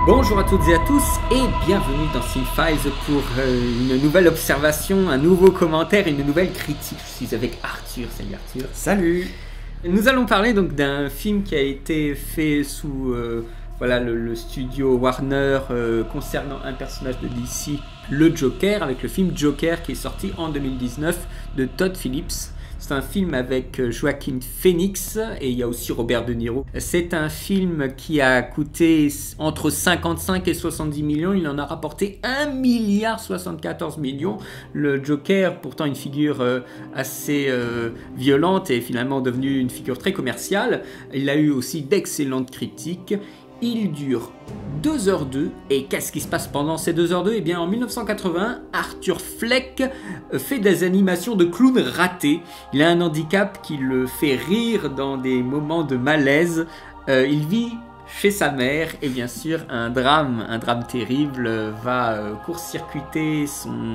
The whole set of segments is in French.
Bonjour à toutes et à tous et bienvenue dans Cinefiles pour une nouvelle observation, un nouveau commentaire, une nouvelle critique. Je suis avec Arthur. Salut Arthur. Salut. Nous allons parler donc d'un film qui a été fait sous le studio Warner concernant un personnage de DC, le Joker, avec le film Joker qui est sorti en 2019 de Todd Phillips. C'est un film avec Joaquin Phoenix et il y a aussi Robert De Niro. C'est un film qui a coûté entre 55 et 70 millions. Il en a rapporté 1,74 milliard. Le Joker, pourtant une figure assez violente, est finalement devenu une figure très commerciale. Il a eu aussi d'excellentes critiques. Il dure 2h02 et qu'est-ce qui se passe pendant ces 2h02 ? Eh bien en 1981, Arthur Fleck fait des animations de clown raté. Il a un handicap qui le fait rire dans des moments de malaise. Il vit chez sa mère et bien sûr un drame terrible va court-circuiter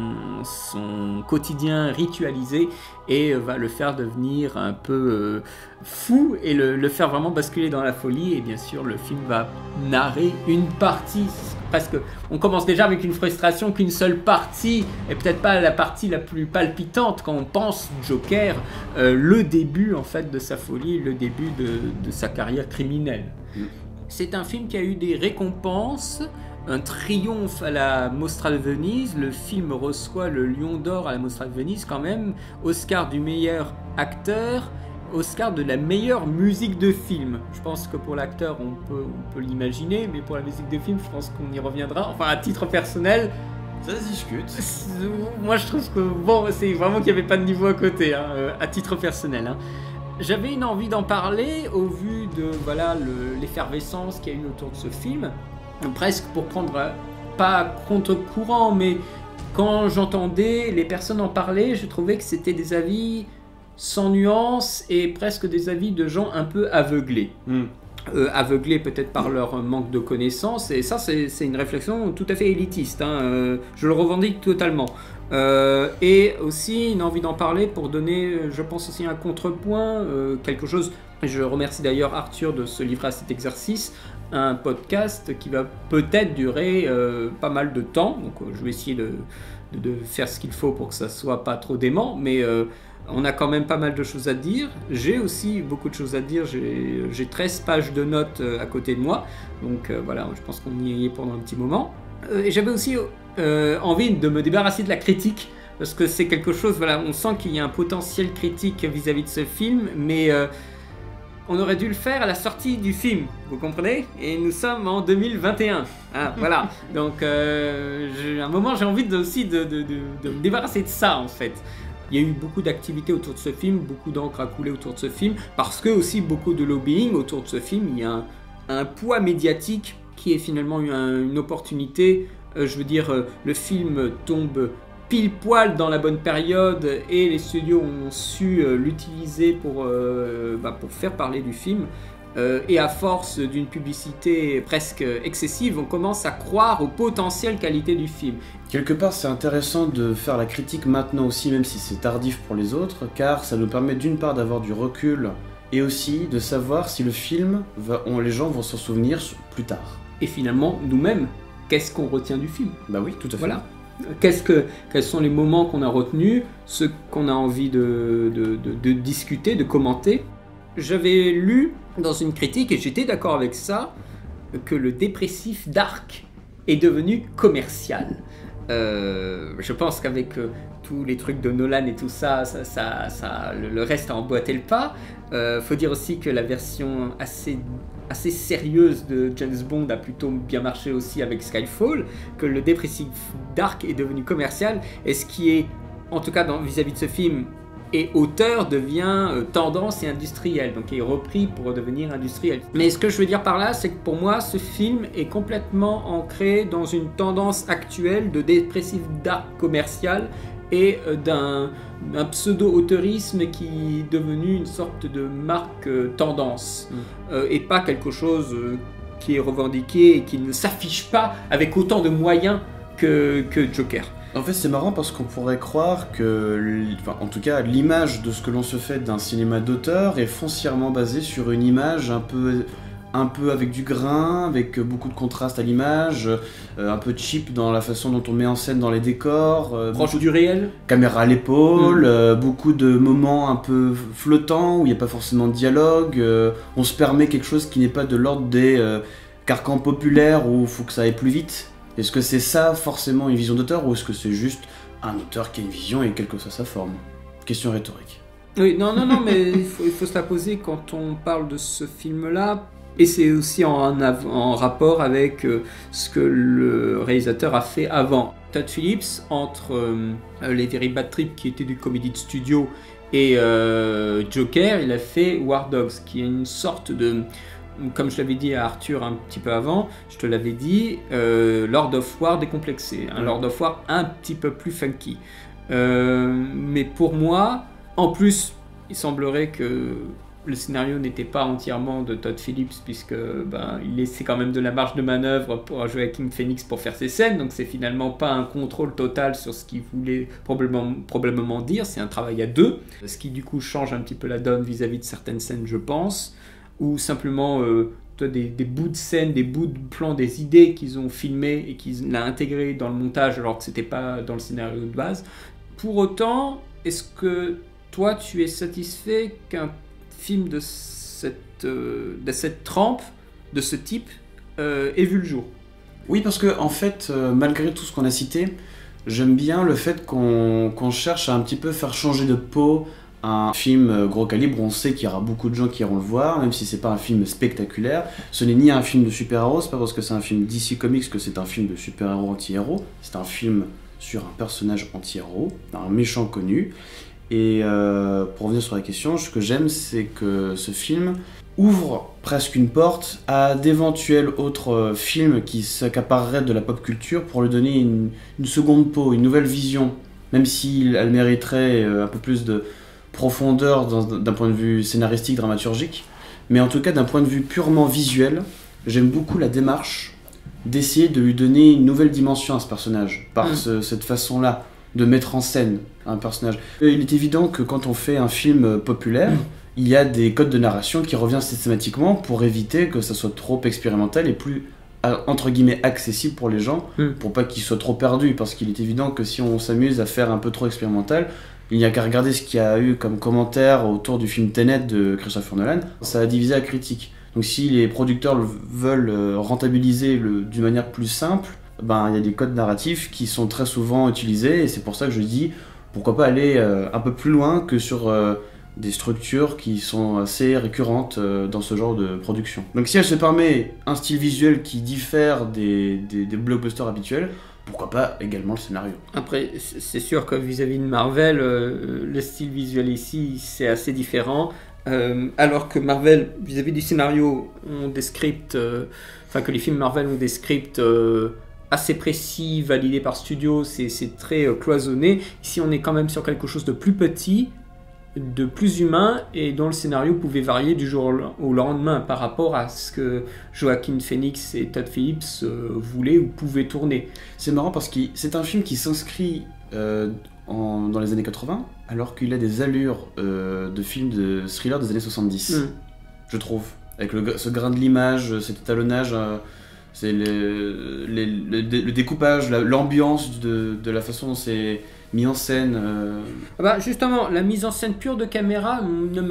son quotidien ritualisé et va le faire devenir un peu fou et le faire vraiment basculer dans la folie. Et bien sûr le film va narrer une partie, presque on commence déjà avec une frustration qu'une seule partie et peut-être pas la partie la plus palpitante quand on pense Joker, le début en fait de sa folie, le début de sa carrière criminelle. C'est un film qui a eu des récompenses, un triomphe à la Mostra de Venise. Le film reçoit le Lion d'Or à la Mostra de Venise quand même, Oscar du meilleur acteur, Oscar de la meilleure musique de film. Je pense que pour l'acteur on peut l'imaginer, mais pour la musique de film je pense qu'on y reviendra. Enfin à titre personnel, ça se discute. Moi je trouve que bon, c'est vraiment qu'il n'y avait pas de niveau à côté, hein, à titre personnel. Hein. J'avais une envie d'en parler au vu de l'effervescence qu'il y a eu autour de ce film, presque pour prendre, pas contre-courant, mais quand j'entendais les personnes en parler, je trouvais que c'était des avis sans nuance et presque des avis de gens un peu aveuglés. Aveuglés peut-être par leur manque de connaissances, et ça c'est une réflexion tout à fait élitiste, hein, je le revendique totalement. Et aussi une envie d'en parler pour donner, je pense aussi un contrepoint, quelque chose. Je remercie d'ailleurs Arthur de se livrer à cet exercice, un podcast qui va peut-être durer pas mal de temps, donc je vais essayer de faire ce qu'il faut pour que ça soit pas trop dément, mais on a quand même pas mal de choses à dire. J'ai aussi beaucoup de choses à dire, j'ai 13 pages de notes à côté de moi, donc voilà, je pense qu'on y est pendant un petit moment. Et j'avais aussi envie de me débarrasser de la critique, parce que c'est quelque chose, voilà, on sent qu'il y a un potentiel critique vis-à-vis de ce film, mais on aurait dû le faire à la sortie du film, vous comprenez ? Et nous sommes en 2021, ah, voilà, donc à un moment j'ai envie aussi de me débarrasser de ça en fait. Il y a eu beaucoup d'activités autour de ce film, beaucoup d'encre a coulé autour de ce film, parce que aussi beaucoup de lobbying autour de ce film. Il y a un poids médiatique qui est finalement une opportunité. Je veux dire, le film tombe pile poil dans la bonne période et les studios ont su l'utiliser pour faire parler du film. Et à force d'une publicité presque excessive, on commence à croire aux potentielles qualités du film. Quelque part, c'est intéressant de faire la critique maintenant aussi, même si c'est tardif pour les autres, car ça nous permet d'une part d'avoir du recul et aussi de savoir si le film, les gens vont s'en souvenir plus tard. Et finalement, nous-mêmes, qu'est-ce qu'on retient du film ? Bah oui, tout à fait. Voilà. Quels sont les moments qu'on a retenus, ceux qu'on a envie de discuter, de commenter ? J'avais lu dans une critique, et j'étais d'accord avec ça, que le dépressif dark est devenu commercial. Je pense qu'avec tous les trucs de Nolan et tout ça, le reste a emboîté le pas. Faut dire aussi que la version assez sérieuse de James Bond a plutôt bien marché aussi avec Skyfall, que le dépressif dark est devenu commercial, et ce qui est, en tout cas vis-à-vis de ce film, et auteur devient tendance et industriel, donc il est repris pour devenir industriel. Mais ce que je veux dire par là, c'est que pour moi, ce film est complètement ancré dans une tendance actuelle de dépressif dark commercial et d'un pseudo-auteurisme qui est devenu une sorte de marque tendance, et pas quelque chose qui est revendiqué et qui ne s'affiche pas avec autant de moyens que Joker. En fait, c'est marrant parce qu'on pourrait croire que, en tout cas, l'image de ce que l'on se fait d'un cinéma d'auteur est foncièrement basée sur une image un peu un peu avec du grain, avec beaucoup de contraste à l'image, un peu cheap dans la façon dont on met en scène dans les décors. Proche du réel. Caméra à l'épaule, beaucoup de moments un peu flottants où il n'y a pas forcément de dialogue. On se permet quelque chose qui n'est pas de l'ordre des carcans populaires où il faut que ça aille plus vite. Est-ce que c'est ça forcément une vision d'auteur ou est-ce que c'est juste un auteur qui a une vision et quelle que soit sa forme? Question rhétorique. Oui, non, mais il faut se la poser quand on parle de ce film-là. Et c'est aussi en rapport avec ce que le réalisateur a fait avant. Todd Phillips, entre les Very Bad Trip, qui était des comédies de studio, et Joker, il a fait War Dogs, qui est une sorte de... Comme je l'avais dit à Arthur un petit peu avant, je te l'avais dit, Lord of War décomplexé. Un Lord of War un petit peu plus funky. Mais pour moi, en plus, il semblerait que le scénario n'était pas entièrement de Todd Phillips, puisque il laissait quand même de la marge de manœuvre pour Joaquin Phoenix pour faire ses scènes, donc c'est finalement pas un contrôle total sur ce qu'il voulait probablement dire, c'est un travail à deux, ce qui du coup change un petit peu la donne vis-à-vis de certaines scènes, je pense, ou simplement des bouts de scène, des bouts de plan, des idées qu'ils ont filmées et qu'ils l'ont intégré dans le montage alors que c'était pas dans le scénario de base. Pour autant, est-ce que toi tu es satisfait qu'un film de cette trempe, de ce type, ait vu le jour? Oui, parce que en fait, malgré tout ce qu'on a cité, j'aime bien le fait qu'on cherche à un petit peu faire changer de peau un film gros calibre. On sait qu'il y aura beaucoup de gens qui iront le voir, même si c'est pas un film spectaculaire. Ce n'est ni un film de super-héros, c'est pas parce que c'est un film DC Comics que c'est un film de super-héros anti-héros. C'est un film sur un personnage anti-héros, un méchant connu. Et pour revenir sur la question, ce que j'aime, c'est que ce film ouvre presque une porte à d'éventuels autres films qui s'accapareraient de la pop culture pour lui donner une seconde peau, une nouvelle vision, même si elle mériterait un peu plus de profondeur d'un point de vue scénaristique, dramaturgique. Mais en tout cas, d'un point de vue purement visuel, j'aime beaucoup la démarche d'essayer de lui donner une nouvelle dimension à ce personnage, par cette façon-là de mettre en scène un personnage. Il est évident que quand on fait un film populaire, il y a des codes de narration qui reviennent systématiquement pour éviter que ça soit trop expérimental et plus entre guillemets accessible pour les gens, pour pas qu'ils soient trop perdus, parce qu'il est évident que si on s'amuse à faire un peu trop expérimental, il n'y a qu'à regarder ce qu'il y a eu comme commentaire autour du film Tenet de Christopher Nolan, ça a divisé la critique. Donc si les producteurs veulent rentabiliser d'une manière plus simple, il y a des codes narratifs qui sont très souvent utilisés, et c'est pour ça que je dis pourquoi pas aller un peu plus loin que sur des structures qui sont assez récurrentes dans ce genre de production. Donc si elle se permet un style visuel qui diffère des blockbusters habituels, pourquoi pas également le scénario. Après, c'est sûr que vis-à-vis de Marvel, le style visuel ici, c'est assez différent. Alors que Marvel, vis-à-vis du scénario, ont des scripts, que les films Marvel ont des scripts assez précis, validés par studio, c'est très cloisonné. Ici, on est quand même sur quelque chose de plus petit, de plus humain, et dont le scénario pouvait varier du jour au lendemain par rapport à ce que Joaquin Phoenix et Todd Phillips voulaient ou pouvaient tourner. C'est marrant parce que c'est un film qui s'inscrit dans les années 80, alors qu'il a des allures de film de thriller des années 70, je trouve. Avec ce grain de l'image, cet étalonnage, c'est le découpage, l'ambiance de la façon dont c'est mis en scène. Justement, la mise en scène pure de caméra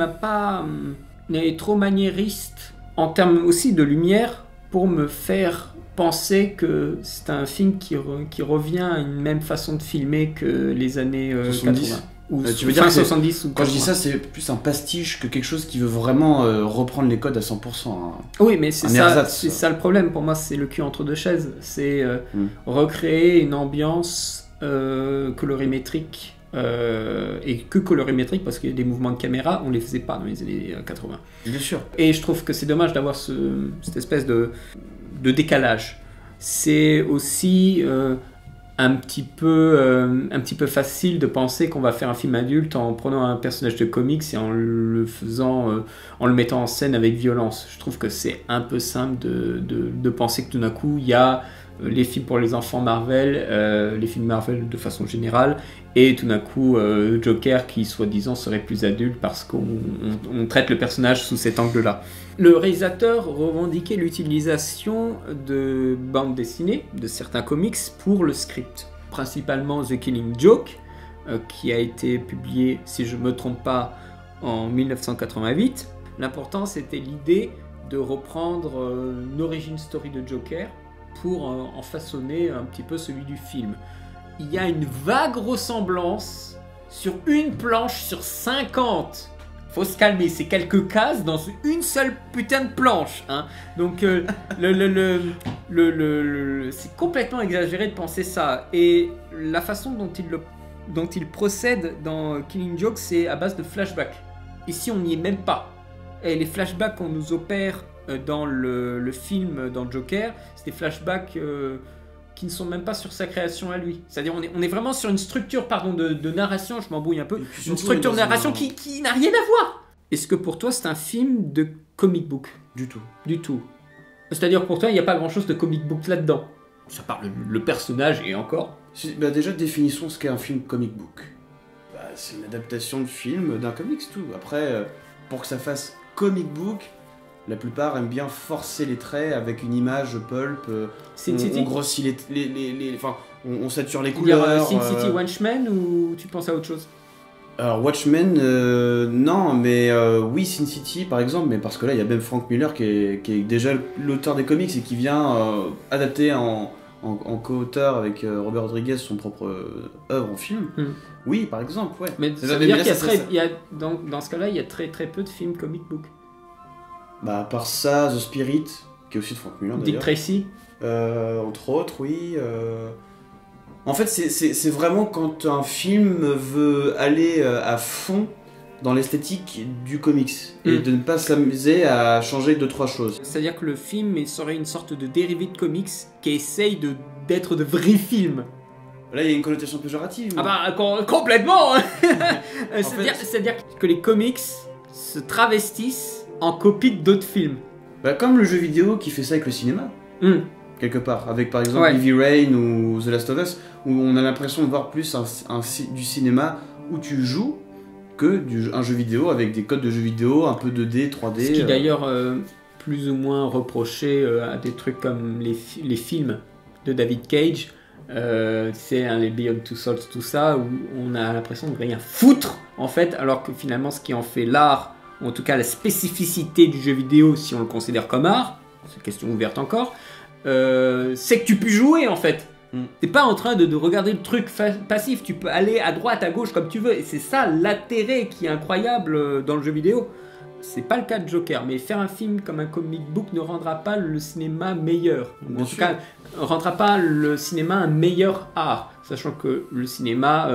n'est trop maniériste en termes aussi de lumière pour me faire penser que c'est un film qui revient à une même façon de filmer que les années 70. 80. Ou tu veux dire 70 ou 80. Quand je dis ça, c'est plus un pastiche que quelque chose qui veut vraiment reprendre les codes à 100%. Oui, mais c'est ça le problème. Pour moi, c'est le cul entre deux chaises. C'est recréer une ambiance colorimétrique et que colorimétrique, parce qu'il y a des mouvements de caméra, on les faisait pas dans les années 80. Bien sûr. Et je trouve que c'est dommage d'avoir cette espèce de décalage. C'est aussi un petit peu facile de penser qu'on va faire un film adulte en prenant un personnage de comics et en le mettant en scène avec violence. Je trouve que c'est un peu simple de penser que tout d'un coup il y a les films pour les enfants Marvel, les films Marvel de façon générale, et tout d'un coup Joker qui soi-disant serait plus adulte parce qu'on traite le personnage sous cet angle-là. Le réalisateur revendiquait l'utilisation de bandes dessinées, de certains comics pour le script, principalement The Killing Joke, qui a été publié, si je ne me trompe pas, en 1988. L'important, c'était l'idée de reprendre une origin story de Joker pour en façonner un petit peu celui du film. Il y a une vague ressemblance sur une planche sur 50. Faut se calmer, c'est quelques cases dans une seule putain de planche, hein. Donc c'est complètement exagéré de penser ça. Et la façon dont il procède dans Killing Joke, c'est à base de flashbacks. Ici, on n'y est même pas. Et les flashbacks qu'on nous opère dans le film, dans Joker, c'est des flashbacks qui ne sont même pas sur sa création à lui. C'est-à-dire, on est vraiment sur une structure de narration, je m'embrouille un peu, une structure de narration qui n'a rien à voir. Est-ce que pour toi, c'est un film de comic book? Du tout. Du tout. C'est-à-dire, pour toi, il n'y a pas grand-chose de comic book là-dedans. Ça parle le personnage et encore. Déjà, définissons ce qu'est un film comic book. C'est une adaptation de film d'un comics, tout. Après, pour que ça fasse comic book, la plupart aiment bien forcer les traits avec une image pulp. On grossit on sature les couleurs. Sin City Watchmen ou tu penses à autre chose? Alors Watchmen, non, mais oui, Sin City par exemple, mais parce que là il y a Ben Frank Miller qui est déjà l'auteur des comics et qui vient adapter en co-auteur avec Robert Rodriguez son propre œuvre en film. Oui, par exemple, ouais. Mais ça veut dire dans ce cas-là, il y a très très peu de films comic book. Bah, à part ça, The Spirit, qui est aussi de Frank Miller d'ailleurs. Dick Tracy entre autres, oui. En fait, c'est vraiment quand un film veut aller à fond dans l'esthétique du comics et de ne pas s'amuser à changer 2-3 choses. C'est-à-dire que le film serait une sorte de dérivé de comics qui essaye d'être de vrais films. Là, il y a une connotation péjorative. Ah bah, complètement. C'est-à-dire que les comics se travestissent en copie d'autres films. Bah, comme le jeu vidéo qui fait ça avec le cinéma. Quelque part, avec par exemple Heavy Rain ou The Last of Us, où on a l'impression de voir plus du cinéma où tu joues que un jeu vidéo avec des codes de jeu vidéo, un peu 2D, 3D. Ce qui d'ailleurs plus ou moins reproché à des trucs comme les films de David Cage, c'est les Beyond Two Souls, tout ça, où on a l'impression de rien foutre en fait, alors que finalement ce qui en fait l'art, ou en tout cas la spécificité du jeu vidéo, si on le considère comme art, c'est une question ouverte encore, c'est que tu peux jouer en fait. T'es pas en train de regarder le truc passif, tu peux aller à droite, à gauche comme tu veux, et c'est ça l'intérêt qui est incroyable dans le jeu vidéo. C'est pas le cas de Joker, mais faire un film comme un comic book ne rendra pas le cinéma meilleur. En tout cas, ne rendra pas le cinéma un meilleur art, sachant que le cinéma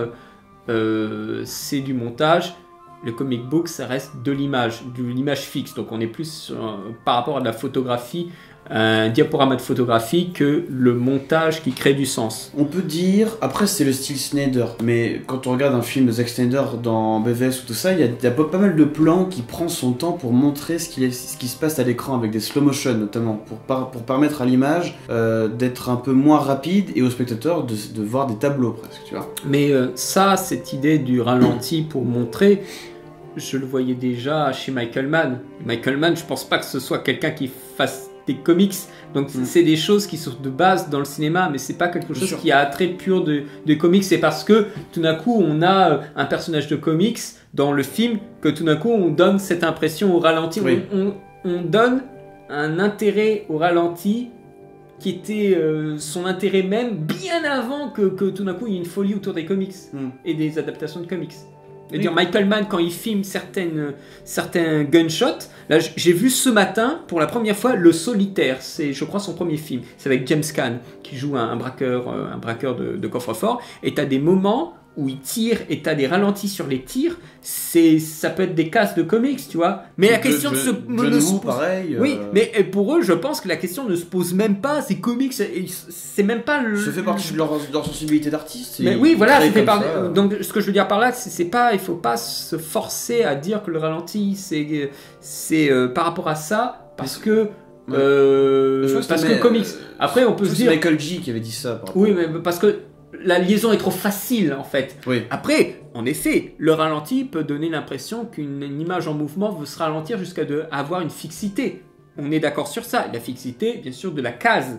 c'est du montage. Le comic book, ça reste de l'image fixe. Donc on est plus par rapport à de la photographie, un diaporama de photographie que le montage qui crée du sens. On peut dire, après c'est le style Snyder, mais quand on regarde un film de Zack Snyder dans BVS ou tout ça, il y a pas mal de plans qui prend son temps pour montrer ce qui se passe à l'écran, avec des slow motion notamment, pour permettre à l'image d'être un peu moins rapide et au spectateur de voir des tableaux presque, tu vois. Mais cette idée du ralenti pour montrer, je le voyais déjà chez Michael Mann. Michael Mann, je pense pas que ce soit quelqu'un qui fasse des comics, donc c'est des choses qui sont de base dans le cinéma, mais c'est pas quelque chose qui a attrait pur de comics. C'est parce que tout d'un coup on a un personnage de comics dans le film que tout d'un coup on donne cette impression au ralenti. On donne un intérêt au ralenti qui était son intérêt même bien avant que tout d'un coup il y ait une folie autour des comics et des adaptations de comics. C'est-à-dire Michael Mann, quand il filme certains gunshots, là j'ai vu ce matin pour la première fois Le Solitaire, c'est je crois son premier film, c'est avec James Caan qui joue un braqueur de coffre-fort, et t'as des moments où il tire et t'as des ralentis sur les tirs, ça peut être des cases de comics, tu vois, mais la question ne se pose pareil. Oui, mais pour eux, je pense que la question ne se pose même pas. Ces comics, c'est même pas le. Ça fait partie de leur sensibilité d'artiste. Mais oui, voilà, ça fait partie. Donc, ce que je veux dire par là, c'est pas, il faut pas se forcer à dire que le ralenti, c'est par rapport à ça, parce que Parce que comics. Après, on peut se dire. C'est Michael G qui avait dit ça. Oui, mais parce que la liaison est trop facile en fait. Oui. Après, en effet, le ralenti peut donner l'impression qu'une image en mouvement veut se ralentir jusqu'à avoir une fixité. On est d'accord sur ça. La fixité, bien sûr, de la case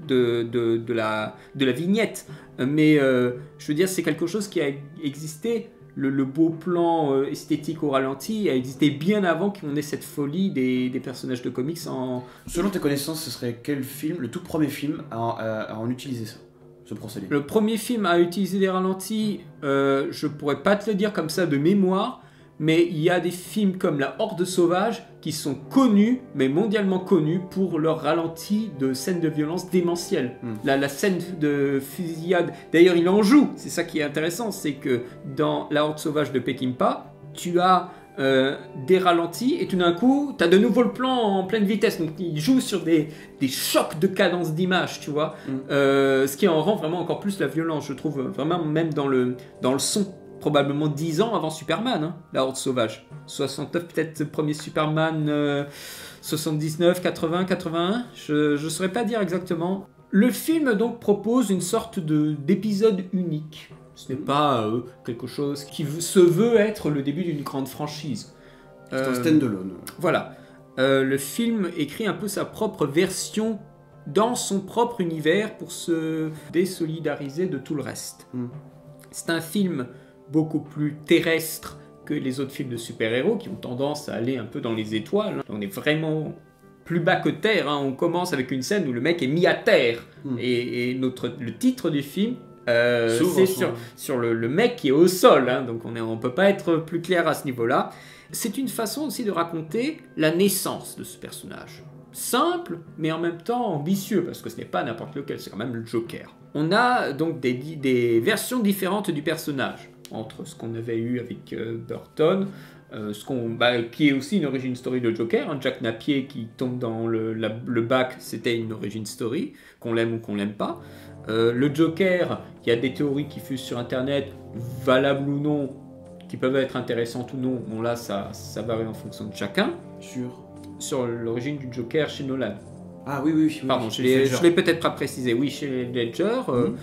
de la vignette. Mais je veux dire, c'est quelque chose qui a existé. Le beau plan esthétique au ralenti a existé bien avant qu'on ait cette folie des personnages de comics en... Selon tes connaissances, ce serait quel film, le tout premier film à en utiliser ça, ce procédé? Le premier film à utiliser des ralentis, je pourrais pas te le dire comme ça de mémoire, mais il y a des films comme La Horde Sauvage qui sont connus, mais mondialement connus, pour leur ralenti de scènes de violence démentielles. La scène de fusillade, d'ailleurs il en joue, c'est ça qui est intéressant, c'est que dans La Horde Sauvage de Peckinpah, tu as des ralentis et tout d'un coup, tu as de nouveau le plan en pleine vitesse, donc il joue sur des chocs de cadence d'image, tu vois, ce qui en rend vraiment encore plus la violence, je trouve, vraiment même dans le son. Probablement 10 ans avant Superman, hein, La Horde Sauvage. 69, peut-être le premier Superman, 79, 80, 81, je ne saurais pas dire exactement. Le film donc propose une sorte d'épisode unique. Ce n'est pas quelque chose qui se veut être le début d'une grande franchise. C'est un stand-alone. Voilà. Le film écrit un peu sa propre version dans son propre univers pour se désolidariser de tout le reste. C'est un film beaucoup plus terrestre que les autres films de super-héros qui ont tendance à aller un peu dans les étoiles. On est vraiment plus bas que terre. On commence avec une scène où le mec est mis à terre. Et le titre du film, c'est sur le mec qui est au sol. Donc on ne peut pas être plus clair à ce niveau-là. C'est une façon aussi de raconter la naissance de ce personnage. Simple, mais en même temps ambitieux, parce que ce n'est pas n'importe lequel, c'est quand même le Joker. On a donc des versions différentes du personnage, entre ce qu'on avait eu avec Burton, qui est aussi une origin story de Joker, Jack Napier qui tombe dans le bac, c'était une origin story, qu'on l'aime ou qu'on l'aime pas. Le Joker, il y a des théories qui fusent sur internet, valables ou non, qui peuvent être intéressantes ou non, bon là ça varie en fonction de chacun. Sur l'origine du Joker chez Nolan. Ah oui. Pardon, je l'ai peut-être pas précisé. Oui, chez Ledger.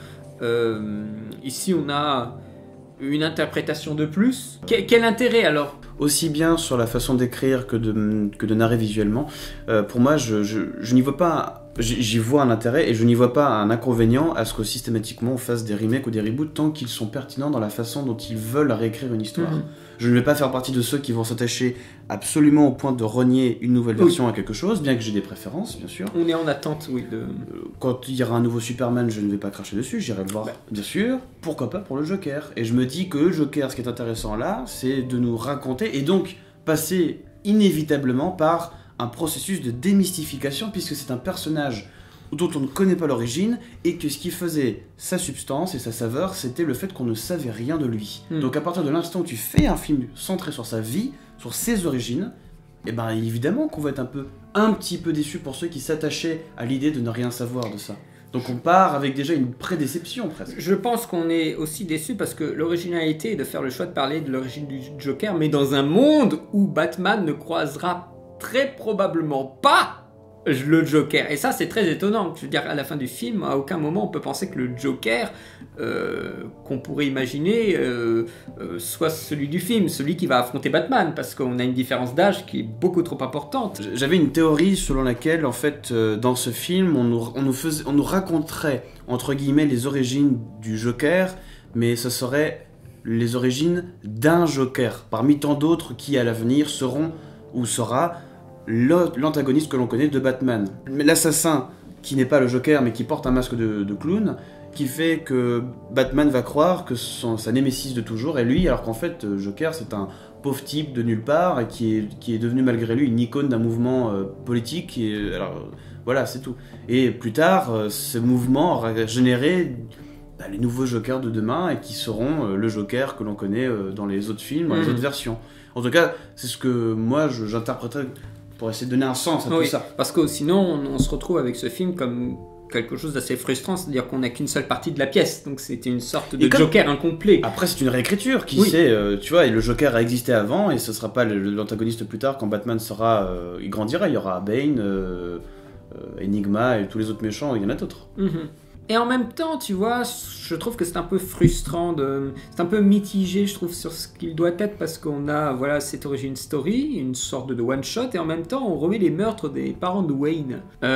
Ici, on a une interprétation de plus. Quel intérêt alors? Aussi bien sur la façon d'écrire que de narrer visuellement. Pour moi, je n'y vois pas... J'y vois un intérêt et je n'y vois pas un inconvénient à ce que systématiquement on fasse des remakes ou des reboots tant qu'ils sont pertinents dans la façon dont ils veulent réécrire une histoire. Je ne vais pas faire partie de ceux qui vont s'attacher absolument au point de renier une nouvelle version à quelque chose, bien que j'ai des préférences, bien sûr. On est en attente, oui. Quand il y aura un nouveau Superman, je ne vais pas cracher dessus, j'irai le voir, bien sûr. Pourquoi pas pour le Joker? Et je me dis que le Joker, ce qui est intéressant là, c'est de nous raconter et donc passer inévitablement par un processus de démystification, puisque c'est un personnage dont on ne connaît pas l'origine, et que ce qui faisait sa substance et sa saveur, c'était le fait qu'on ne savait rien de lui. Donc à partir de l'instant où tu fais un film centré sur sa vie, sur ses origines, et ben évidemment qu'on va être un petit peu déçu pour ceux qui s'attachaient à l'idée de ne rien savoir de ça. Donc on part avec déjà une prédéception presque. Je pense qu'on est aussi déçu parce que l'originalité est de faire le choix de parler de l'origine du Joker, mais dans un monde où Batman ne croisera très probablement pas le Joker. Et ça, c'est très étonnant. Je veux dire, à la fin du film, à aucun moment on peut penser que le Joker qu'on pourrait imaginer soit celui du film, celui qui va affronter Batman, parce qu'on a une différence d'âge qui est beaucoup trop importante. J'avais une théorie selon laquelle, en fait, dans ce film, on nous raconterait, entre guillemets, les origines du Joker, mais ce serait les origines d'un Joker, parmi tant d'autres qui, à l'avenir, seront ou sera l'antagoniste que l'on connaît de Batman. Mais l'assassin, qui n'est pas le Joker, mais qui porte un masque de clown, qui fait que Batman va croire que sa némésis de toujours est lui, alors qu'en fait, Joker, c'est un pauvre type de nulle part, et qui est devenu malgré lui une icône d'un mouvement politique. Alors, voilà, c'est tout. Et plus tard, ce mouvement aura généré les nouveaux Jokers de demain, et qui seront le Joker que l'on connaît dans les autres films, dans les autres versions. En tout cas, c'est ce que moi, j'interpréterais pour essayer de donner un sens à tout ça. Parce que sinon, on se retrouve avec ce film comme quelque chose d'assez frustrant, c'est-à-dire qu'on n'a qu'une seule partie de la pièce, donc c'était une sorte de Joker incomplet. Après, c'est une réécriture, qui sait, tu vois, et le Joker a existé avant, et ce sera pas l'antagoniste plus tard, quand Batman il grandira, il y aura Bane, Enigma et tous les autres méchants, il y en a d'autres. Et en même temps, tu vois, je trouve que c'est un peu frustrant, c'est un peu mitigé, je trouve, sur ce qu'il doit être, parce qu'on a, voilà, cette origin story, une sorte de one-shot, et en même temps, on remet les meurtres des parents de Wayne.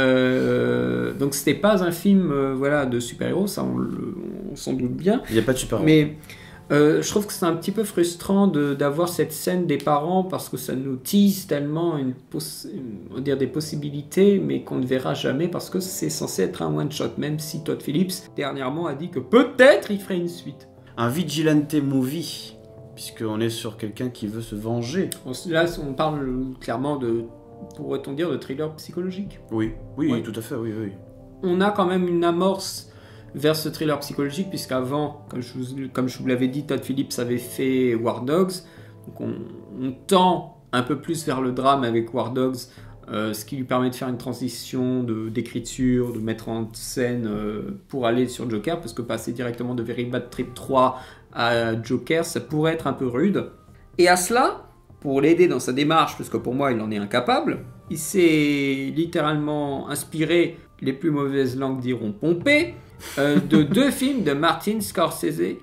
Donc c'était pas un film, voilà, de super-héros, ça on s'en doute bien. Il n'y a pas de super-héros. Mais je trouve que c'est un petit peu frustrant d'avoir cette scène des parents, parce que ça nous tease tellement on va dire des possibilités, mais qu'on ne verra jamais, parce que c'est censé être un one-shot, même si Todd Phillips, dernièrement, a dit que peut-être il ferait une suite. Un vigilante movie, puisqu'on est sur quelqu'un qui veut se venger. Là, on parle clairement pourrait-on dire, de thriller psychologique. Oui, tout à fait, oui. On a quand même une amorce vers ce thriller psychologique, puisqu'avant, comme je vous l'avais dit, Todd Phillips avait fait War Dogs, donc on tend un peu plus vers le drame avec War Dogs, ce qui lui permet de faire une transition d'écriture, de mettre en scène pour aller sur Joker, parce que passer directement de Very Bad Trip 3 à Joker, ça pourrait être un peu rude. Et à cela, pour l'aider dans sa démarche, parce que pour moi il en est incapable, il s'est littéralement inspiré, les plus mauvaises langues diront pompé, de 2 films de Martin Scorsese,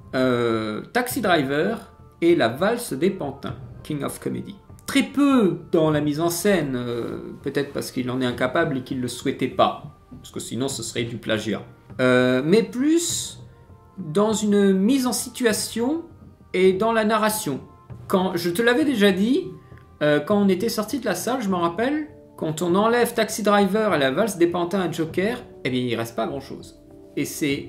Taxi Driver et La Valse des Pantins, King of Comedy. Très peu dans la mise en scène, peut-être parce qu'il en est incapable et qu'il ne le souhaitait pas, parce que sinon ce serait du plagiat. Mais plus dans une mise en situation et dans la narration. Quand je te l'avais déjà dit, quand on était sorti de la salle, je me rappelle, quand on enlève Taxi Driver et La Valse des Pantins à Joker, eh bien il reste pas grand chose. Et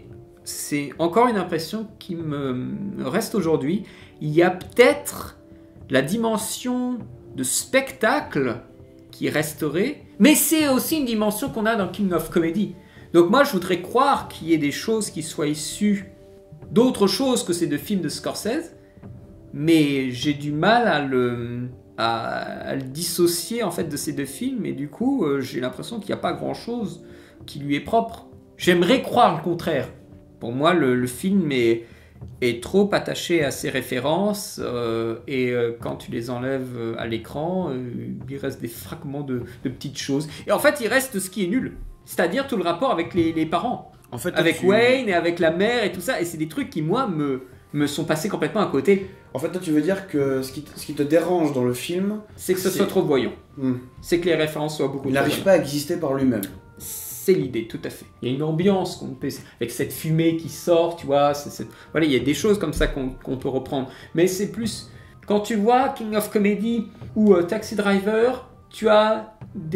c'est encore une impression qui me reste aujourd'hui. Il y a peut-être la dimension de spectacle qui resterait, mais c'est aussi une dimension qu'on a dans King of Comedy. Donc moi je voudrais croire qu'il y ait des choses qui soient issues d'autres choses que ces 2 films de Scorsese, mais j'ai du mal à le dissocier en fait de ces 2 films, et du coup j'ai l'impression qu'il n'y a pas grand chose qui lui est propre. J'aimerais croire le contraire. Pour moi le film est trop attaché à ses références, et quand tu les enlèves à l'écran, il reste des fragments de petites choses, et en fait il reste ce qui est nul, c'est-à-dire tout le rapport avec les parents, en fait, avec Wayne et avec la mère et tout ça, et c'est des trucs qui moi me sont passés complètement à côté. En fait, toi, tu veux dire que ce qui te dérange dans le film, c'est que ce soit trop voyant. C'est que les références soient beaucoup trop voyantes. Il n'arrive pas à exister par lui-même. C'est l'idée, tout à fait. Il y a une ambiance qu'on peut, avec cette fumée qui sort, tu vois. Voilà, il y a des choses comme ça qu'on peut reprendre. Mais c'est plus quand tu vois King of Comedy ou Taxi Driver, tu as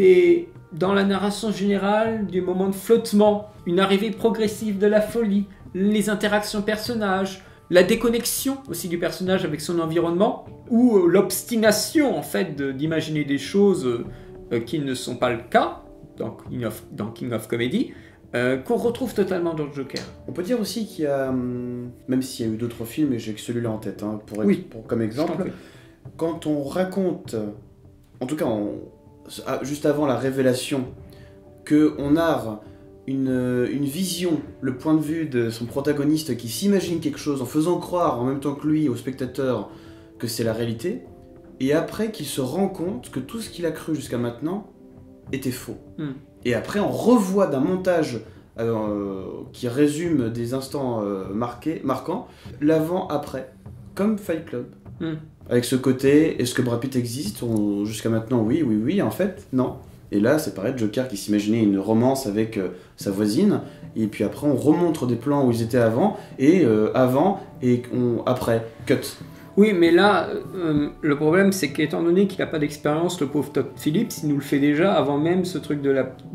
dans la narration générale des moments de flottement, une arrivée progressive de la folie, les interactions personnages, la déconnexion aussi du personnage avec son environnement, ou l'obstination en fait d'imaginer des choses qui ne sont pas le cas dans King of Comedy, qu'on retrouve totalement dans le Joker. On peut dire aussi qu'il y a, même s'il y a eu d'autres films, et j'ai que celui-là en tête, hein, comme exemple, quand on raconte, en tout cas juste avant la révélation, qu'on a une vision, le point de vue de son protagoniste qui s'imagine quelque chose en faisant croire en même temps que lui au spectateur que c'est la réalité, et après qu'il se rend compte que tout ce qu'il a cru jusqu'à maintenant était faux. Et après on revoit d'un montage qui résume des instants marquants, l'avant-après, comme Fight Club. Avec ce côté, est-ce que Brad Pitt existe? Jusqu'à maintenant, oui, en fait, non. Et là, c'est pareil, Joker qui s'imaginait une romance avec sa voisine, et puis après, on remontre des plans où ils étaient avant, et après, cut. Oui, mais là, le problème, c'est qu'étant donné qu'il n'a pas d'expérience, le pauvre Todd Phillips, il nous le fait déjà avant même ce truc de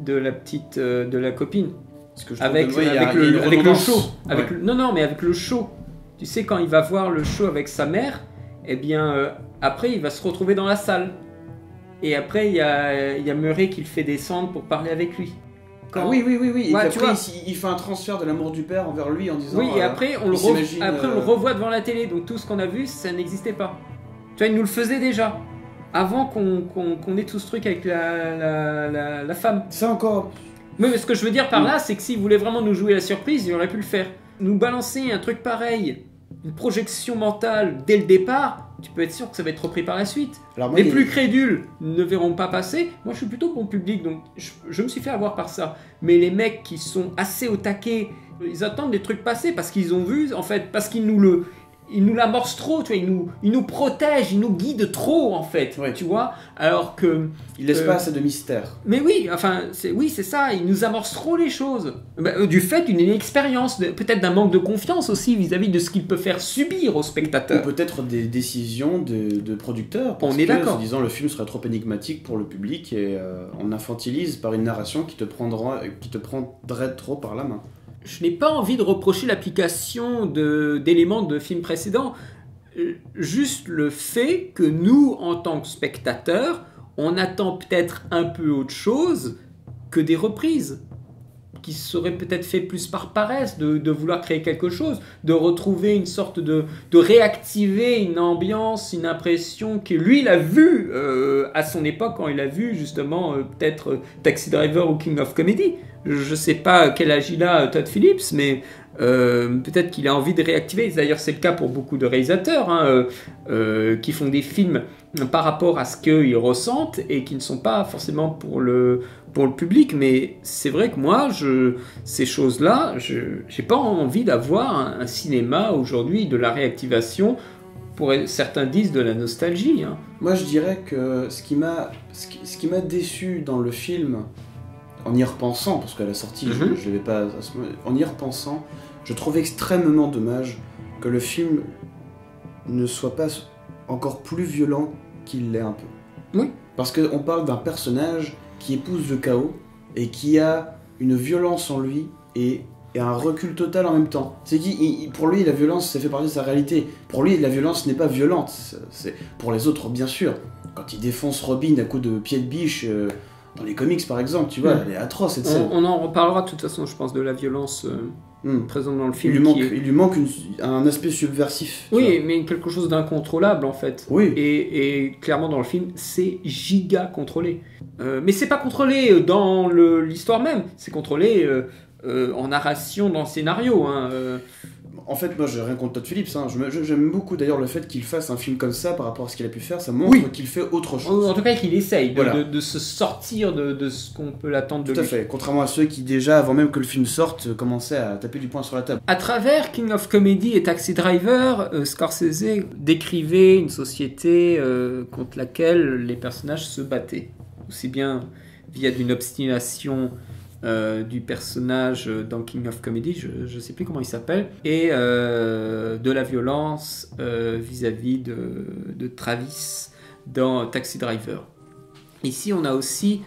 la copine. Avec le show. Non, mais avec le show. Tu sais, quand il va voir le show avec sa mère, eh bien, après, il va se retrouver dans la salle. Et après, il y a Murray qui le fait descendre pour parler avec lui. Oui. Et ouais, après, il fait un transfert de l'amour du père envers lui en disant... Oui, et après, on le revoit devant la télé. Donc tout ce qu'on a vu, ça n'existait pas. Tu vois, il nous le faisait déjà. Avant qu'on ait tout ce truc avec la femme. Ça encore... Mais ce que je veux dire par là, c'est que s'il voulait vraiment nous jouer la surprise, il aurait pu le faire. Nous balancer un truc pareil, une projection mentale dès le départ, tu peux être sûr que ça va être repris par la suite. Alors moi, Les plus crédules ne verront pas passer. Moi, je suis plutôt bon public, donc je me suis fait avoir par ça. Mais les mecs qui sont assez au taquet, ils attendent des trucs passer parce qu'ils ont vu, en fait, parce qu'ils nous l'amorcent trop, tu vois, ils nous protègent, ils nous guident trop, en fait, Ouais. tu vois, alors que... il laisse pas assez de mystère. Mais oui, enfin, c'est ça, ils nous amorcent trop les choses. Du fait d'une inexpérience, peut-être d'un manque de confiance aussi vis-à-vis de ce qu'il peut faire subir aux Ou spectateurs. peut-être des décisions de producteurs. On est d'accord. En disant le film serait trop énigmatique pour le public et on infantilise par une narration qui te prendrait trop par la main. Je n'ai pas envie de reprocher l'application d'éléments de films précédents, juste le fait que nous, en tant que spectateurs, on attend peut-être un peu autre chose que des reprises, qui seraient peut-être fait plus par paresse, de vouloir créer quelque chose, de retrouver une sorte de réactiver une ambiance, une impression que lui, il a vu à son époque, quand il a vu justement peut-être Taxi Driver ou King of Comedy. Je ne sais pas quel âge il a, Todd Phillips, mais peut-être qu'il a envie de réactiver. D'ailleurs, c'est le cas pour beaucoup de réalisateurs qui font des films par rapport à ce qu'ils ressentent et qui ne sont pas forcément pour le public. Mais c'est vrai que moi, ces choses-là, je n'ai pas envie d'avoir un cinéma aujourd'hui de la réactivation. Certains disent de la nostalgie. Moi, je dirais que ce qui m'a déçu dans le film, en y repensant, parce qu'à la sortie, je l'avais pas. En y repensant, je trouve extrêmement dommage que le film ne soit pas encore plus violent qu'il l'est un peu. Oui. Parce qu'on parle d'un personnage qui épouse le chaos et qui a une violence en lui et un recul total en même temps. C'est pour lui, la violence, ça fait partie de sa réalité. Pour lui, la violence n'est pas violente. C'est pour les autres, bien sûr. Quand il défonce Robin à coups de pied de biche dans les comics, par exemple, tu vois, elle est atroce cette scène. On en reparlera de toute façon, je pense, de la violence présente dans le film. Il lui manque un aspect subversif. Oui, mais quelque chose d'incontrôlable en fait. Oui. Et clairement dans le film, c'est giga contrôlé. Mais c'est pas contrôlé dans l'histoire même, c'est contrôlé en narration dans le scénario. En fait, moi, j'ai rien contre Todd Phillips. J'aime beaucoup d'ailleurs le fait qu'il fasse un film comme ça par rapport à ce qu'il a pu faire. Ça montre qu'il fait autre chose. En tout cas, qu'il essaye de se sortir de ce qu'on peut l'attendre de lui. Tout à fait. Contrairement à ceux qui, déjà, avant même que le film sorte, commençaient à taper du poing sur la table. À travers King of Comedy et Taxi Driver, Scorsese décrivait une société contre laquelle les personnages se battaient. Aussi bien via d'une obstination du personnage dans King of Comedy, je ne sais plus comment il s'appelle, et de la violence vis-à-vis de Travis dans Taxi Driver. Ici, on a aussi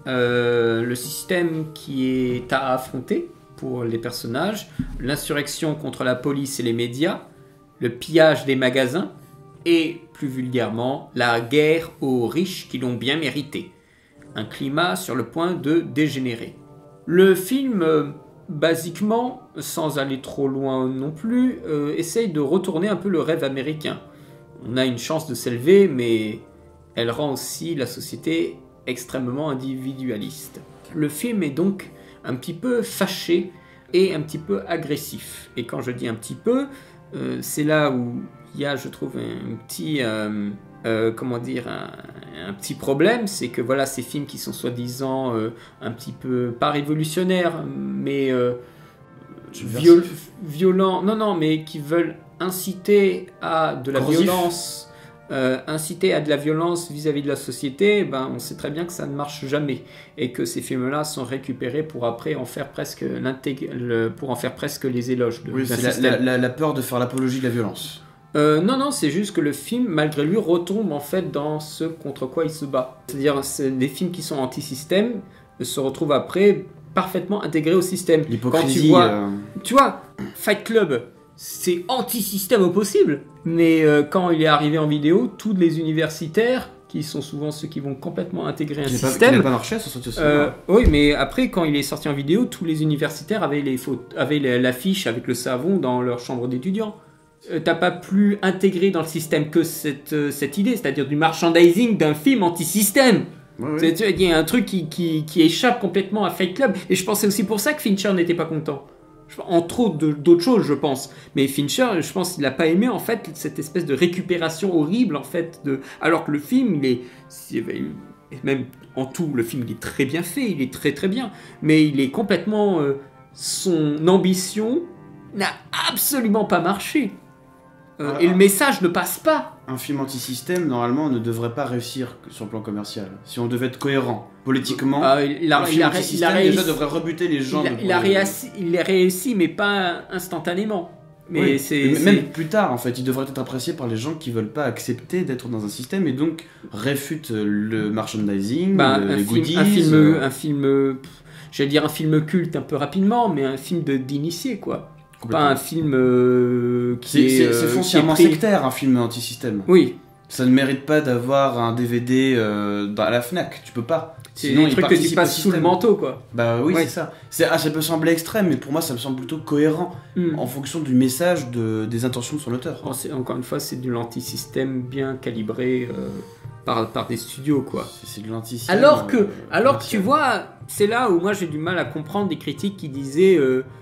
le système qui est à affronter pour les personnages, l'insurrection contre la police et les médias, le pillage des magasins, et plus vulgairement, la guerre aux riches qui l'ont bien mérité. Un climat sur le point de dégénérer. Le film, basiquement, sans aller trop loin non plus, essaye de retourner un peu le rêve américain. On a une chance de s'élever, mais elle rend aussi la société extrêmement individualiste. Le film est donc un petit peu fâché et un petit peu agressif. Et quand je dis un petit peu, c'est là où il y a, je trouve, un petit... un petit problème, c'est que voilà, ces films qui sont soi-disant un petit peu, pas révolutionnaires, mais violents, mais qui veulent inciter à de la violence, inciter à de la violence vis-à-vis de la société, on sait très bien que ça ne marche jamais, et que ces films-là sont récupérés pour après en faire presque les éloges d'un système. La peur de faire l'apologie de la violence. Non, c'est juste que le film, malgré lui, retombe en fait dans ce contre quoi il se bat. C'est-à-dire, les films qui sont anti-système se retrouvent après parfaitement intégrés au système. L'hypocrisie. Tu vois, Fight Club, c'est anti-système au possible. Mais quand il est arrivé en vidéo, tous les universitaires, qui sont souvent ceux qui vont complètement intégrer un système... Qui n'a pas marché, ça sorti au cinéma. Oui, mais après, quand il est sorti en vidéo, tous les universitaires avaient l'affiche avec le savon dans leur chambre d'étudiants. T'as pas plus intégré dans le système que cette idée, c'est-à-dire du merchandising d'un film anti-système. Ouais. Il y a un truc qui échappe complètement à Fight Club, et je pensais aussi pour ça que Fincher n'était pas content. entre autres d'autres choses, je pense. Mais Fincher, je pense qu'il n'a pas aimé en fait cette espèce de récupération horrible en fait alors que le film même en tout le film il est très bien fait, il est très très bien, mais il est complètement son ambition n'a absolument pas marché. Et le message ne passe pas. Un film anti-système, normalement, ne devrait pas réussir sur le plan commercial. Si on devait être cohérent politiquement, un film anti-système déjà devrait rebuter les gens. Il a réussi, mais pas instantanément. Mais oui, même plus tard, en fait, il devrait être apprécié par les gens qui veulent pas accepter d'être dans un système et donc réfutent le merchandising, les goodies. Un film, j'allais dire un film culte un peu rapidement, mais un film d'initié, quoi. Pas un film c'est foncièrement sectaire, un film anti-système. Oui. Ça ne mérite pas d'avoir un DVD à la Fnac, tu peux pas. C'est un truc que tu passes sous le manteau, quoi. Bah oui, ouais. C'est ça. Ça peut sembler extrême, mais pour moi, ça me semble plutôt cohérent en fonction du message des intentions de son auteur. Encore une fois, c'est de l'anti-système bien calibré par des studios, quoi. C'est de l'anti-système. Alors que tu vois, c'est là où moi j'ai du mal à comprendre des critiques qui disaient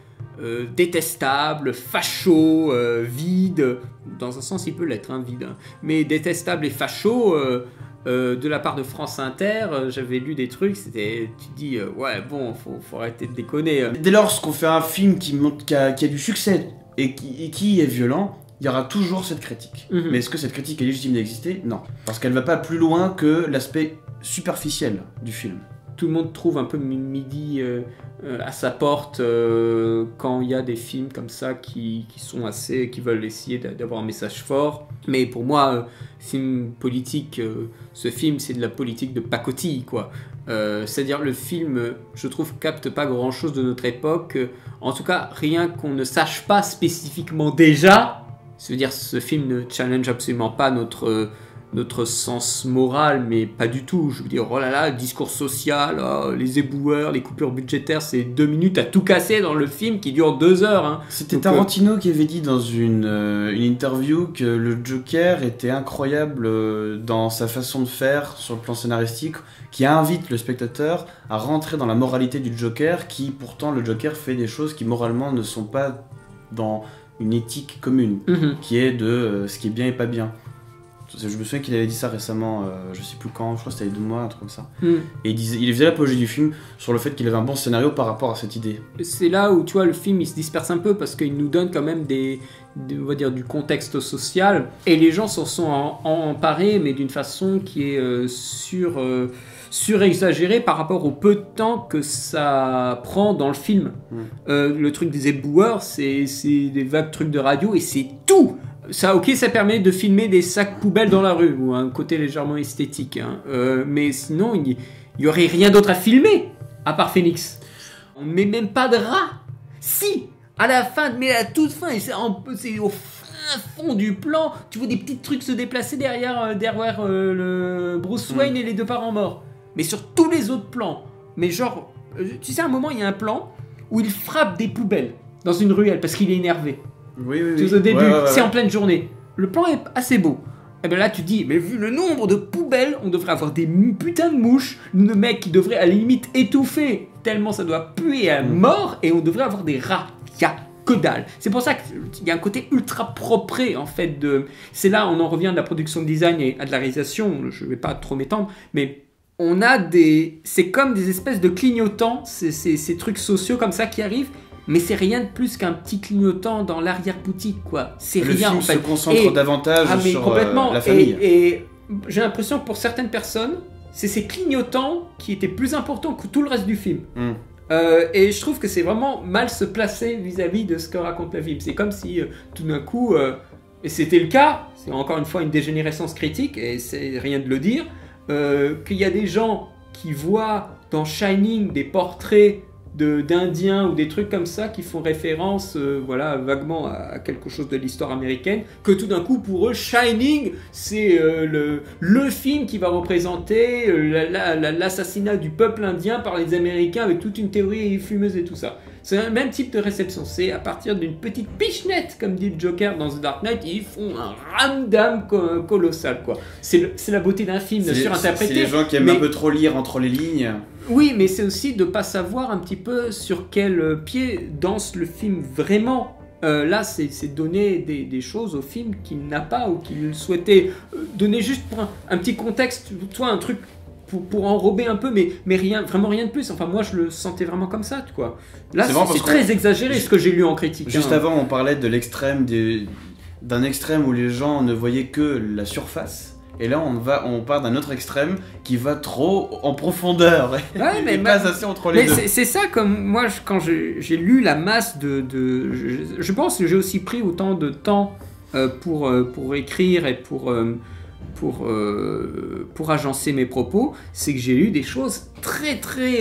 détestable, facho, vide. Dans un sens, il peut l'être, vide. Mais détestable et facho, de la part de France Inter, j'avais lu des trucs, tu te dis, ouais, bon, faut arrêter de déconner. Dès lors qu'on fait un film qui a du succès et qui est violent, il y aura toujours cette critique. Mais est-ce que cette critique est légitime d'exister ? Non. Parce qu'elle va pas plus loin que l'aspect superficiel du film. Tout le monde trouve un peu midi à sa porte quand il y a des films comme ça qui veulent essayer d'avoir un message fort. Mais pour moi, film politique, ce film c'est de la politique de pacotille, quoi. C'est-à-dire le film, je trouve, capte pas grand-chose de notre époque. En tout cas, rien qu'on ne sache pas spécifiquement déjà. C'est-à-dire ce film ne challenge absolument pas notre sens moral, mais pas du tout. Je veux dire, oh là là, le discours social, les éboueurs, les coupures budgétaires, c'est 2 minutes à tout casser dans le film qui dure 2 heures. C'était Tarantino qui avait dit dans une interview que le Joker était incroyable dans sa façon de faire sur le plan scénaristique, qui invite le spectateur à rentrer dans la moralité du Joker, qui pourtant le Joker fait des choses qui moralement ne sont pas dans une éthique commune, qui est de ce qui est bien et pas bien. Je me souviens qu'il avait dit ça récemment, je sais plus quand, je crois que c'était il y a 2 mois, un truc comme ça. Et il faisait l'apologie du film sur le fait qu'il avait un bon scénario par rapport à cette idée. C'est là où tu vois le film il se disperse un peu parce qu'il nous donne quand même on va dire du contexte social et les gens s'en sont emparés mais d'une façon qui est surexagérée par rapport au peu de temps que ça prend dans le film. Le truc des éboueurs, c'est des vagues trucs de radio et c'est tout. Ça, ok, ça permet de filmer des sacs poubelles dans la rue, ou un côté légèrement esthétique. Mais sinon, il n'y aurait rien d'autre à filmer, à part Phoenix. On ne met même pas de rats. Si, à la fin, mais à la toute fin, c'est au fin fond du plan, tu vois des petits trucs se déplacer derrière le Bruce Wayne et les 2 parents morts. Mais sur tous les autres plans. Mais genre, tu sais, à un moment, il y a un plan où il frappe des poubelles dans une ruelle parce qu'il est énervé. Oui. Tout au début, c'est en pleine journée. Le plan est assez beau. Et bien là, tu te dis, mais vu le nombre de poubelles, on devrait avoir des putains de mouches, de mecs qui devraient à la limite étouffer, tellement ça doit puer à mort, et on devrait avoir des rats. Il y a que dalle. C'est pour ça qu'il y a un côté ultra propre, en fait. C'est là, on en revient de la production de design et à de la réalisation, je ne vais pas trop m'étendre, mais on a c'est comme des espèces de clignotants, ces trucs sociaux comme ça qui arrivent, mais c'est rien de plus qu'un petit clignotant dans l'arrière-boutique, quoi. C'est rien, en fait. Le film se concentre davantage sur la famille. Et j'ai l'impression que pour certaines personnes, c'est ces clignotants qui étaient plus importants que tout le reste du film. Et je trouve que c'est vraiment mal se placer vis-à-vis de ce que raconte le film. C'est comme si, tout d'un coup, et c'était le cas, c'est encore une fois une dégénérescence critique, et c'est rien de le dire, qu'il y a des gens qui voient dans Shining des portraits d'Indiens ou des trucs comme ça qui font référence vaguement à quelque chose de l'histoire américaine, que tout d'un coup pour eux Shining c'est le film qui va représenter l'assassinat du peuple indien par les Américains avec toute une théorie fumeuse et tout ça. C'est le même type de réception, c'est à partir d'une petite pichenette comme dit le Joker dans The Dark Knight, ils font un ramdam colossal, quoi. C'est la beauté d'un film surinterprété. C'est les gens qui aiment un peu trop lire entre les lignes. Oui, mais c'est aussi de pas savoir un petit peu sur quel pied danse le film vraiment. Là, c'est donner des choses au film qu'il n'a pas ou qu'il souhaitait donner juste pour un petit contexte, toi, un truc pour enrober un peu, mais rien, vraiment rien de plus. Enfin, moi, je le sentais vraiment comme ça, quoi. Là, c'est très exagéré ce que j'ai lu en critique. Juste avant, on parlait de l'extrême d'un extrême où les gens ne voyaient que la surface. Et là, on part d'un autre extrême qui va trop en profondeur. Ouais, mais pas assez entre les deux. C'est ça, comme moi, quand j'ai lu la masse je pense que j'ai aussi pris autant de temps pour écrire et pour agencer mes propos, c'est que j'ai lu des choses très très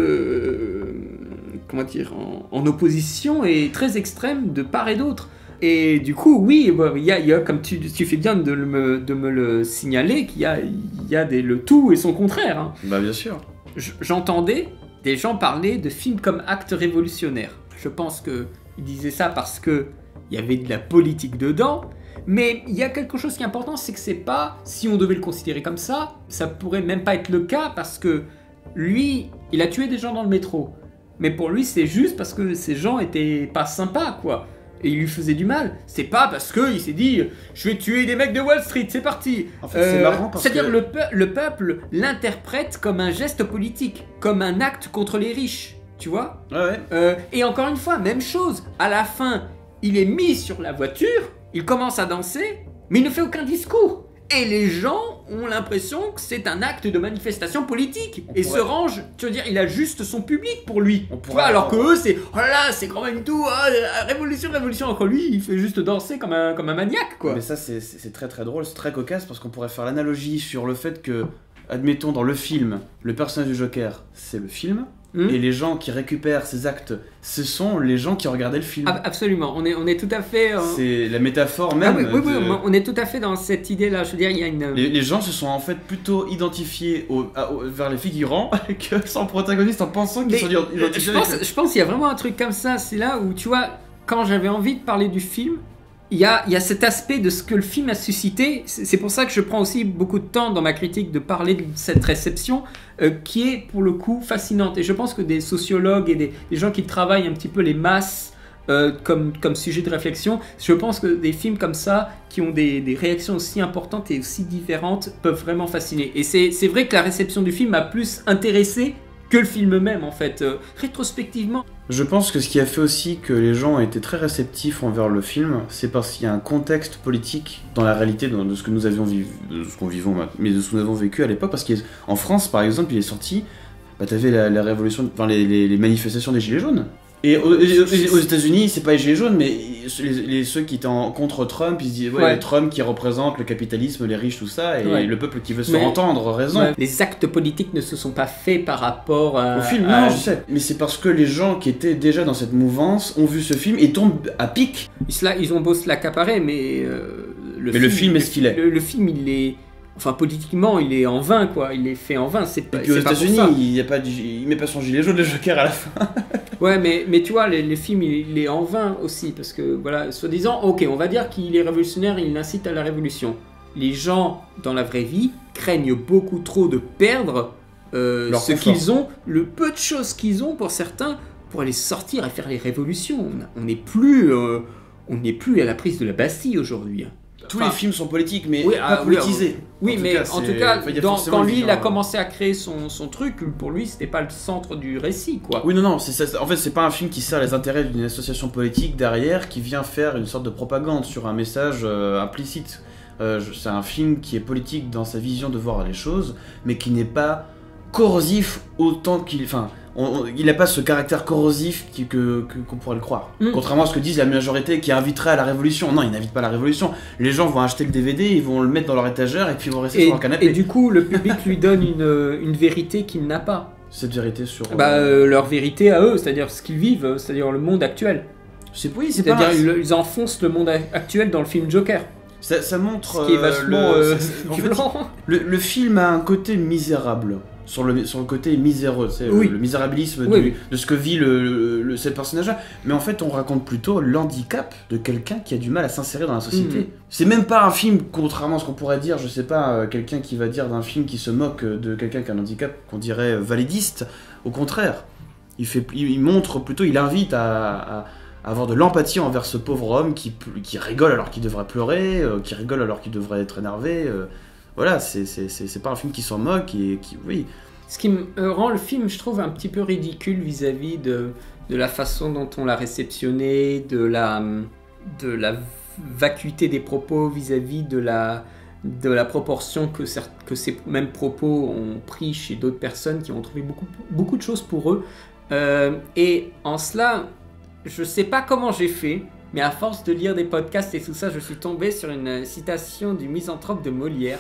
comment dire, en opposition et très extrêmes de part et d'autre. Et du coup, oui, il y a comme tu fais bien de me le signaler, qu'il y a le tout et son contraire. Hein. Bah bien sûr. J'entendais des gens parler de films comme actes révolutionnaires. Je pense qu'ils disaient ça parce qu'il y avait de la politique dedans. Mais il y a quelque chose qui est important, c'est que c'est pas, si on devait le considérer comme ça pourrait même pas être le cas parce que lui, il a tué des gens dans le métro. Mais pour lui, c'est juste parce que ces gens étaient pas sympas, quoi. Et il lui faisait du mal. C'est pas parce qu'il s'est dit je vais tuer des mecs de Wall Street, c'est parti. En fait, c'est marrant parce c'est-à-dire le peuple l'interprète comme un geste politique, comme un acte contre les riches, tu vois. Ouais. Et encore une fois, même chose. À la fin, il est mis sur la voiture, il commence à danser, mais il ne fait aucun discours. Et les gens ont l'impression que c'est un acte de manifestation politique. Se range, tu veux dire, il a juste son public pour lui. Alors que eux, c'est oh là là, c'est grand Manitou, révolution. Alors que lui, il fait juste danser comme un maniaque, quoi. Mais ça, c'est très très drôle, c'est très cocasse parce qu'on pourrait faire l'analogie sur le fait que, admettons, dans le film, le personnage du Joker, c'est le film. Et les gens qui récupèrent ces actes, ce sont les gens qui regardaient le film. Absolument, on est tout à fait... C'est la métaphore même. Oui, on est tout à fait dans cette idée-là. Je veux dire, il y a une... Les gens se sont en fait plutôt identifiés vers les figurants que sans protagoniste en pensant qu'ils sont identifiés. Je pense qu'il y a vraiment un truc comme ça. C'est là où, tu vois, quand j'avais envie de parler du film, il y a cet aspect de ce que le film a suscité. C'est pour ça que je prends aussi beaucoup de temps dans ma critique de parler de cette réception qui est pour le coup fascinante. Et je pense que des sociologues et des gens qui travaillent un petit peu les masses comme sujet de réflexion, je pense que des films comme ça qui ont des réactions aussi importantes et aussi différentes peuvent vraiment fasciner. Et c'est vrai que la réception du film m'a plus intéressé que le film même en fait, rétrospectivement. Je pense que ce qui a fait aussi que les gens ont été très réceptifs envers le film, c'est parce qu'il y a un contexte politique dans la réalité de ce que nous avions de ce qu'on vivons maintenant, mais de ce que nous avons vécu à l'époque, parce qu'en France par exemple il est sorti, t'avais la révolution, enfin les manifestations des Gilets jaunes. Et aux États-Unis, c'est pas les Gilets jaunes, mais ceux qui étaient contre Trump, ils se disaient Trump qui représente le capitalisme, les riches, tout ça, et le peuple qui veut se entendre raison. Les actes politiques ne se sont pas faits par rapport au film, non, je sais. Mais c'est parce que les gens qui étaient déjà dans cette mouvance ont vu ce film et tombent à pic. Ils ont beau se l'accaparer, mais le film est ce qu'il est. Le film, il est... Enfin, politiquement, il est en vain, quoi. Il est fait en vain. Et puis aux États-Unis, il met pas son gilet jaune, le Joker, à la fin. Ouais, mais tu vois, les films, il est en vain aussi. Parce que, voilà, soi-disant, ok, on va dire qu'il est révolutionnaire, il incite à la révolution. Les gens, dans la vraie vie, craignent beaucoup trop de perdre ce qu'ils ont, le peu de choses qu'ils ont pour certains, pour aller sortir et faire les révolutions. On n'est plus à la prise de la Bastille aujourd'hui. Tous les films sont politiques, mais pas politisés. Oui, mais en tout cas, quand lui il a commencé à créer son truc, pour lui c'était pas le centre du récit, quoi. Oui, non, en fait c'est pas un film qui sert les intérêts d'une association politique derrière, qui vient faire une sorte de propagande sur un message implicite. C'est un film qui est politique dans sa vision de voir les choses, mais qui n'est pas corrosif autant qu'il... Enfin, il n'a pas ce caractère corrosif qu'on pourrait le croire. Contrairement à ce que disent la majorité qui inviterait à la révolution. Non, ils n'invitent pas à la révolution. Les gens vont acheter le DVD, ils vont le mettre dans leur étagère et puis ils vont rester sur leur canapé. Et du coup, le public lui donne une vérité qu'il n'a pas. Cette vérité sur... leur vérité à eux, c'est-à-dire ce qu'ils vivent, c'est-à-dire le monde actuel. C'est-à-dire ils enfoncent le monde actuel dans le film Joker. Ça montre... Ce qui est vachement violent. Le film a un côté misérable. sur le côté miséreux, tu sais, Oui. le misérabilisme Oui. de ce que vit ce personnage-là. Mais en fait, on raconte plutôt l'handicap de quelqu'un qui a du mal à s'insérer dans la société. C'est même pas un film, contrairement à ce qu'on pourrait dire, je sais pas, quelqu'un qui va dire d'un film qui se moque de quelqu'un qui a un handicap, qu'on dirait validiste. Au contraire, il montre plutôt, il invite à avoir de l'empathie envers ce pauvre homme qui rigole alors qu'il devrait pleurer, qui rigole alors qu'il devrait être énervé. Voilà, c'est pas un film qui s'en moque et qui, oui. Ce qui me rend le film, je trouve, un petit peu ridicule vis-à-vis de la façon dont on l'a réceptionné, de la vacuité des propos vis-à-vis de la proportion que ces mêmes propos ont pris chez d'autres personnes qui ont trouvé beaucoup de choses pour eux. Et en cela, je sais pas comment j'ai fait, mais à force de lire des podcasts et tout ça, je suis tombé sur une citation du Misanthrope de Molière.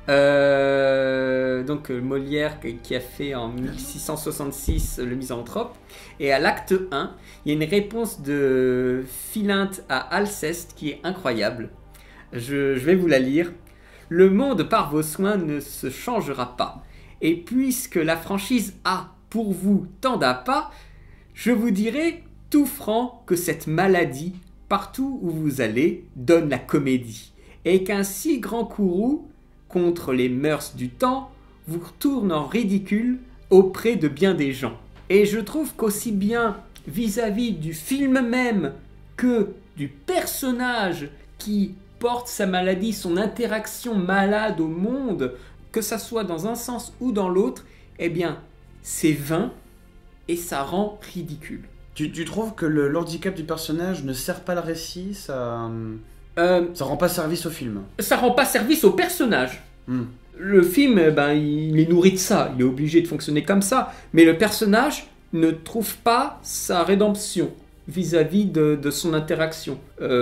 Donc Molière qui a fait en 1666 le Misanthrope, et à l'acte 1 il y a une réponse de Philinte à Alceste qui est incroyable. Je vais vous la lire. Le monde par vos soins ne se changera pas, et puisque la franchise a pour vous tant d'appât, je vous dirai tout franc que cette maladie, partout où vous allez, donne la comédie, et qu'un si grand courroux contre les mœurs du temps vous retourne en ridicule auprès de bien des gens. Et je trouve qu'aussi bien vis-à-vis du film même que du personnage qui porte sa maladie, son interaction malade au monde, que ça soit dans un sens ou dans l'autre, eh bien c'est vain et ça rend ridicule. Tu trouves que l'handicap du personnage ne sert pas le récit, ça rend pas service au film? Ça rend pas service au personnage. Le film, il est nourri de ça, il est obligé de fonctionner comme ça, mais le personnage ne trouve pas sa rédemption vis-à-vis de son interaction.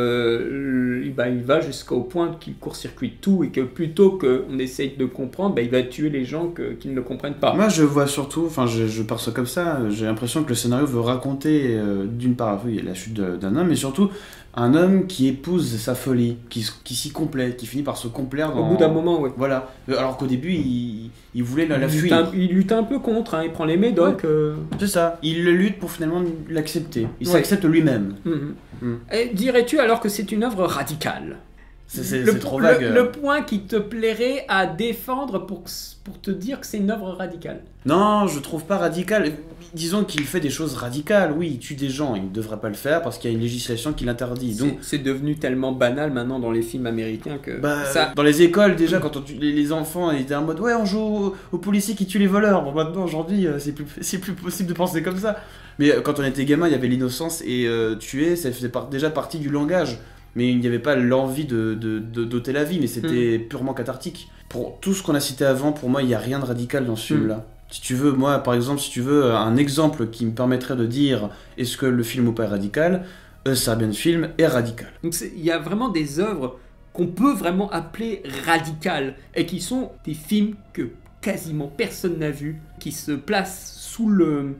Il va jusqu'au point qu'il court-circuite tout et que plutôt qu'on essaye de comprendre, il va tuer les gens qui ne le comprennent pas. Moi je vois surtout, je perçois comme ça, j'ai l'impression que le scénario veut raconter d'une part la chute d'un homme, mais surtout un homme qui épouse sa folie, qui s'y complaît, qui finit par se complaire au bout d'un moment, ouais. Voilà. Alors qu'au début, il voulait la fuir. Il lutte un peu contre, il prend les médocs. Ouais. C'est ça. Il le lutte pour finalement l'accepter. Il s'accepte lui-même. Et dirais-tu alors que c'est une œuvre radicale? C'est trop vague. Le point qui te plairait à défendre pour te dire que c'est une œuvre radicale? Non, je trouve pas radical. Disons qu'il fait des choses radicales. Oui, il tue des gens. Il ne devrait pas le faire parce qu'il y a une législation qui l'interdit. Donc c'est devenu tellement banal maintenant dans les films américains que dans les écoles déjà, quand les enfants étaient en mode ouais, on joue aux policiers qui tuent les voleurs. Bon, maintenant aujourd'hui, c'est plus possible de penser comme ça. Mais quand on était gamin, il y avait l'innocence et tuer, ça faisait déjà partie du langage. Mais il n'y avait pas l'envie d'ôter la vie, mais c'était purement cathartique. Pour tout ce qu'on a cité avant, pour moi, il n'y a rien de radical dans ce film-là. Si tu veux, moi, par exemple, si tu veux un exemple qui me permettrait de dire est-ce que le film ou pas est radical, Serbian Film est radical. Donc il y a vraiment des œuvres qu'on peut vraiment appeler radicales et qui sont des films que quasiment personne n'a vu, qui se placent sous le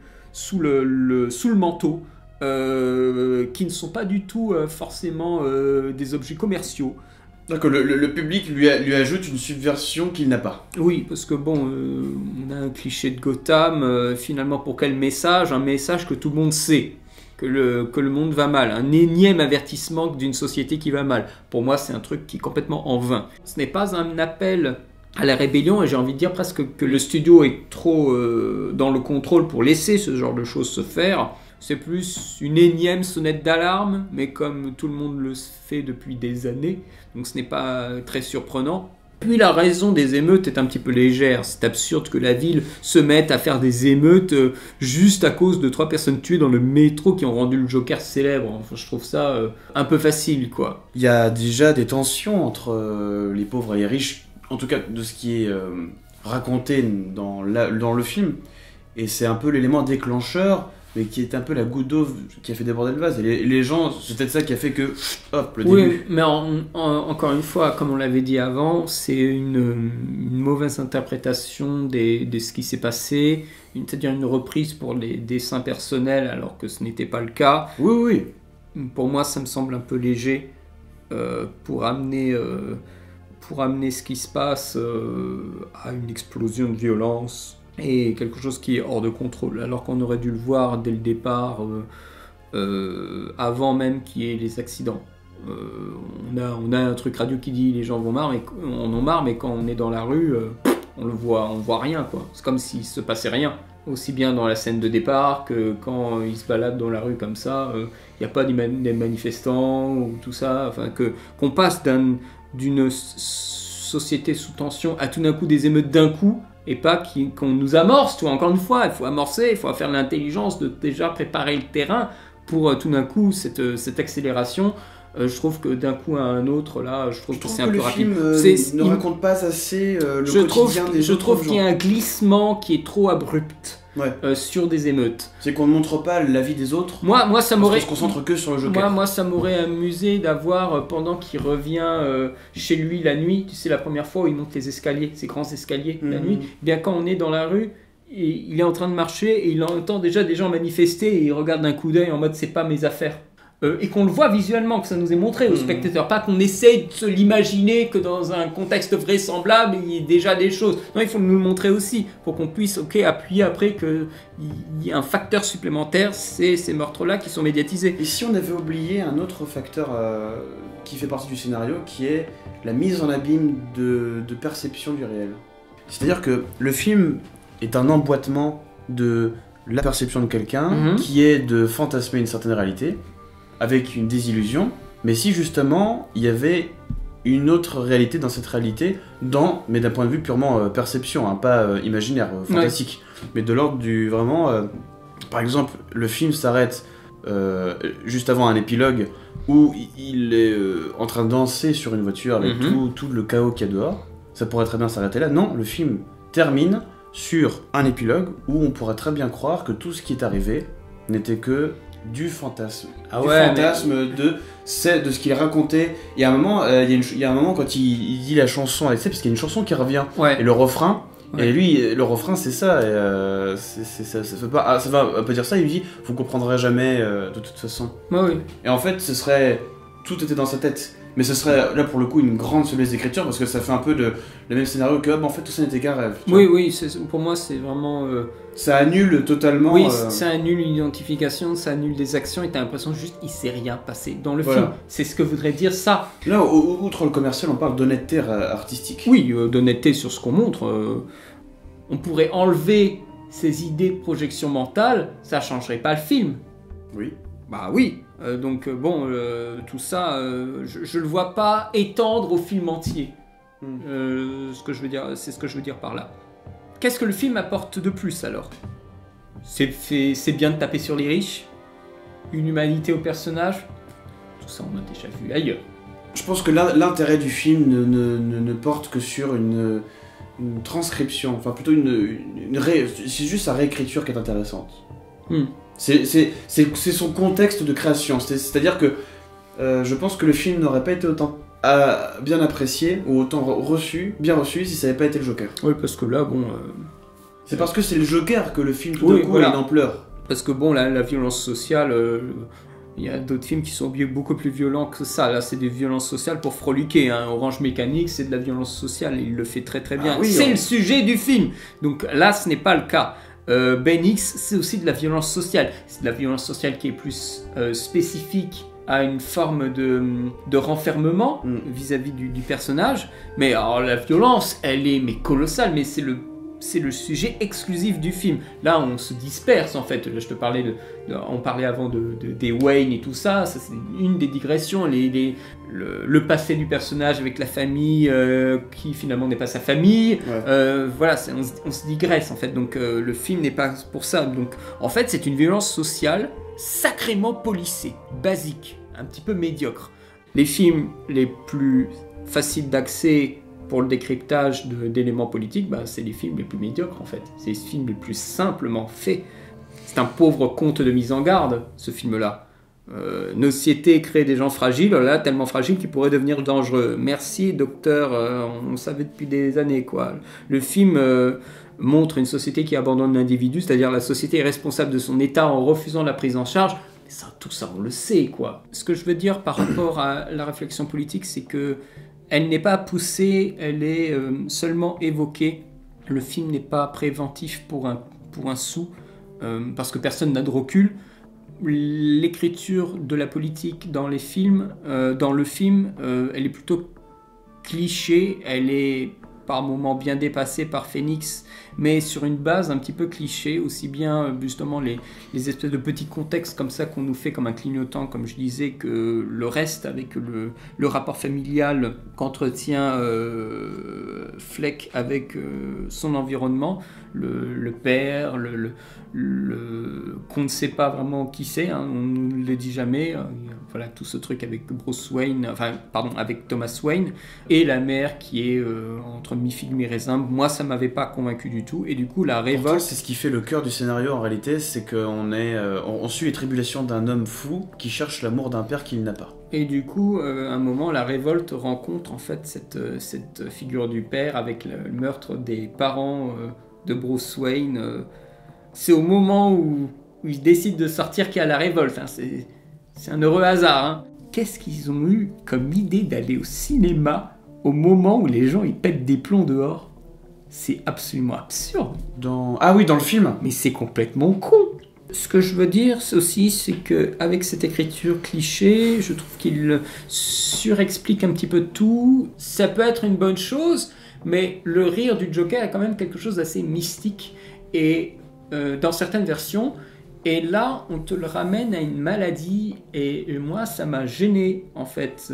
manteau. Qui ne sont pas du tout forcément des objets commerciaux. Donc le public lui ajoute une subversion qu'il n'a pas. Oui, parce que on a un cliché de Gotham, finalement pour quel message? Un message que tout le monde sait, que le monde va mal, un énième avertissement d'une société qui va mal. Pour moi, c'est un truc qui est complètement en vain. Ce n'est pas un appel à la rébellion, et j'ai envie de dire presque que le studio est trop dans le contrôle pour laisser ce genre de choses se faire. C'est plus une énième sonnette d'alarme, mais comme tout le monde le fait depuis des années, donc ce n'est pas très surprenant. Puis la raison des émeutes est un petit peu légère. C'est absurde que la ville se mette à faire des émeutes juste à cause de 3 personnes tuées dans le métro qui ont rendu le Joker célèbre. Enfin, je trouve ça un peu facile, quoi. Il y a déjà des tensions entre les pauvres et les riches, en tout cas de ce qui est raconté dans le film, et c'est un peu l'élément déclencheur, mais qui est un peu la goutte d'eau qui a fait déborder le vase. Et les gens, c'est peut-être ça qui a fait que, hop, le début. Oui, mais encore une fois, comme on l'avait dit avant, c'est une mauvaise interprétation de ce qui s'est passé, c'est-à-dire une reprise pour les dessins personnels, alors que ce n'était pas le cas. Oui. Pour moi, ça me semble un peu léger pour amener ce qui se passe à une explosion de violence. et quelque chose qui est hors de contrôle, alors qu'on aurait dû le voir dès le départ, avant même qu'il y ait les accidents. On a un truc radio qui dit les gens on en ont marre, mais quand on est dans la rue, on voit rien, quoi. C'est comme s'il se passait rien. Aussi bien dans la scène de départ que quand ils se baladent dans la rue comme ça, il n'y a pas des manifestants ou tout ça, enfin qu'on passe d'une société sous tension à tout d'un coup des émeutes d'un coup, et pas qu'on nous amorce, tu vois. Encore une fois, il faut amorcer, il faut faire l'intelligence de déjà préparer le terrain pour tout d'un coup cette accélération. Je trouve que d'un coup à un autre, là, je trouve que c'est un peu rapide. Le film ne raconte pas assez le quotidien des autres. Je trouve qu'il y a un glissement qui est trop abrupt sur des émeutes. C'est qu'on ne montre pas la vie des autres. Moi, ça m'aurait. On se concentre que sur le Joker. Moi, ça m'aurait amusé d'avoir, pendant qu'il revient chez lui la nuit, tu sais, la première fois où il monte les escaliers, ces grands escaliers, la nuit, bien quand on est dans la rue, et il est en train de marcher et il entend déjà des gens manifester et il regarde d'un coup d'œil en mode c'est pas mes affaires. Et qu'on le voit visuellement, que ça nous est montré aux spectateurs, pas qu'on essaye de se l'imaginer que dans un contexte vraisemblable il y ait déjà des choses. Non, il faut nous le montrer aussi, pour qu'on puisse appuyer après qu'il y a un facteur supplémentaire, c'est ces meurtres-là qui sont médiatisés. Et si on avait oublié un autre facteur qui fait partie du scénario, qui est la mise en abîme de perception du réel. C'est-à-dire que le film est un emboîtement de la perception de quelqu'un, qui est de fantasmer une certaine réalité, avec une désillusion, mais si justement il y avait une autre réalité dans cette réalité, mais d'un point de vue purement perception, hein, pas imaginaire, fantastique, mais de l'ordre du vraiment... par exemple, le film s'arrête juste avant un épilogue où il est en train de danser sur une voiture avec tout le chaos qu'il y a dehors. Ça pourrait très bien s'arrêter là. Non, le film termine sur un épilogue où on pourrait très bien croire que tout ce qui est arrivé n'était que du fantasme. De ce qu'il racontait. Il y a un moment, quand il dit la chanson, parce qu'il y a une chanson qui revient, et le refrain, et lui, le refrain c'est ça, et ça fait pas, ça va pas dire ça, il me dit, vous comprendrez jamais de toute façon. Et en fait, tout était dans sa tête. Mais ce serait, là pour le coup, une grande faiblesse d'écriture, parce que ça fait un peu le même scénario que, en fait, tout ça n'était qu'un rêve. Pour moi, c'est vraiment... Ça annule totalement... Oui, ça annule une identification, ça annule des actions, et t'as l'impression juste qu'il s'est rien passé dans le film. C'est ce que voudrait dire ça. Là, outre le commercial, on parle d'honnêteté artistique. Oui, d'honnêteté sur ce qu'on montre. On pourrait enlever ces idées de projection mentale, ça changerait pas le film. Oui. Bah oui. Tout ça, je le vois pas étendre au film entier. Ce que je veux dire, c'est ce que je veux dire par là. Qu'est-ce que le film apporte de plus alors ? C'est bien de taper sur les riches, une humanité au personnage. Tout ça, on a déjà vu ailleurs. Je pense que l'intérêt du film ne porte que sur une transcription, enfin plutôt c'est juste sa réécriture qui est intéressante. C'est son contexte de création, c'est-à-dire que je pense que le film n'aurait pas été autant bien apprécié ou autant bien reçu si ça n'avait pas été le Joker. Oui, parce que là, c'est parce que c'est le Joker que le film tout d'un coup a une ampleur. Parce que la violence sociale, il y a d'autres films qui sont beaucoup plus violents que ça. Là, c'est des violences sociales pour froliquer. Hein. Orange Mécanique, c'est de la violence sociale, il le fait très très bien. C'est le sujet du film. Donc là, ce n'est pas le cas. Ben X, c'est aussi de la violence sociale. C'est de la violence sociale qui est plus spécifique à une forme de renfermement vis-à-vis du personnage. Mais alors, la violence, elle est colossale, mais c'est le sujet exclusif du film. Là, on se disperse en fait. Là, je te parlais on parlait avant des Wayne et tout ça. Ça, c'est une des digressions. Le passé du personnage avec la famille qui finalement n'est pas sa famille. On se digresse en fait. Donc le film n'est pas pour ça. Donc en fait, c'est une violence sociale sacrément policée, basique, un petit peu médiocre. Les films les plus faciles d'accès pour le décryptage d'éléments politiques, c'est les films les plus médiocres en fait. C'est les films les plus simplement faits. C'est un pauvre conte de mise en garde, ce film-là. Nos sociétés créent des gens fragiles, là, tellement fragiles qu'ils pourraient devenir dangereux. Merci, docteur, on le savait depuis des années, quoi. Le film montre une société qui abandonne l'individu, c'est-à-dire la société est responsable de son état en refusant la prise en charge. Tout ça, on le sait, quoi. Ce que je veux dire par rapport à la réflexion politique, c'est que elle n'est pas poussée, elle est seulement évoquée Le film n'est pas préventif pour un sou, parce que personne n'a de recul. L'écriture de la politique dans les films, dans le film, elle est plutôt cliché, elle est par moments bien dépassée par Phoenix, mais sur une base un petit peu cliché, aussi bien justement les espèces de petits contextes comme ça qu'on nous fait comme un clignotant, comme je disais, que le reste avec le rapport familial qu'entretient Fleck avec son environnement, le père, qu'on ne sait pas vraiment qui c'est, hein, on ne le dit jamais, voilà, tout ce truc avec Bruce Wayne, avec Thomas Wayne, et la mère qui est entre mi-figue mi-raisin. Moi, ça m'avait pas convaincu du tout, et du coup, la révolte... Pourtant, c'est ce qui fait le cœur du scénario en réalité, c'est qu'on suit les tribulations d'un homme fou qui cherche l'amour d'un père qu'il n'a pas. Et du coup, à un moment, la révolte rencontre en fait cette figure du père avec le meurtre des parents de Bruce Wayne. C'est au moment où il décide de sortir qu'il y a la révolte. Hein. C'est un heureux hasard. Hein. Qu'est-ce qu'ils ont eu comme idée d'aller au cinéma au moment où les gens ils pètent des plombs dehors? C'est absolument absurde. Ah oui, dans le film. Mais c'est complètement con. Ce que je veux dire aussi, c'est qu'avec cette écriture cliché, je trouve qu'il surexplique un petit peu tout. Ça peut être une bonne chose, mais le rire du Joker a quand même quelque chose d'assez mystique. Et dans certaines versions, et là, on te le ramène à une maladie, et moi, ça m'a gêné, en fait.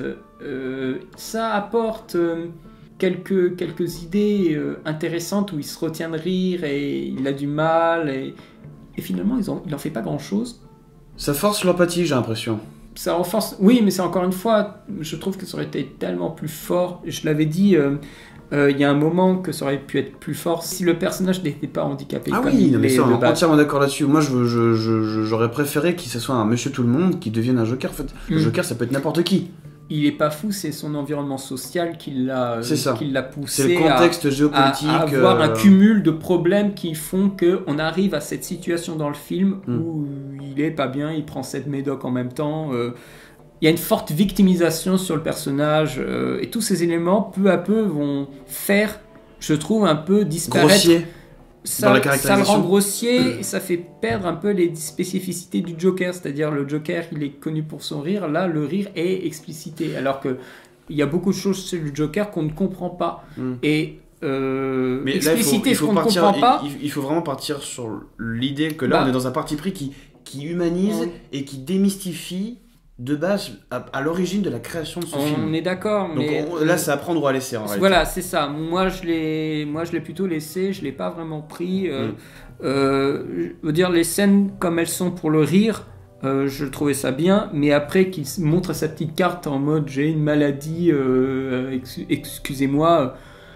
Ça apporte quelques idées intéressantes où il se retient de rire, et il a du mal, et finalement, il n'en fait pas grand-chose. Ça force l'empathie, j'ai l'impression. Ça renforce... Oui, mais c'est encore une fois, je trouve que ça aurait été tellement plus fort. Je l'avais dit... il y a un moment que ça aurait pu être plus fort si le personnage n'était pas handicapé. Ah oui, mais ça, on est entièrement d'accord là-dessus. Moi, j'aurais préféré qu'il ce soit un monsieur tout le monde qui devienne un Joker. En fait, le Joker, ça peut être n'importe qui. Il est pas fou, c'est son environnement social qui l'a poussé. C'est le contexte géopolitique. À avoir un cumul de problèmes qui font qu'on arrive à cette situation dans le film où il est pas bien, il prend 7 médocs en même temps. Il y a une forte victimisation sur le personnage et tous ces éléments, peu à peu, vont faire, je trouve, un peu disparaître. Grossier. Ça le rend grossier et ça fait perdre un peu les spécificités du Joker. C'est-à-dire, le Joker, il est connu pour son rire. Là, le rire est explicité. Alors qu'il y a beaucoup de choses sur le Joker qu'on ne comprend pas. Et mais expliciter là, ce qu'on ne comprend pas... Il faut vraiment partir sur l'idée que là, on est dans un parti pris qui humanise et qui démystifie de base à l'origine de la création de ce film. On est d'accord, mais... Donc là, c'est à prendre ou à laisser, en réalité. Voilà, c'est ça. Moi, je l'ai plutôt laissé, je l'ai pas vraiment pris. Je veux dire, les scènes, comme elles sont pour le rire, je trouvais ça bien, mais après qu'il montre sa petite carte en mode « j'ai une maladie, excusez-moi »,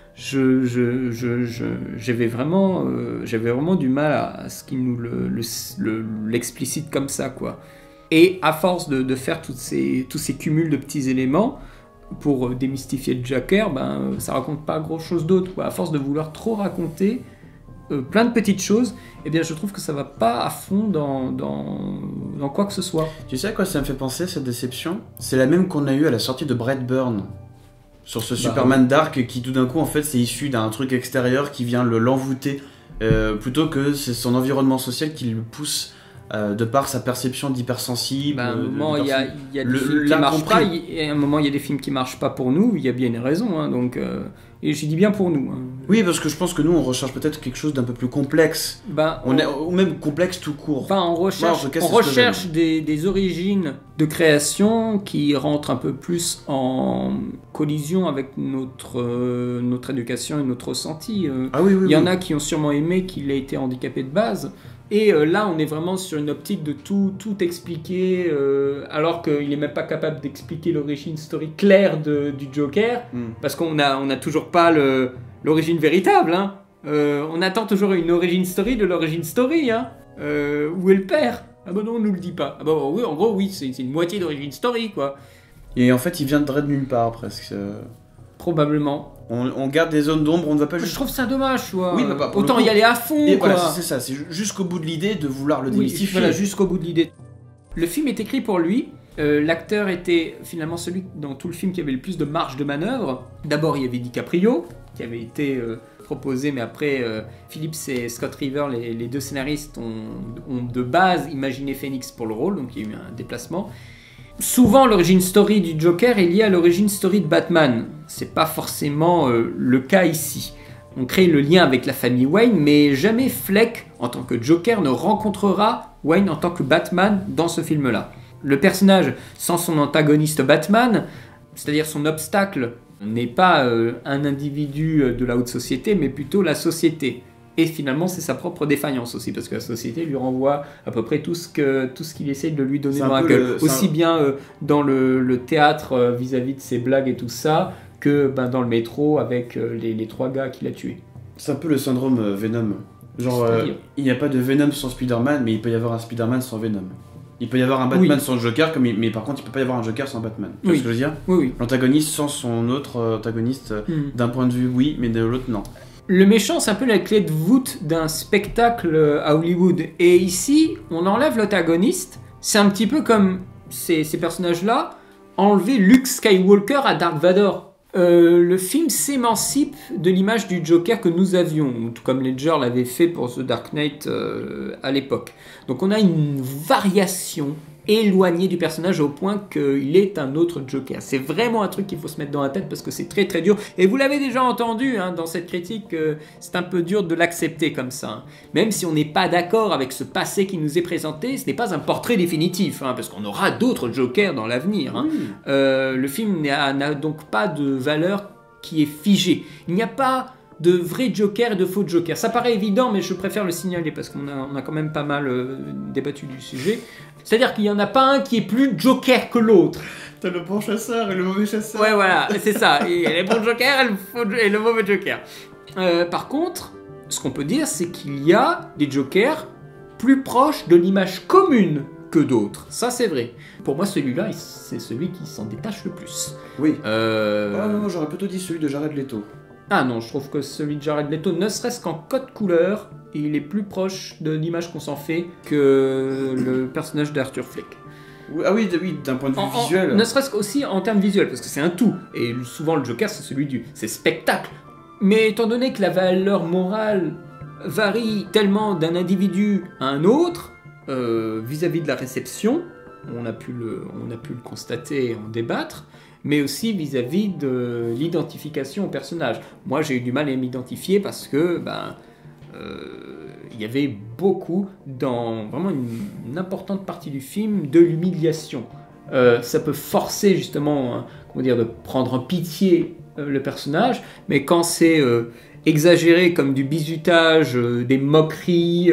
j'avais vraiment du mal à ce qu'il nous l'explicite comme ça, quoi. Et à force de faire tous ces cumuls de petits éléments pour démystifier le Joker, ça raconte pas grand-chose d'autre, quoi. À force de vouloir trop raconter plein de petites choses, eh bien je trouve que ça va pas à fond dans quoi que ce soit. Tu sais à quoi ça me fait penser, cette déception? C'est la même qu'on a eue à la sortie de Brightburn. Sur ce Superman Dark qui tout d'un coup en fait c'est issu d'un truc extérieur qui vient l'envoûter plutôt que c'est son environnement social qui le pousse de par sa perception d'hypersensible. À un moment il y a des films qui marchent pas, et à un moment il y a des films qui marchent pas pour nous, il y a bien une raison, hein, donc et je dis bien pour nous. Hein. Oui, parce que je pense que nous on recherche peut-être quelque chose d'un peu plus complexe. Ou même complexe tout court. On recherche des origines de création qui rentrent un peu plus en collision avec notre éducation et notre ressenti. Il y en a qui ont sûrement aimé qu'il ait été handicapé de base. Et là, on est vraiment sur une optique de tout expliquer, alors qu'il n'est même pas capable d'expliquer l'origine story claire du Joker, parce qu'on n'a toujours pas l'origine véritable. Hein. On attend toujours une origin story de l'origin story. Hein. Où est le père? Ah bah non, on nous le dit pas. Ah bah oui, en gros, oui, c'est une moitié d'origin story, quoi. Et en fait, il viendrait de nulle part, presque. Probablement. On garde des zones d'ombre, on ne va pas juste... Je trouve ça dommage, tu vois. Oui, autant y aller à fond, et quoi. Voilà, c'est ça, c'est jusqu'au bout de l'idée de vouloir le démystifier. Voilà, jusqu'au bout de l'idée. Le film est écrit pour lui. L'acteur était finalement celui dans tout le film qui avait le plus de marge de manœuvre. D'abord, il y avait DiCaprio, qui avait été proposé, mais après Phillips et Scott River, les deux scénaristes, ont de base imaginé Phoenix pour le rôle, donc il y a eu un déplacement. Souvent, l'origin story du Joker est liée à l'origin story de Batman. C'est pas forcément le cas ici. On crée le lien avec la famille Wayne, mais jamais Fleck, en tant que Joker, ne rencontrera Wayne en tant que Batman dans ce film-là. Le personnage, sans son antagoniste Batman, c'est-à-dire son obstacle, n'est pas un individu de la haute société, mais plutôt la société. Et finalement, c'est sa propre défaillance aussi, parce que la société lui renvoie à peu près tout ce qu'il essaye de lui donner dans la gueule. Aussi bien dans le théâtre vis-à-vis de ses blagues et tout ça, que dans le métro avec les 3 gars qu'il a tués. C'est un peu le syndrome Venom. Genre, il n'y a pas de Venom sans Spider-Man, mais il peut y avoir un Spider-Man sans Venom. Il peut y avoir un Batman sans Joker, mais par contre, il peut pas y avoir un Joker sans Batman. Tu vois ce que je veux dire ? Oui. L'antagoniste sans son autre antagoniste, d'un point de vue, oui, mais de l'autre, non. Le méchant, c'est un peu la clé de voûte d'un spectacle à Hollywood. Et ici, on enlève l'antagoniste. C'est un petit peu comme ces personnages-là enlever Luke Skywalker à Dark Vador. Le film s'émancipe de l'image du Joker que nous avions, tout comme Ledger l'avait fait pour The Dark Knight à l'époque. Donc on a une variation éloignée du personnage au point qu'il est un autre Joker. C'est vraiment un truc qu'il faut se mettre dans la tête parce que c'est très très dur. Et vous l'avez déjà entendu dans cette critique, c'est un peu dur de l'accepter comme ça. Même si on n'est pas d'accord avec ce passé qui nous est présenté, ce n'est pas un portrait définitif, parce qu'on aura d'autres Jokers dans l'avenir. Le film n'a donc pas de valeur qui est figée. Il n'y a pas de vrais Jokers et de faux Jokers. Ça paraît évident, mais je préfère le signaler parce qu'on a quand même pas mal débattu du sujet. C'est-à-dire qu'il n'y en a pas un qui est plus Joker que l'autre. T'as le bon chasseur et le mauvais chasseur. Ouais, voilà, c'est ça. Il y a les bons Jokers et le mauvais Joker. Par contre, ce qu'on peut dire, c'est qu'il y a des Jokers plus proches de l'image commune que d'autres. Ça, c'est vrai. Pour moi, celui-là, c'est celui qui s'en détache le plus. Oui. Moi, j'aurais plutôt dit celui de Jared Leto. Ah non, je trouve que celui de Jared Leto, ne serait-ce qu'en code couleur, il est plus proche de l'image qu'on s'en fait que le personnage d'Arthur Fleck. Ah oui, d'un point de vue visuel. Ne serait-ce qu'aussi en termes visuels, parce que c'est un tout. Et souvent, le Joker, c'est c'est spectacle. Mais étant donné que la valeur morale varie tellement d'un individu à un autre, vis-à-vis de la réception, on a pu le constater et en débattre, mais aussi vis-à-vis de l'identification au personnage. Moi, j'ai eu du mal à m'identifier parce que il y avait beaucoup, dans vraiment une importante partie du film, de l'humiliation. Ça peut forcer justement, de prendre en pitié le personnage, mais quand c'est exagéré comme du bizutage, des moqueries,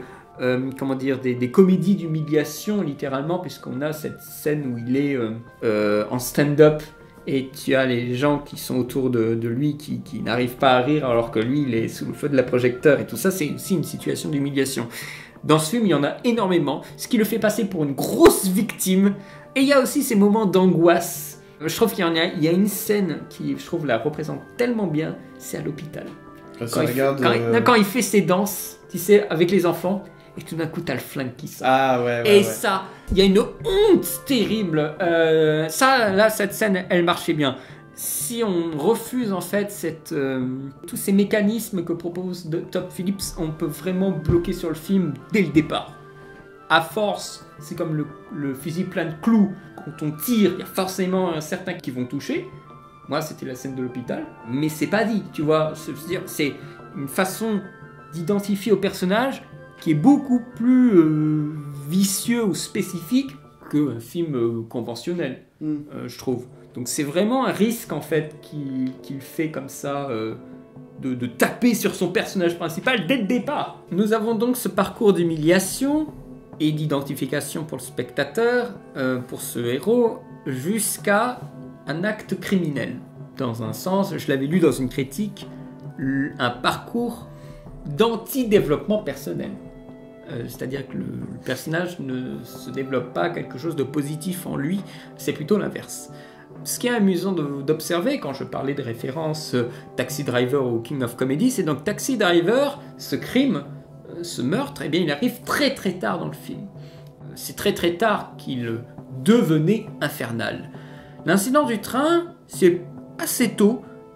des comédies d'humiliation littéralement, puisqu'on a cette scène où il est en stand-up et tu as les gens qui sont autour de lui qui n'arrivent pas à rire alors que lui il est sous le feu de la projecteur et tout ça, c'est aussi une situation d'humiliation. Dans ce film il y en a énormément, ce qui le fait passer pour une grosse victime, et il y a aussi ces moments d'angoisse. Je trouve qu'il y a une scène qui, je trouve, la représente tellement bien, c'est à l'hôpital. Quand il fait ses danses, tu sais, avec les enfants, et tout d'un coup, t'as le flingue qui sort. Ah ouais. Et ça, il y a une honte terrible. Cette scène, elle marchait bien. Si on refuse en fait tous ces mécanismes que propose Todd Phillips, on peut vraiment bloquer sur le film dès le départ. À force, c'est comme le fusil plein de clous. Quand on tire, il y a forcément certains qui vont toucher. Moi, c'était la scène de l'hôpital. Mais c'est pas dit, tu vois. C'est une façon d'identifier au personnage qui est beaucoup plus vicieux ou spécifique qu'un film conventionnel, je trouve. Donc c'est vraiment un risque en fait qu'il fait comme ça, de taper sur son personnage principal dès le départ. Nous avons donc ce parcours d'humiliation et d'identification pour le spectateur, pour ce héros, jusqu'à un acte criminel. Dans un sens, je l'avais lu dans une critique, un parcours d'anti-développement personnel. C'est-à-dire que le personnage ne se développe pas quelque chose de positif en lui, c'est plutôt l'inverse. Ce qui est amusant d'observer quand je parlais de référence Taxi Driver ou King of Comedy, c'est donc Taxi Driver, ce crime, ce meurtre, eh bien, il arrive très très tard dans le film. C'est très très tard qu'il devenait infernal. L'incident du train, c'est assez tôt.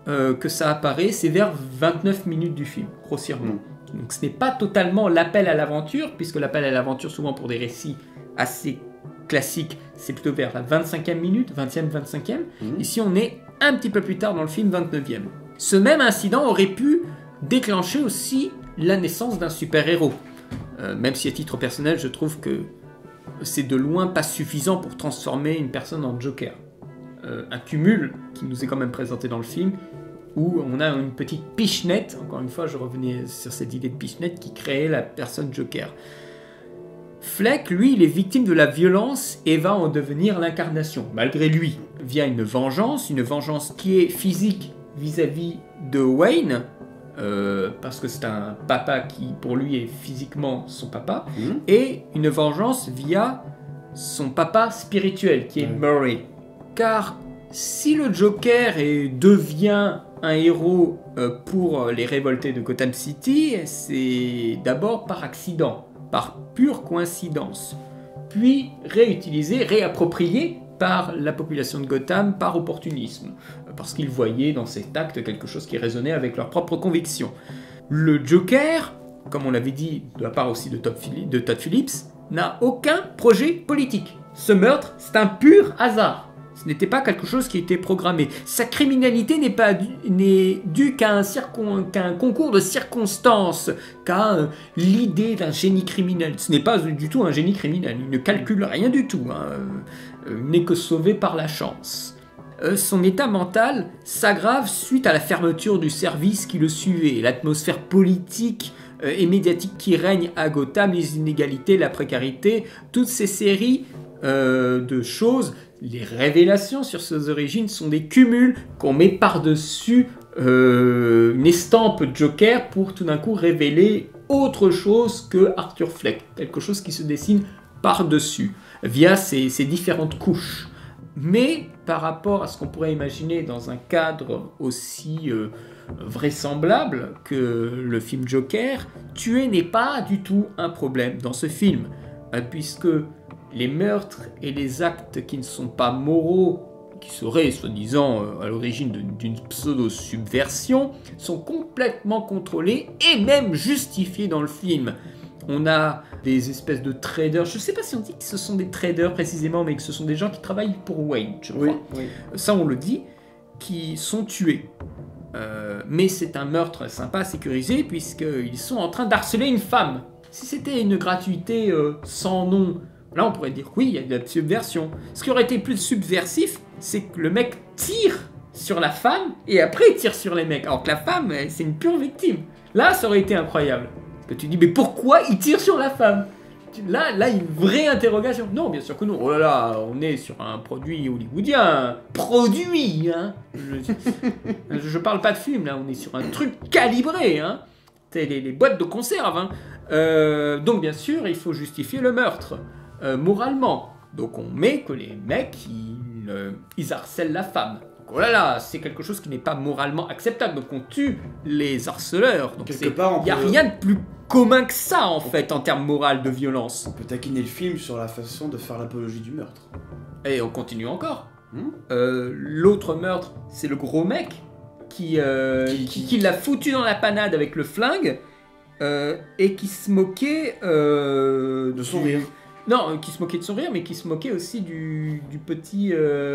que ça apparaît, c'est vers 29 minutes du film, grossièrement. Donc ce n'est pas totalement l'appel à l'aventure, puisque l'appel à l'aventure, souvent pour des récits assez classiques, c'est plutôt vers la 25e minute, 20e, 25e. Ici, on est un petit peu plus tard dans le film, 29e. Ce même incident aurait pu déclencher aussi la naissance d'un super-héros. Même si à titre personnel, je trouve que c'est de loin pas suffisant pour transformer une personne en Joker. Un cumul qui nous est quand même présenté dans le film, où on a une petite pichenette, encore une fois je revenais sur cette idée de pichenette qui créait la personne Joker. Fleck, lui, il est victime de la violence et va en devenir l'incarnation, malgré lui, via une vengeance qui est physique vis-à-vis de Wayne, parce que c'est un papa qui, pour lui, est physiquement son papa, et une vengeance via son papa spirituel, qui est Murray. Car si le Joker devient un héros pour les révoltés de Gotham City, c'est d'abord par accident, par pure coïncidence, puis réutilisé, réapproprié par la population de Gotham par opportunisme, parce qu'ils voyaient dans cet acte quelque chose qui résonnait avec leurs propres convictions. Le Joker, comme on l'avait dit de la part aussi de Todd Phillips, n'a aucun projet politique. Ce meurtre, c'est un pur hasard. Ce n'était pas quelque chose qui était programmé. Sa criminalité n'est due qu'à un concours de circonstances, qu'à l'idée d'un génie criminel. Ce n'est pas du tout un génie criminel. Il ne calcule rien du tout. Il n'est que sauvé par la chance. Son état mental s'aggrave suite à la fermeture du service qui le suivait. L'atmosphère politique et médiatique qui règne à Gotham, les inégalités, la précarité, toutes ces séries de choses. Les révélations sur ses origines sont des cumuls qu'on met par-dessus une estampe Joker pour tout d'un coup révéler autre chose que Arthur Fleck, quelque chose qui se dessine par-dessus, via ces différentes couches. Mais par rapport à ce qu'on pourrait imaginer dans un cadre aussi vraisemblable que le film Joker, tuer n'est pas du tout un problème dans ce film, puisque les meurtres et les actes qui ne sont pas moraux, qui seraient soi-disant à l'origine d'une pseudo-subversion, sont complètement contrôlés et même justifiés dans le film. On a des espèces de traders, je ne sais pas si on dit que ce sont des traders précisément, mais que ce sont des gens qui travaillent pour Wayne, je crois. Oui. Ça on le dit, qui sont tués. Mais c'est un meurtre sympa, sécurisé, puisqu'ils sont en train d'harceler une femme. Si c'était une gratuité sans nom, là, on pourrait dire oui, il y a de la subversion. Ce qui aurait été plus subversif, c'est que le mec tire sur la femme et après il tire sur les mecs. Alors que la femme, c'est une pure victime. Là, ça aurait été incroyable. Parce que tu dis, mais pourquoi il tire sur la femme ? Là, une vraie interrogation. Non, bien sûr que non. Oh là là, on est sur un produit hollywoodien. Produit, hein. Je parle pas de film, là. On est sur un truc calibré, hein. C'est les boîtes de conserve, hein. Donc, bien sûr, il faut justifier le meurtre. Moralement. Donc on met que les mecs, ils harcèlent la femme. Donc oh là là, c'est quelque chose qui n'est pas moralement acceptable. Donc on tue les harceleurs. Donc il n'y a rien de plus commun que ça en fait en termes moraux de violence. On peut taquiner le film sur la façon de faire l'apologie du meurtre. Et on continue encore. L'autre meurtre, c'est le gros mec qui l'a foutu dans la panade avec le flingue et qui se moquait de son rire. Non, qui se moquait de son rire, mais qui se moquait aussi du petit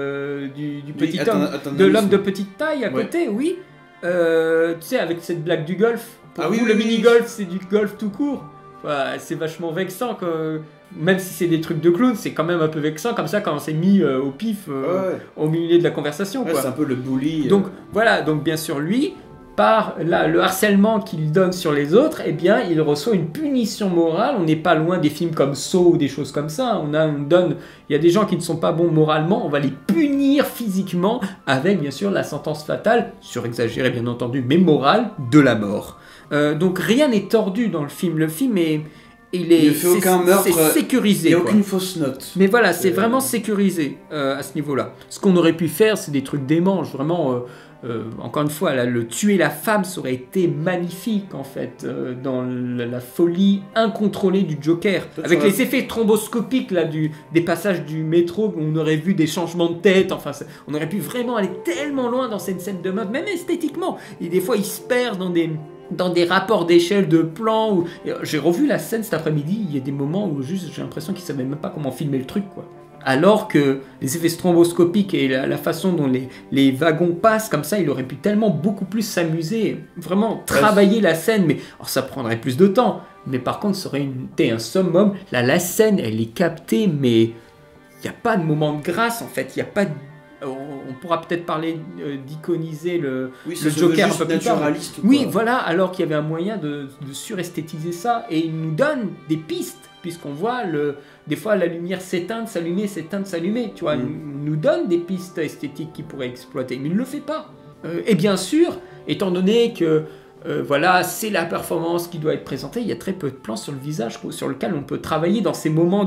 homme, de l'homme de petite taille à côté, oui. Tu sais, avec cette blague du golf. Pour vous, le mini-golf, c'est du golf tout court. Voilà, c'est vachement vexant, même si c'est des trucs de clown, c'est quand même un peu vexant, comme ça, quand on s'est mis au pif, au milieu de la conversation. Ouais, c'est un peu le bully. Donc, voilà, donc bien sûr, lui... Par le harcèlement qu'il donne sur les autres, eh bien, il reçoit une punition morale. On n'est pas loin des films comme Saw ou des choses comme ça. Il y a des gens qui ne sont pas bons moralement, on va les punir physiquement avec, bien sûr, la sentence fatale, surexagérée bien entendu, mais morale, de la mort. Donc rien n'est tordu dans le film. Le film il ne fait aucun meurtre, c'est sécurisé. Il n'y a aucune fausse note. Mais voilà, c'est vraiment sécurisé à ce niveau-là. Ce qu'on aurait pu faire, c'est des trucs démanges, vraiment... encore une fois, là, le tuer la femme, ça aurait été magnifique, en fait, dans la folie incontrôlée du Joker. Avec les effets thromboscopiques, là, des passages du métro, où on aurait vu des changements de tête, enfin, on aurait pu vraiment aller tellement loin dans cette scène de meurtre, même esthétiquement. Et des fois, il se perd dans des rapports d'échelle de plans. J'ai revu la scène cet après-midi, il y a des moments où juste j'ai l'impression qu'ils ne savaient même pas comment filmer le truc, quoi. Alors que les effets thromboscopiques et la façon dont les wagons passent comme ça, il aurait pu tellement beaucoup plus s'amuser, vraiment travailler la scène, mais alors ça prendrait plus de temps. Mais par contre, ça aurait été un summum. Là, la scène, elle est captée, mais il n'y a pas de moment de grâce, en fait. Il n'y a pas de... On pourra peut-être parler d'iconiser le Joker un peu plus tard. Oui, voilà, alors qu'il y avait un moyen de suresthétiser ça. Et il nous donne des pistes, puisqu'on voit des fois la lumière s'éteindre, s'allumer, s'éteindre, s'allumer. Tu vois, il nous donne des pistes esthétiques qu'il pourrait exploiter, mais il ne le fait pas. Et bien sûr, étant donné que voilà, c'est la performance qui doit être présentée, il y a très peu de plans sur le visage sur lequel on peut travailler dans ces moments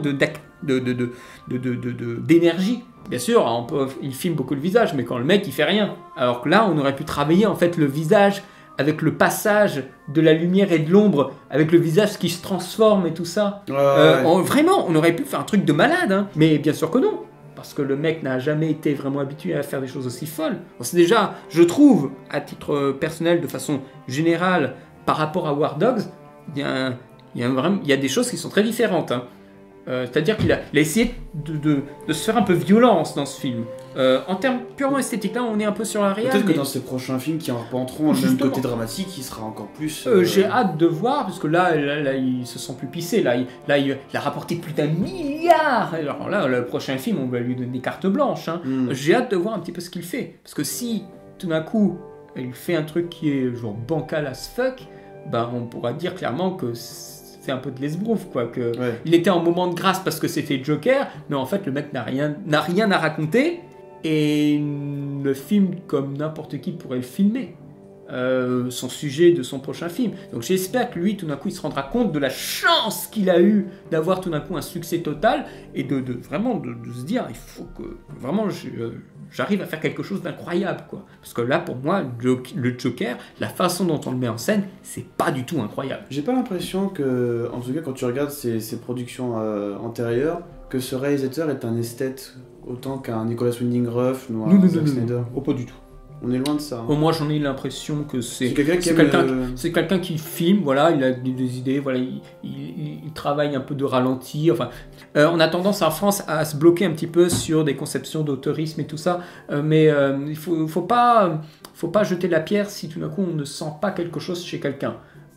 d'énergie. Bien sûr, il filme beaucoup le visage, mais quand le mec il fait rien. Alors que là, on aurait pu travailler en fait le visage avec le passage de la lumière et de l'ombre, avec le visage qui se transforme et tout ça. Vraiment, on aurait pu faire un truc de malade, hein. Mais bien sûr que non. Parce que le mec n'a jamais été vraiment habitué à faire des choses aussi folles. Bon, c'est déjà, je trouve, à titre personnel, de façon générale, par rapport à War Dogs, il y a des choses qui sont très différentes, hein. C'est-à-dire qu'il a essayé de se faire un peu violence dans ce film. En termes purement esthétiques, là, on est un peu sur la réalité. Peut-être que dans ses prochains films qui reprendront le même côté dramatique, il sera encore plus... J'ai hâte de voir, parce que là, il se sent plus pissé. Là, il a rapporté plus d'1 milliard. Alors là, le prochain film, on va lui donner carte blanche, hein. J'ai hâte de voir un petit peu ce qu'il fait. Parce que si, tout d'un coup, il fait un truc qui est genre bancal as fuck, ben, on pourra dire clairement que... c'est un peu de l'esbrouf, quoi, il était en moment de grâce parce que c'était Joker, mais en fait le mec n'a rien à raconter, et le film, comme n'importe qui pourrait le filmer, son sujet de son prochain film. Donc j'espère que lui, tout d'un coup, il se rendra compte de la chance qu'il a eu d'avoir tout d'un coup un succès total, et vraiment de se dire, il faut que vraiment j'arrive à faire quelque chose d'incroyable, quoi. Parce que là, pour moi, le Joker, la façon dont on le met en scène, c'est pas du tout incroyable. J'ai pas l'impression que, en tout cas, quand tu regardes ses productions antérieures, que ce réalisateur est un esthète autant qu'un Nicolas Winding Refn ou un Zack Snyder. Oh, pas du tout. On est loin de ça. Hein. Moi, j'en ai l'impression que c'est quelqu'un qui filme, voilà, il a des idées, voilà, il travaille un peu de ralenti. Enfin, on a tendance en France à se bloquer un petit peu sur des conceptions d'auteurisme et tout ça, mais il faut pas jeter la pierre si tout d'un coup on ne sent pas quelque chose chez quelqu'un.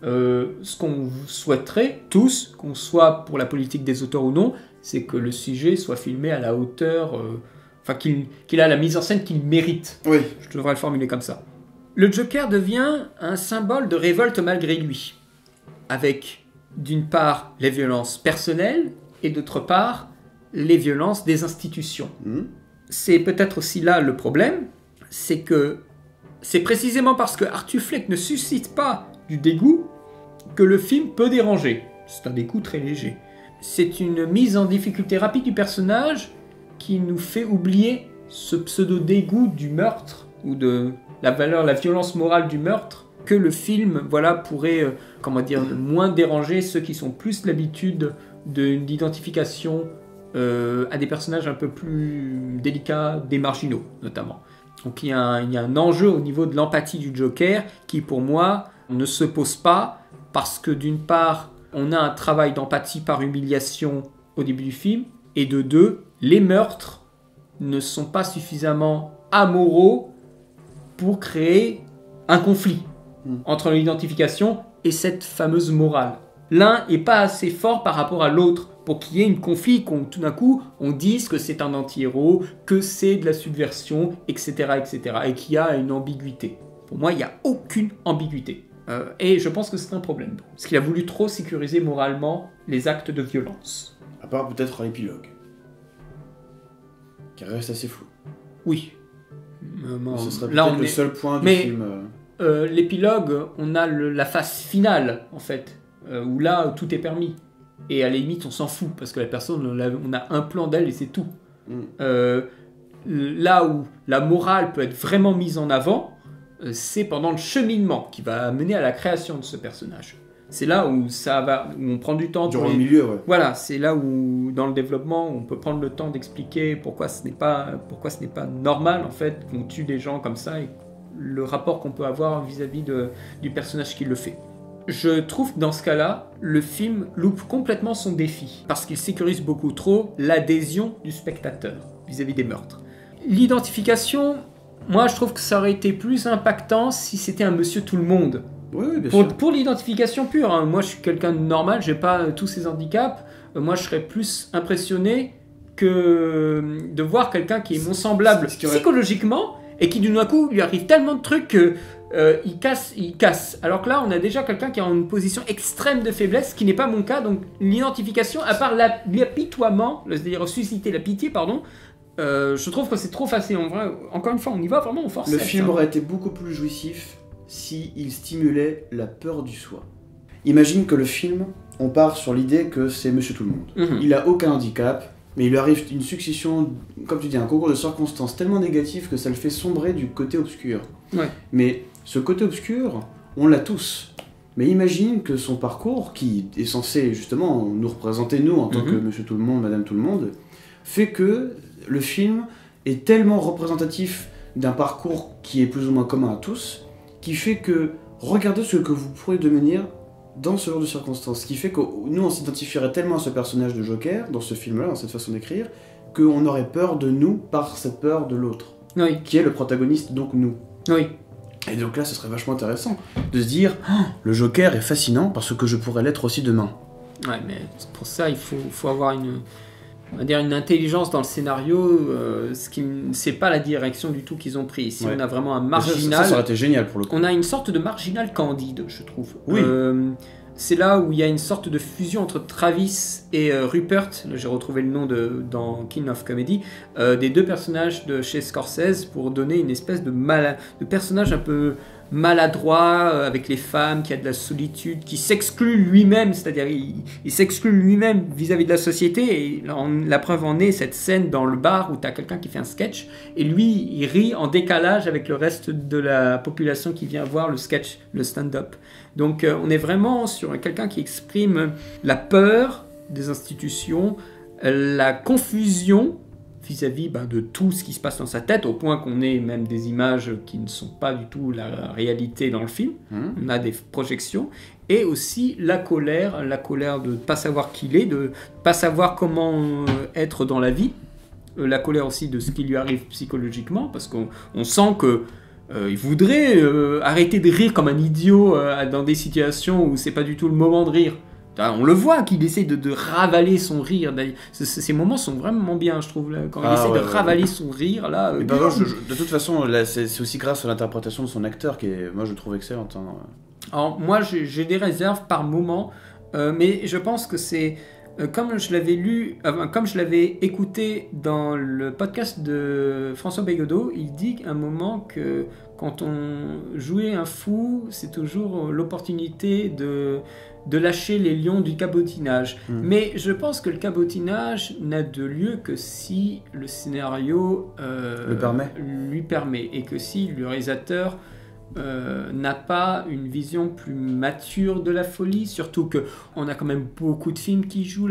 Ce qu'on souhaiterait tous, qu'on soit pour la politique des auteurs ou non, c'est que le sujet soit filmé à la hauteur... Enfin, qu'il a la mise en scène qu'il mérite. Oui. Je devrais le formuler comme ça. Le Joker devient un symbole de révolte malgré lui. Avec, d'une part, les violences personnelles et d'autre part, les violences des institutions. C'est peut-être aussi là le problème, c'est que c'est précisément parce que Arthur Fleck ne suscite pas du dégoût que le film peut déranger. C'est un dégoût très léger. C'est une mise en difficulté rapide du personnage qui nous fait oublier ce pseudo-dégoût du meurtre, ou de la violence morale du meurtre, que le film, voilà, pourrait, moins déranger ceux qui sont plus l'habitude d'identification à des personnages un peu plus délicats, des marginaux, notamment. Donc il y a un enjeu au niveau de l'empathie du Joker, qui pour moi ne se pose pas, parce que d'une part, on a un travail d'empathie par humiliation au début du film, et de deux, les meurtres ne sont pas suffisamment amoraux pour créer un conflit entre l'identification et cette fameuse morale. L'un n'est pas assez fort par rapport à l'autre pour qu'il y ait un conflit, tout d'un coup on dise que c'est un anti-héros, que c'est de la subversion, etc., et qu'il y a une ambiguïté. Pour moi, il n'y a aucune ambiguïté. Et je pense que c'est un problème. Parce qu'il a voulu trop sécuriser moralement les actes de violence. À part peut-être l'épilogue, qui reste assez flou. Oui. Ce serait peut-être le seul point du film. L'épilogue, on a la phase finale, en fait, où là, tout est permis. Et à la limite, on s'en fout, parce que la personne, on a un plan d'elle et c'est tout. Là où la morale peut être vraiment mise en avant, c'est pendant le cheminement qui va mener à la création de ce personnage. C'est là où où on prend du temps. Durant le milieu, ouais. Voilà, c'est là où, dans le développement, on peut prendre le temps d'expliquer pourquoi ce n'est pas normal, en fait, qu'on tue des gens comme ça, et le rapport qu'on peut avoir vis-à-vis du personnage qui le fait. Je trouve que dans ce cas-là, le film loupe complètement son défi, parce qu'il sécurise beaucoup trop l'adhésion du spectateur vis-à-vis des meurtres. L'identification, moi je trouve que ça aurait été plus impactant si c'était un monsieur tout le monde. Oui, bien sûr. Pour l'identification pure, hein. Moi je suis quelqu'un de normal, j'ai pas tous ces handicaps, moi je serais plus impressionné que de voir quelqu'un qui est mon semblable psychologiquement et qui d'un coup lui arrive tellement de trucs que il casse. Alors que là on a déjà quelqu'un qui est en une position extrême de faiblesse, ce qui n'est pas mon cas, donc l'identification, à part l'apitoiement, c'est-à-dire susciter la pitié, pardon, je trouve que c'est trop facile. En vrai, encore une fois, on y va vraiment en force. Le film aurait été beaucoup plus jouissif s'il stimulait la peur du soi. Imagine que le film, on part sur l'idée que c'est Monsieur Tout-le-Monde. Il a aucun handicap, mais il lui arrive une succession, comme tu dis, un concours de circonstances tellement négatif que ça le fait sombrer du côté obscur. Ouais. Mais ce côté obscur, on l'a tous. Mais imagine que son parcours, qui est censé justement nous représenter nous en tant que Monsieur Tout-le-Monde, Madame Tout-le-Monde, fait que le film est tellement représentatif d'un parcours qui est plus ou moins commun à tous, qui fait que regardez ce que vous pourrez devenir dans ce genre de circonstances. Ce qui fait que nous, on s'identifierait tellement à ce personnage de Joker, dans ce film-là, dans cette façon d'écrire, qu'on aurait peur de nous par cette peur de l'autre, oui. Qui est le protagoniste, donc nous. Oui. Et donc là, ce serait vachement intéressant de se dire le Joker est fascinant parce que je pourrais l'être aussi demain. Ouais, mais pour ça, il faut avoir une intelligence dans le scénario, c'est pas la direction du tout qu'ils ont pris. Ici, on a vraiment un marginal. Ça aurait été génial pour le coup. On a une sorte de marginal candide, je trouve. Oui. C'est là où il y a une sorte de fusion entre Travis et Rupert. Là, j'ai retrouvé le nom dans King of Comedy, des deux personnages de chez Scorsese pour donner une espèce de personnage un peu maladroit avec les femmes, qui a de la solitude, qui s'exclut lui-même, c'est-à-dire il s'exclut lui-même vis-à-vis de la société, et la preuve en est cette scène dans le bar où tu as quelqu'un qui fait un sketch et lui il rit en décalage avec le reste de la population qui vient voir le sketch, le stand-up. Donc on est vraiment sur quelqu'un qui exprime la peur des institutions, la confusion vis-à-vis de tout ce qui se passe dans sa tête, au point qu'on ait même des images qui ne sont pas du tout la réalité dans le film. On a des projections, et aussi la colère de ne pas savoir qui il est, de ne pas savoir comment être dans la vie, la colère aussi de ce qui lui arrive psychologiquement, parce qu'on sent que il voudrait arrêter de rire comme un idiot dans des situations où c'est pas du tout le moment de rire. On le voit qu'il essaie de ravaler son rire. Ces moments sont vraiment bien, je trouve, là, quand il essaie de ravaler son rire. Là, de toute façon, là, c'est aussi grâce à l'interprétation de son acteur qui est, moi, je trouve excellente. Hein. Alors, moi, j'ai des réserves par moment, mais je pense que c'est comme je l'avais écouté dans le podcast de François Bégodeau. Il dit à un moment que quand on jouait un fou, c'est toujours l'opportunité de lâcher les lions du cabotinage. Mais je pense que le cabotinage n'a de lieu que si le scénario lui permet, et que si le réalisateur n'a pas une vision plus mature de la folie, surtout qu'on a quand même beaucoup de films qui jouent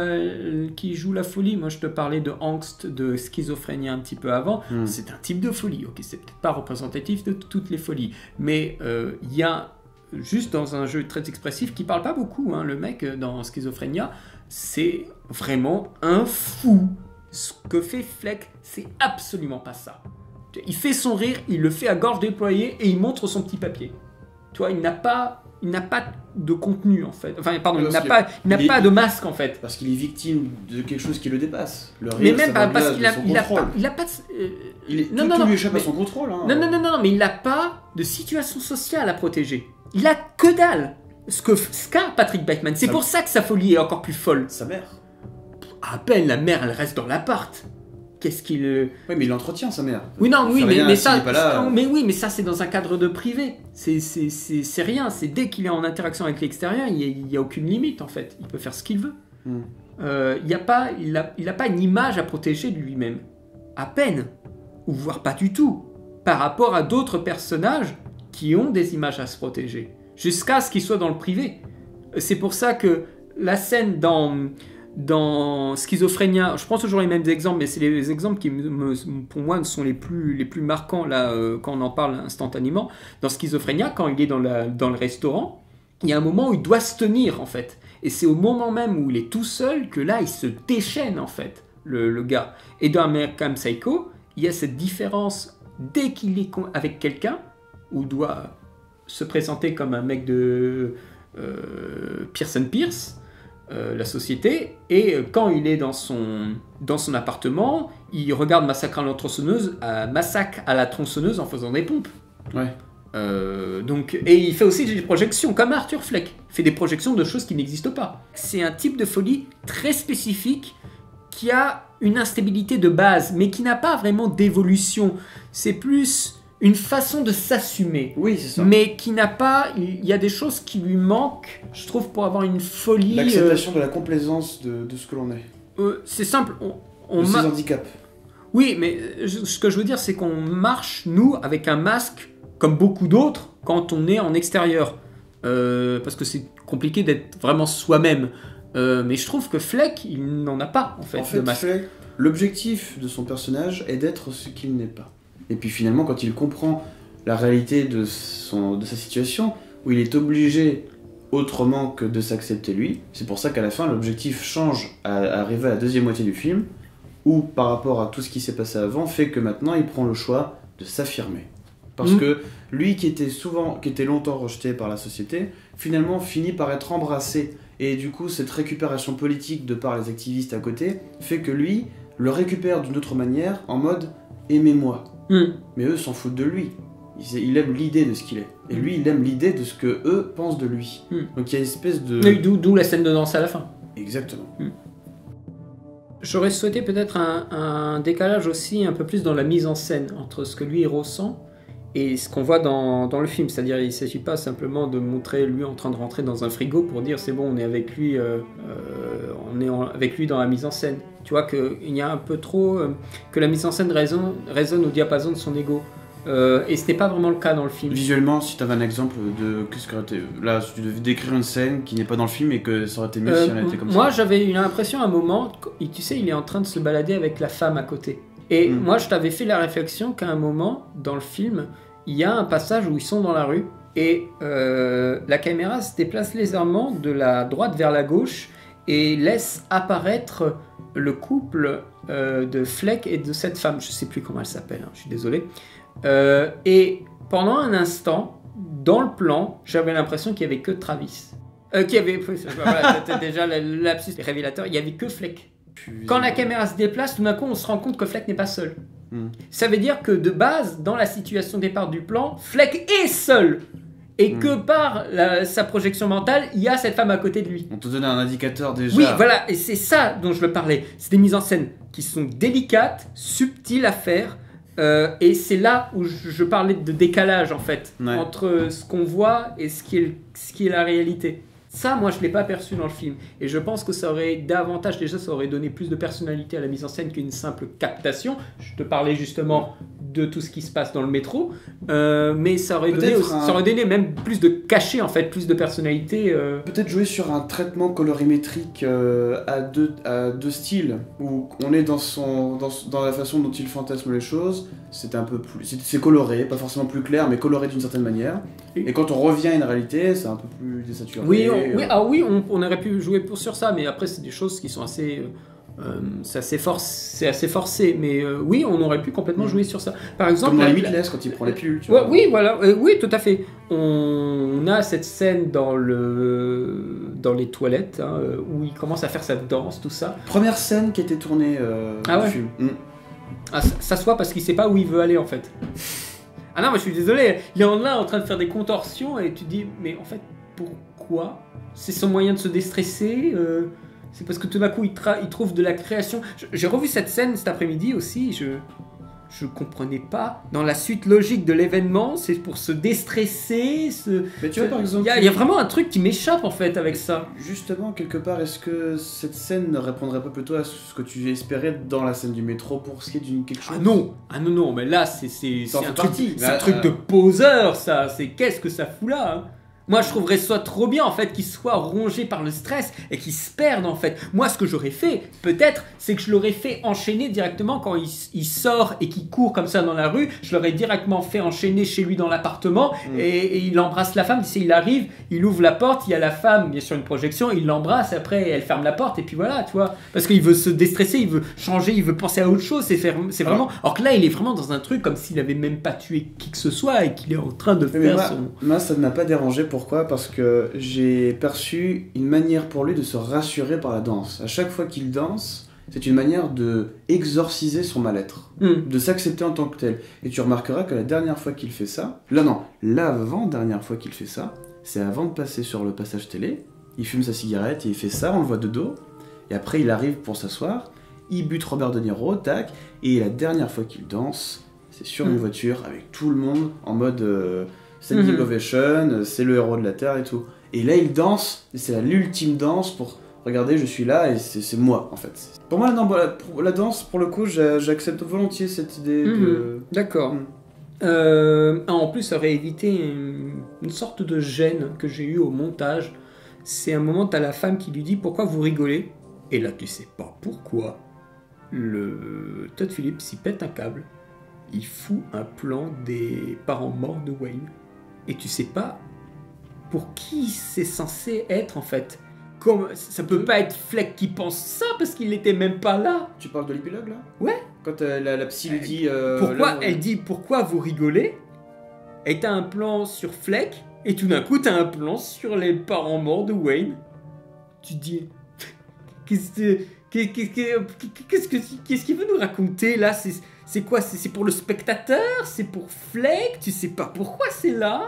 la folie. Moi je te parlais de angst, de schizophrénie un petit peu avant. C'est un type de folie, ok, c'est peut-être pas représentatif de toutes les folies, mais il y a juste dans un jeu très expressif qui parle pas beaucoup, hein, le mec dans Schizophrénia, c'est vraiment un fou. Ce que fait Fleck, c'est absolument pas ça. Il fait son rire, il le fait à gorge déployée et il montre son petit papier. Tu vois, il n'a pas de contenu en fait. Enfin, pardon, il n'a pas de masque en fait. Parce qu'il est victime de quelque chose qui le dépasse. Le rire, mais même parce qu'il a pas. Tout lui échappe à son contrôle. Hein. Non, mais il n'a pas de situation sociale à protéger. Il a que dalle. Ce qu'a Patrick Bateman. C'est pour ça que sa folie est encore plus folle. Sa mère. À peine la mère, elle reste dans l'appart. Qu'est-ce qu'il... Oui, mais il entretient sa mère. Oui, non, oui, mais ça... Là... mais ça, c'est dans un cadre de privé. C'est rien. C'est dès qu'il est en interaction avec l'extérieur, il n'y a aucune limite, en fait. Il peut faire ce qu'il veut. Il a pas une image à protéger de lui-même. À peine. Ou voire pas du tout. Par rapport à d'autres personnages qui ont des images à se protéger, jusqu'à ce qu'ils soient dans le privé. C'est pour ça que la scène dans Schizophrénia, je prends toujours les mêmes exemples, mais c'est les exemples qui, pour moi, sont les plus marquants là, quand on en parle instantanément. Dans Schizophrénia, quand il est dans le restaurant, il y a un moment où il doit se tenir, en fait. Et c'est au moment même où il est tout seul que là, il se déchaîne, en fait, le gars. Et dans American Psycho, il y a cette différence dès qu'il est avec quelqu'un, où il doit se présenter comme un mec de Pearson Pierce, la société, et quand il est dans son appartement, il regarde Massacre à la tronçonneuse en faisant des pompes. Ouais. Et il fait aussi des projections, comme Arthur Fleck. Il fait des projections de choses qui n'existent pas. C'est un type de folie très spécifique qui a une instabilité de base, mais qui n'a pas vraiment d'évolution. C'est plus une façon de s'assumer. Oui, c'est ça. Mais qui n'a pas... Il y a des choses qui lui manquent, je trouve, pour avoir une folie... L'acceptation de la complaisance de ce que l'on est. C'est simple. De ses handicaps. Oui, mais ce que je veux dire, c'est qu'on marche, nous, avec un masque, comme beaucoup d'autres, quand on est en extérieur. Parce que c'est compliqué d'être vraiment soi-même. Mais je trouve que Fleck, il n'en a pas, en fait, de masque. Fleck, l'objectif de son personnage est d'être ce qu'il n'est pas. Et puis finalement, quand il comprend la réalité de sa situation, où il est obligé autrement que de s'accepter lui, c'est pour ça qu'à la fin, l'objectif change à arriver à la deuxième moitié du film, où par rapport à tout ce qui s'est passé avant, fait que maintenant il prend le choix de s'affirmer. Parce que lui qui était longtemps rejeté par la société, finalement finit par être embrassé. Et du coup, cette récupération politique de par les activistes à côté, fait que lui le récupère d'une autre manière, en mode « aimez-moi ». Mais eux s'en foutent de lui. Il aime l'idée de ce qu'il est. Et lui, il aime l'idée de ce que eux pensent de lui. Donc il y a une espèce de... D'où la scène de danse à la fin. Exactement. J'aurais souhaité peut-être un décalage aussi un peu plus dans la mise en scène entre ce que lui ressent et ce qu'on voit dans le film. C'est-à-dire il ne s'agit pas simplement de montrer lui en train de rentrer dans un frigo pour dire c'est bon, on est avec lui, avec lui dans la mise en scène. Tu vois qu'il y a un peu trop... que la mise en scène résonne au diapason de son ego. Et ce n'est pas vraiment le cas dans le film. Visuellement, si tu avais un exemple de... Là, si tu devais décrire une scène qui n'est pas dans le film et que ça aurait été mieux si elle était comme ça. Moi, j'avais eu l'impression à un moment, tu sais, il est en train de se balader avec la femme à côté. Et moi, je t'avais fait la réflexion qu'à un moment, dans le film, il y a un passage où ils sont dans la rue et la caméra se déplace légèrement de la droite vers la gauche et laisse apparaître le couple de Fleck et de cette femme. Je ne sais plus comment elle s'appelle, je suis désolé. Et pendant un instant, dans le plan, j'avais l'impression qu'il n'y avait que Travis. Voilà, c'était déjà le lapsus révélateur, il n'y avait que Fleck. Quand la caméra se déplace, tout d'un coup, on se rend compte que Fleck n'est pas seul. Ça veut dire que de base, dans la situation de départ du plan, Fleck est seul. Et que par sa projection mentale, il y a cette femme à côté de lui. On te donnait un indicateur déjà. Oui, voilà, et c'est ça dont je le parlais. C'est des mises en scène qui sont délicates, subtiles à faire. Et c'est là où je parlais de décalage en fait, entre ce qu'on voit et ce qui est la réalité. Ça, moi, je ne l'ai pas perçu dans le film. Et je pense que ça aurait davantage, déjà, ça aurait donné plus de personnalité à la mise en scène qu'une simple captation. Je te parlais justement de tout ce qui se passe dans le métro. Mais ça aurait donné même plus de cachet, en fait, plus de personnalité. Peut-être jouer sur un traitement colorimétrique à deux styles, où on est dans la façon dont il fantasme les choses. C'est un peu plus... C'est coloré, pas forcément plus clair, mais coloré d'une certaine manière. Et quand on revient à une réalité, c'est un peu plus désaturé. Oui, on aurait pu jouer sur ça, mais après, c'est des choses qui sont assez... c'est assez forcé, mais oui, on aurait pu complètement jouer sur ça. Par exemple, comme dans Limitless, quand il prend les pilules. Tu vois. Oui, voilà, oui, tout à fait. On a cette scène dans les toilettes, où il commence à faire sa danse, tout ça. Première scène qui a été tournée du film. Ça se voit parce qu'il sait pas où il veut aller, en fait. Ah non, mais je suis désolé, il est là en train de faire des contorsions, et tu te dis, mais en fait, pourquoi ? C'est son moyen de se déstresser C'est parce que tout d'un coup, il trouve de la création. J'ai revu cette scène cet après-midi aussi, je je comprenais pas. Dans la suite logique de l'événement, c'est pour se déstresser. Mais tu vois, par exemple, il y a vraiment un truc qui m'échappe en fait avec ça. Justement, quelque part, est-ce que cette scène ne répondrait pas plutôt à ce que tu espérais dans la scène du métro pour ce qui est d'une quelque chose? Ah non, mais là c'est un truc, c'est un truc de poseur, ça. C'est qu'est-ce que ça fout là, hein. Moi, je trouverais ça trop bien, en fait, qu'il soit rongé par le stress et qu'il se perde, en fait. Moi, ce que j'aurais fait, peut-être, c'est que je l'aurais fait enchaîner directement quand il sort et qu'il court comme ça dans la rue. Je l'aurais directement fait enchaîner chez lui dans l'appartement et il embrasse la femme. Tu sais, il arrive, il ouvre la porte, il y a la femme, bien sûr, une projection, il l'embrasse, après, elle ferme la porte et puis voilà, tu vois. Parce qu'il veut se déstresser, il veut changer, il veut penser à autre chose. C'est vraiment... Alors que là, il est vraiment dans un truc comme s'il avait même pas tué qui que ce soit et qu'il est en train de faire son... Moi, ça ne m'a pas dérangé. Pourquoi ? Parce que j'ai perçu une manière pour lui de se rassurer par la danse. À chaque fois qu'il danse, c'est une manière de exorciser son mal-être, de s'accepter en tant que tel. Et tu remarqueras que la dernière fois qu'il fait ça, l'avant-dernière fois qu'il fait ça, c'est avant de passer sur le passage télé, il fume sa cigarette et il fait ça, on le voit de dos, et après il arrive pour s'asseoir, il bute Robert De Niro, tac, et la dernière fois qu'il danse, c'est sur une voiture avec tout le monde en mode... standing ovation, c'est le héros de la Terre et tout. Et là, il danse, et c'est l'ultime danse pour... Regardez, je suis là, et c'est moi, en fait. Pour moi, non, pour la danse, pour le coup, j'accepte volontiers cette idée de... D'accord. En plus, ça aurait évité une sorte de gêne que j'ai eu au montage. C'est un moment, t'as la femme qui lui dit « Pourquoi vous rigolez ?» Et là, tu sais pas pourquoi. Le Todd Phillips, il pète un câble. Il fout un plan des parents morts de Wayne. Et tu sais pas pour qui c'est censé être en fait. Comme, ça peut pas être Fleck qui pense ça parce qu'il était même pas là. Tu parles de l'épilogue là ? Ouais. Quand la psy lui dit... pourquoi elle dit pourquoi vous rigolez ? Et t'as un plan sur Fleck et tout d'un coup t'as un plan sur les parents morts de Wayne. Tu te dis qu'est-ce qu'il veut nous raconter là ? C'est quoi ? C'est pour le spectateur ? C'est pour Fleck ? Tu sais pas pourquoi c'est là.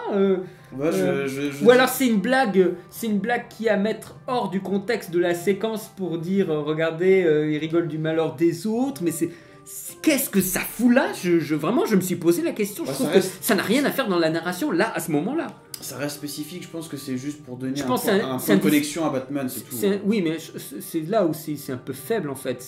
Ou alors c'est une blague qui est à mettre hors du contexte de la séquence pour dire regardez, il rigole du malheur des autres, mais qu'est-ce que ça fout là ? Vraiment, je me suis posé la question. Je trouve que ça n'a rien à faire dans la narration là, à ce moment-là. Ça reste spécifique, je pense que c'est juste pour donner un point de connexion à Batman, c'est tout. Oui, mais c'est là où c'est un peu faible en fait.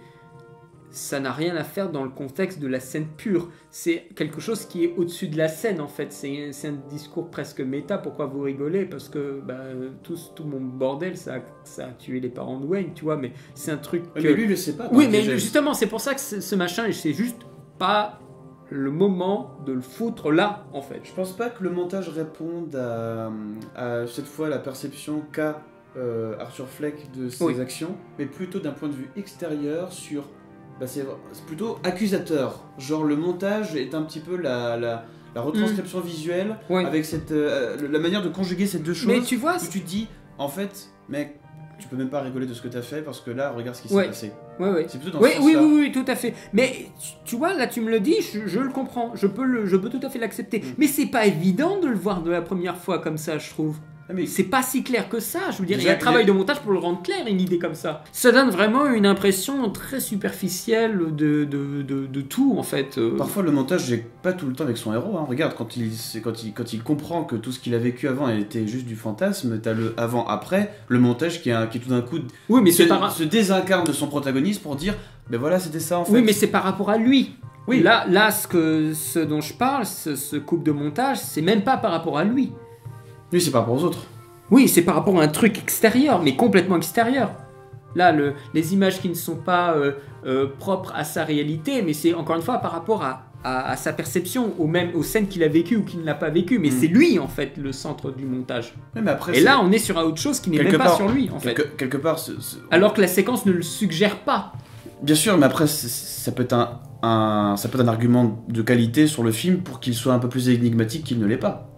Ça n'a rien à faire dans le contexte de la scène pure. C'est quelque chose qui est au-dessus de la scène en fait. C'est un discours presque méta. Pourquoi vous rigolez ? Parce que tout mon bordel, ça a tué les parents de Wayne, tu vois. Mais c'est un truc. Mais lui, il le sait pas. Oui, mais justement, c'est pour ça que ce machin, c'est juste pas le moment de le foutre là, en fait. Je pense pas que le montage réponde à cette fois la perception qu'a Arthur Fleck de ses actions, mais plutôt d'un point de vue extérieur sur... c'est plutôt accusateur. Genre le montage est un petit peu la retranscription visuelle avec la manière de conjuguer ces deux choses. Mais tu vois, où tu te dis, en fait, mec, tu peux même pas rigoler de ce que t'as fait parce que là, regarde ce qui s'est passé. C'est plutôt dans ce sens-là. Oui, tout à fait. Mais tu vois, là, tu me le dis, je le comprends. Je peux tout à fait l'accepter. Mais c'est pas évident de le voir de la première fois comme ça, je trouve. Mais c'est pas si clair que ça, je veux dire, il y a un travail de montage pour le rendre clair, une idée comme ça. Ça donne vraiment une impression très superficielle de tout, en fait. Parfois, le montage n'est pas tout le temps avec son héros. Hein. Regarde, quand il comprend que tout ce qu'il a vécu avant était juste du fantasme, t'as le avant-après, le montage qui tout d'un coup se désincarne de son protagoniste pour dire, ben voilà, c'était ça en fait. Oui, mais c'est par rapport à lui. Oui. Là, ce dont je parle, ce coupe de montage, c'est même pas par rapport à lui. Oui, c'est par rapport aux autres. Oui, c'est par rapport à un truc extérieur, mais complètement extérieur. Là, les images qui ne sont pas propres à sa réalité, mais c'est encore une fois par rapport à sa perception, aux scènes qu'il a vécues ou qu'il ne l'a pas vécues. Mais c'est lui, en fait, le centre du montage. Oui, mais après, et là, on est sur autre chose qui n'est même pas sur lui, en fait. Quelque part... Alors que la séquence ne le suggère pas. Bien sûr, mais après, ça peut être un argument de qualité sur le film pour qu'il soit un peu plus énigmatique qu'il ne l'est pas.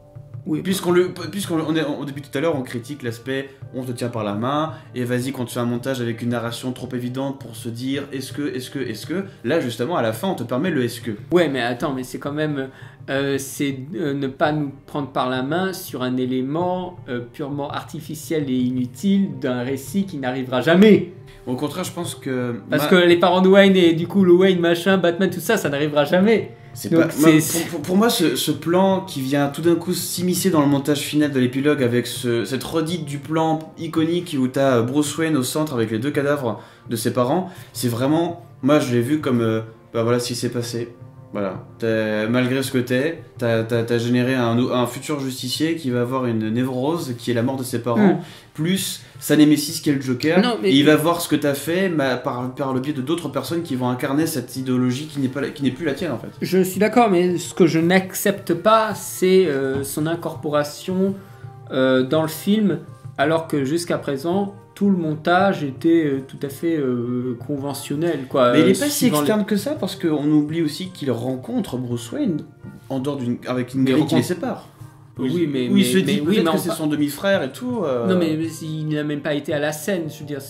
Oui. Depuis tout à l'heure, on critique l'aspect on te tient par la main, et vas-y, quand tu fais un montage avec une narration trop évidente pour se dire est-ce que. Là, justement, à la fin, on te permet le est-ce que. Ouais, mais attends, mais c'est quand même. Ne pas nous prendre par la main sur un élément purement artificiel et inutile d'un récit qui n'arrivera jamais. Au contraire, je pense que. Parce que les parents de Wayne et du coup le Wayne machin, Batman, tout ça, ça n'arrivera jamais. Pour moi, ce plan qui vient tout d'un coup s'immiscer dans le montage final de l'épilogue avec cette redite du plan iconique où t'as Bruce Wayne au centre avec les 2 cadavres de ses parents, c'est vraiment. Moi, je l'ai vu comme. Voilà ce qui s'est passé. Voilà. Malgré ce que t'as généré un futur justicier qui va avoir une névrose qui est la mort de ses parents, plus sa némésis qui est le Joker. Non, mais... Et il va voir ce que t'as fait par le biais de d'autres personnes qui vont incarner cette idéologie qui n'est plus la tienne en fait. Je suis d'accord, mais ce que je n'accepte pas, c'est son incorporation dans le film, alors que jusqu'à présent, tout le montage était tout à fait conventionnel, quoi. Mais il n'est pas si externe que ça, parce qu'on oublie aussi qu'il rencontre Bruce Wayne en dehors avec une grille qui les sépare. Oui, mais il se dit peut-être que c'est son demi-frère et tout. Non, mais il n'a même pas été à la scène. Je veux dire,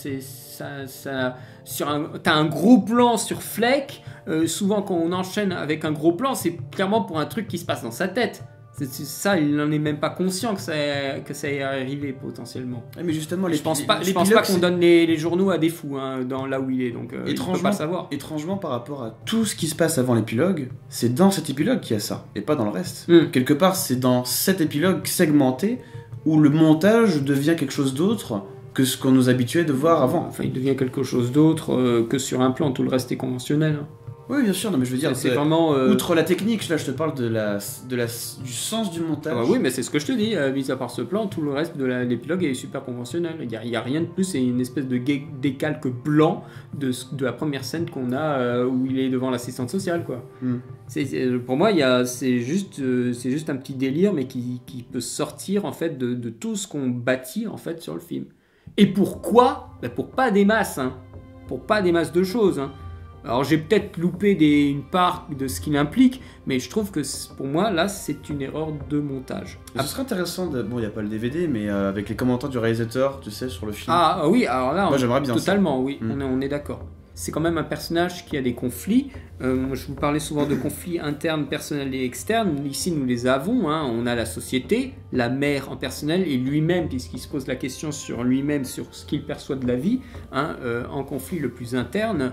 t'as un gros plan sur Fleck. Souvent, quand on enchaîne avec un gros plan, c'est clairement pour un truc qui se passe dans sa tête. C'est ça, il n'en est même pas conscient que ça est arrivé potentiellement. Mais justement, je pense pas qu'on donne les journaux à des fous dans là où il est, donc il peut pas le savoir. Étrangement, par rapport à tout ce qui se passe avant l'épilogue, c'est dans cet épilogue qu'il y a ça, et pas dans le reste. Quelque part, c'est dans cet épilogue segmenté où le montage devient quelque chose d'autre que ce qu'on nous habituait de voir avant. Enfin, il devient quelque chose d'autre que sur un plan, tout le reste est conventionnel. Oui, bien sûr, non, mais je veux dire, c'est vraiment. Outre la technique, là, je te parle du sens du montage. Oui, mais c'est ce que je te dis. Mis à part ce plan, tout le reste de l'épilogue est super conventionnel. Il n'y a rien de plus, c'est une espèce de décalque blanc de la première scène qu'on a où il est devant l'assistante sociale, quoi. Pour moi, c'est juste un petit délire, mais qui peut sortir en fait de tout ce qu'on bâtit en fait sur le film. Et pourquoi ? Pour pas des masses, pour pas des masses de choses. Alors j'ai peut-être loupé une part de ce qu'il implique, mais je trouve que pour moi, là, c'est une erreur de montage. Ce serait intéressant, bon, il n'y a pas le DVD, mais avec les commentaires du réalisateur, tu sais, sur le film. Ah oui, alors là, moi, j'aimerais bien totalement, ça. Oui, on est d'accord. C'est quand même un personnage qui a des conflits. Je vous parlais souvent de conflits internes, personnels et externes. Ici, nous les avons. On a la société, la mère en personnel et lui-même, puisqu'il se pose la question sur lui-même, sur ce qu'il perçoit de la vie, en conflit le plus interne.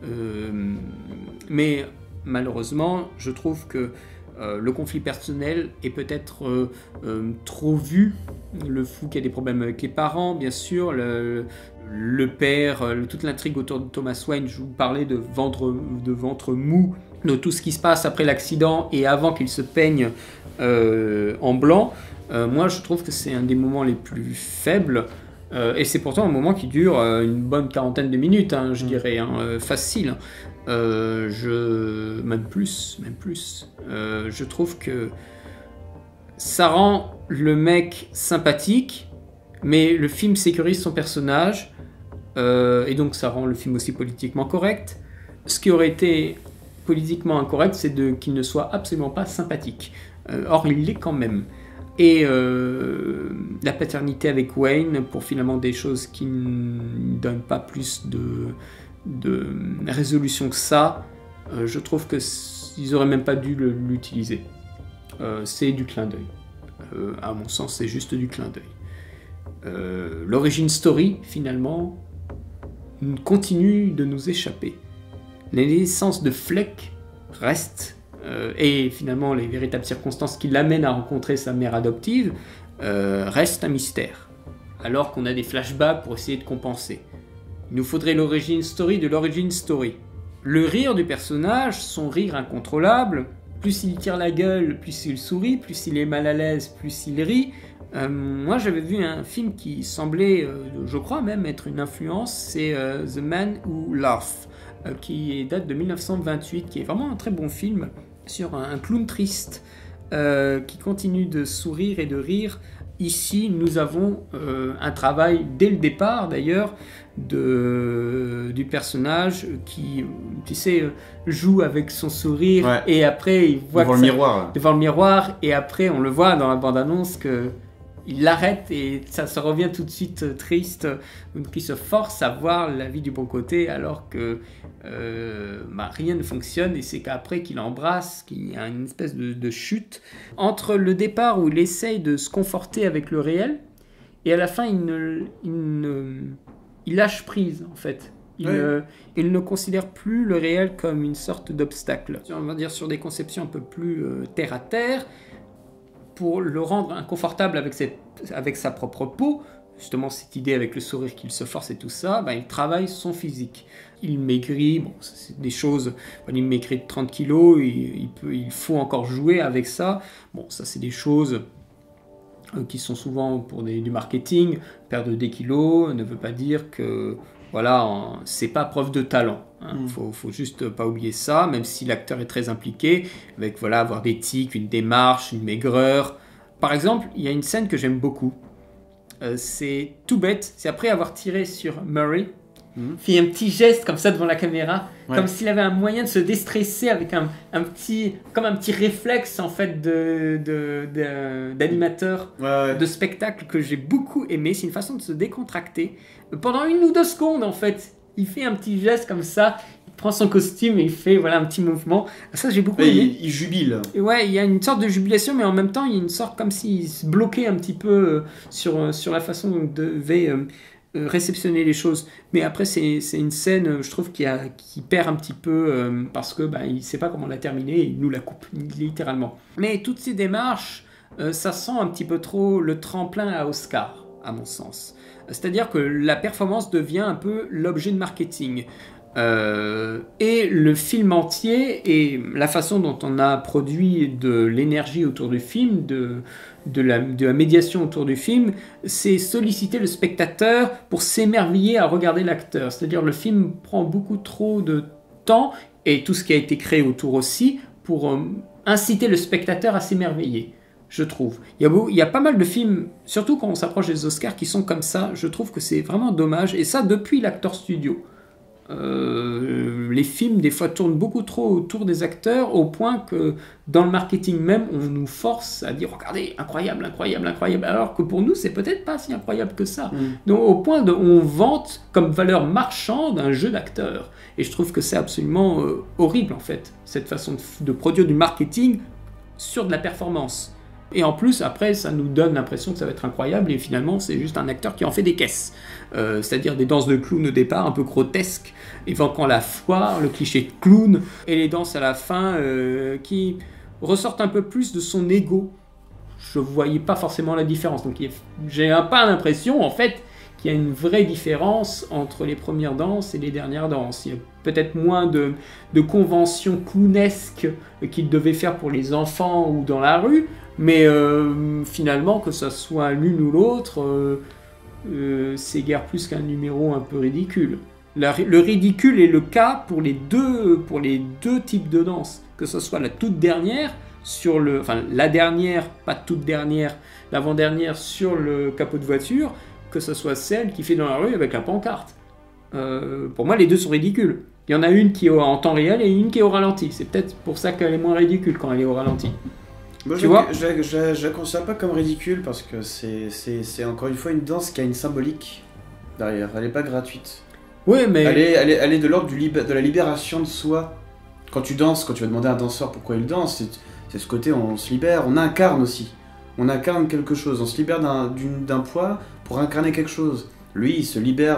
Mais malheureusement, je trouve que le conflit personnel est peut-être trop vu. Le fou qui a des problèmes avec les parents, bien sûr, le père, toute l'intrigue autour de Thomas Wayne. Je vous parlais de ventre mou, de tout ce qui se passe après l'accident et avant qu'il se peigne en blanc. Moi, je trouve que c'est un des moments les plus faibles. Et c'est pourtant un moment qui dure une bonne quarantaine de minutes, je dirais, facile. Même plus. Je trouve que ça rend le mec sympathique, mais le film sécurise son personnage, et donc ça rend le film aussi politiquement correct. Ce qui aurait été politiquement incorrect, c'est qu'il ne soit absolument pas sympathique. Or, il l'est quand même. Et la paternité avec Wayne, pour finalement des choses qui ne donnent pas plus de résolution que ça, je trouve qu'ils n'auraient même pas dû l'utiliser. C'est du clin d'œil. À mon sens, c'est juste du clin d'œil. L'origin story, finalement, continue de nous échapper. Les naissances de Fleck restent, et finalement les véritables circonstances qui l'amènent à rencontrer sa mère adoptive restent un mystère, alors qu'on a des flashbacks pour essayer de compenser. Il nous faudrait l'origin story de l'origin story. Le rire du personnage, son rire incontrôlable, plus il tire la gueule, plus il sourit, plus il est mal à l'aise, plus il rit. Moi j'avais vu un film qui semblait, je crois même être une influence, c'est The Man Who Laughs, qui date de 1928, qui est vraiment un très bon film sur un clown triste qui continue de sourire et de rire ici, nous avons un travail, dès le départ d'ailleurs, du personnage qui, tu sais, joue avec son sourire, Ouais. et après, il voit Devant que le miroir. Là. devant le miroir, et après, on le voit dans la bande-annonce que il l'arrête et ça revient tout de suite triste, qui se force à voir la vie du bon côté alors que rien ne fonctionne, et c'est qu'après qu'il embrasse, qu'il y a une espèce de chute entre le départ où il essaye de se conforter avec le réel et à la fin il lâche prise en fait. Il ne considère plus le réel comme une sorte d'obstacle. On va dire sur des conceptions un peu plus terre à terre, pour le rendre inconfortable avec sa propre peau, justement cette idée avec le sourire qu'il se force et tout ça, il travaille son physique. Il maigrit, bon, c'est des choses, il maigrit de 30 kilos, il faut encore jouer avec ça. Bon, ça c'est des choses qui sont souvent pour du marketing. Perdre des kilos ne veut pas dire que voilà, c'est pas preuve de talent. Faut juste pas oublier ça, même si l'acteur est très impliqué, avec voilà, avoir des tics, une démarche, une maigreur. Par exemple, il y a une scène que j'aime beaucoup. C'est tout bête, c'est après avoir tiré sur Murray, il fait un petit geste comme ça devant la caméra, comme s'il avait un moyen de se déstresser avec un petit réflexe en fait d'animateur de spectacle que j'ai beaucoup aimé. C'est une façon de se décontracter. Pendant 1 ou 2 secondes en fait, il fait un petit geste comme ça, il prend son costume et il fait voilà, un petit mouvement. Ça j'ai beaucoup aimé. Il jubile. Et ouais, il y a une sorte de jubilation, mais en même temps il y a une sorte comme s'il se bloquait un petit peu sur la façon dont il devait réceptionner les choses. Mais après c'est une scène, je trouve, qui perd un petit peu parce que il sait pas comment la terminer et il nous la coupe littéralement. Mais toutes ces démarches, ça sent un petit peu trop le tremplin à Oscar, à mon sens. C'est-à-dire que la performance devient un peu l'objet de marketing. Et le film entier et la façon dont on a produit de l'énergie autour du film, de la médiation autour du film, c'est solliciter le spectateur pour s'émerveiller à regarder l'acteur. C'est-à-dire le film prend beaucoup trop de temps, et tout ce qui a été créé autour aussi, pour inciter le spectateur à s'émerveiller. Je trouve. Il y a pas mal de films, surtout quand on s'approche des Oscars, qui sont comme ça. Je trouve que c'est vraiment dommage. Et ça, depuis l'Actors Studio. Les films, des fois, tournent beaucoup trop autour des acteurs, au point que, dans le marketing même, on nous force à dire « Regardez, incroyable, incroyable, incroyable », alors que pour nous, c'est peut-être pas si incroyable que ça. Donc, au point de on vante comme valeur marchande un jeu d'acteurs. Et je trouve que c'est absolument horrible, en fait, cette façon de produire du marketing sur de la performance. Et en plus, après, ça nous donne l'impression que ça va être incroyable, et finalement, c'est juste un acteur qui en fait des caisses. C'est-à-dire des danses de clown au départ, un peu grotesques, évoquant la foire, le cliché de clown, et les danses à la fin qui ressortent un peu plus de son ego. Je ne voyais pas forcément la différence. Donc j'ai pas l'impression, en fait, qu'il y a une vraie différence entre les premières danses et les dernières danses. Il y a peut-être moins de conventions clownesques qu'il devait faire pour les enfants ou dans la rue, mais finalement, que ce soit l'une ou l'autre, c'est guère plus qu'un numéro un peu ridicule. Le ridicule est le cas pour les deux types de danse, que ce soit la toute dernière, la dernière, pas toute dernière, l'avant-dernière sur le capot de voiture, que ce soit celle qui fait dans la rue avec la pancarte. Pour moi, les deux sont ridicules. Il y en a une qui est en temps réel et une qui est au ralenti. C'est peut-être pour ça qu'elle est moins ridicule quand elle est au ralenti. Moi, je la considère pas comme ridicule parce que c'est encore une fois une danse qui a une symbolique derrière. Elle n'est pas gratuite. Oui, mais... Elle est de l'ordre de la libération de soi. Quand tu danses, quand tu vas demander à un danseur pourquoi il danse, c'est ce côté on se libère, on incarne aussi. On incarne quelque chose, on se libère d'un poids pour incarner quelque chose. Lui, il se libère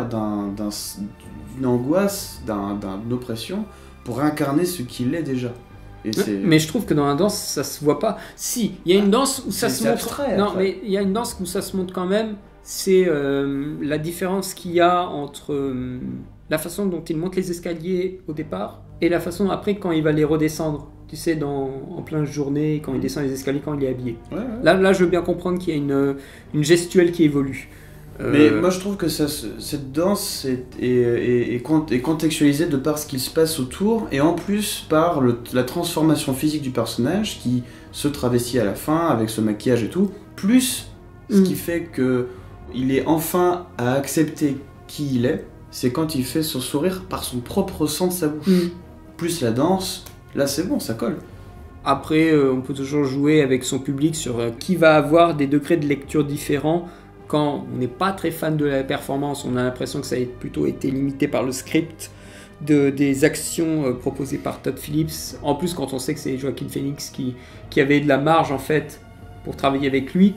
d'une angoisse, d'une oppression pour incarner ce qu'il est déjà. Mais je trouve que dans la danse, ça se voit pas. Si, il y a une danse où ça se montre. Abstrait, non, mais il y a une danse où ça se montre quand même. C'est la différence qu'il y a entre la façon dont il monte les escaliers au départ et la façon après quand il va les redescendre. Tu sais, en pleine journée, quand il descend les escaliers, quand il est habillé. Ouais. Là, je veux bien comprendre qu'il y a une gestuelle qui évolue. Mais moi, je trouve que cette danse est contextualisée de par ce qu'il se passe autour, et en plus par la transformation physique du personnage qui se travestit à la fin avec ce maquillage et tout, plus Ce qui fait que il est enfin à accepter qui il est, c'est quand il fait son sourire par son propre sang de sa bouche. Plus la danse, là c'est bon, ça colle. Après, on peut toujours jouer avec son public sur qui va avoir des degrés de lecture différents. Quand on n'est pas très fan de la performance, on a l'impression que ça a plutôt été limité par le script, des actions proposées par Todd Phillips. En plus, quand on sait que c'est Joaquin Phoenix qui avait de la marge en fait pour travailler avec lui,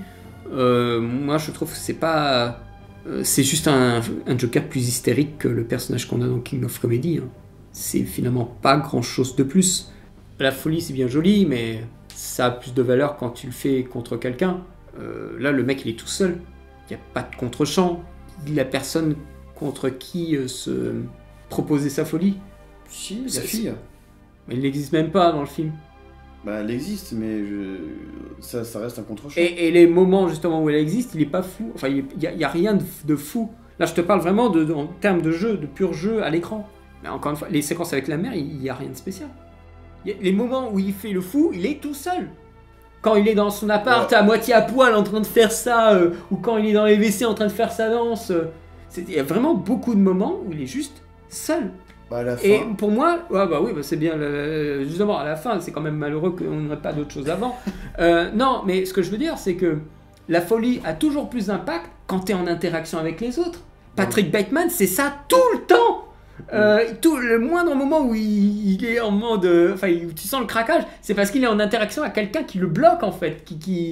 moi je trouve que c'est pas... c'est juste un Joker plus hystérique que le personnage qu'on a dans King of Comedy. Hein. C'est finalement pas grand chose de plus. La folie c'est bien joli, mais ça a plus de valeur quand tu le fais contre quelqu'un. Là le mec il est tout seul, il n'y a pas de contre-champ, la personne contre qui se proposait sa folie. Si, la fille. Mais il n'existe même pas dans le film. Bah elle existe, mais ça reste un contre-champ. Et les moments justement où elle existe, il est pas fou. Enfin, il y a rien de fou. Là, je te parle vraiment en termes de jeu, de pur jeu à l'écran. Mais encore une fois, les séquences avec la mère, il y a rien de spécial. Les moments où il fait le fou, il est tout seul. Quand il est dans son appart à moitié à poil en train de faire ça, ou quand il est dans les WC en train de faire sa danse, il y a vraiment beaucoup de moments où il est juste seul. À la fin. Et pour moi, c'est bien. Justement, à la fin, c'est quand même malheureux qu'on n'aurait pas d'autre chose avant. Non, mais ce que je veux dire, c'est que la folie a toujours plus d'impact quand tu es en interaction avec les autres. Patrick Bateman, c'est ça tout le temps. Le moindre moment où il est en mode, où tu sens le craquage, c'est parce qu'il est en interaction avec quelqu'un qui le bloque en fait,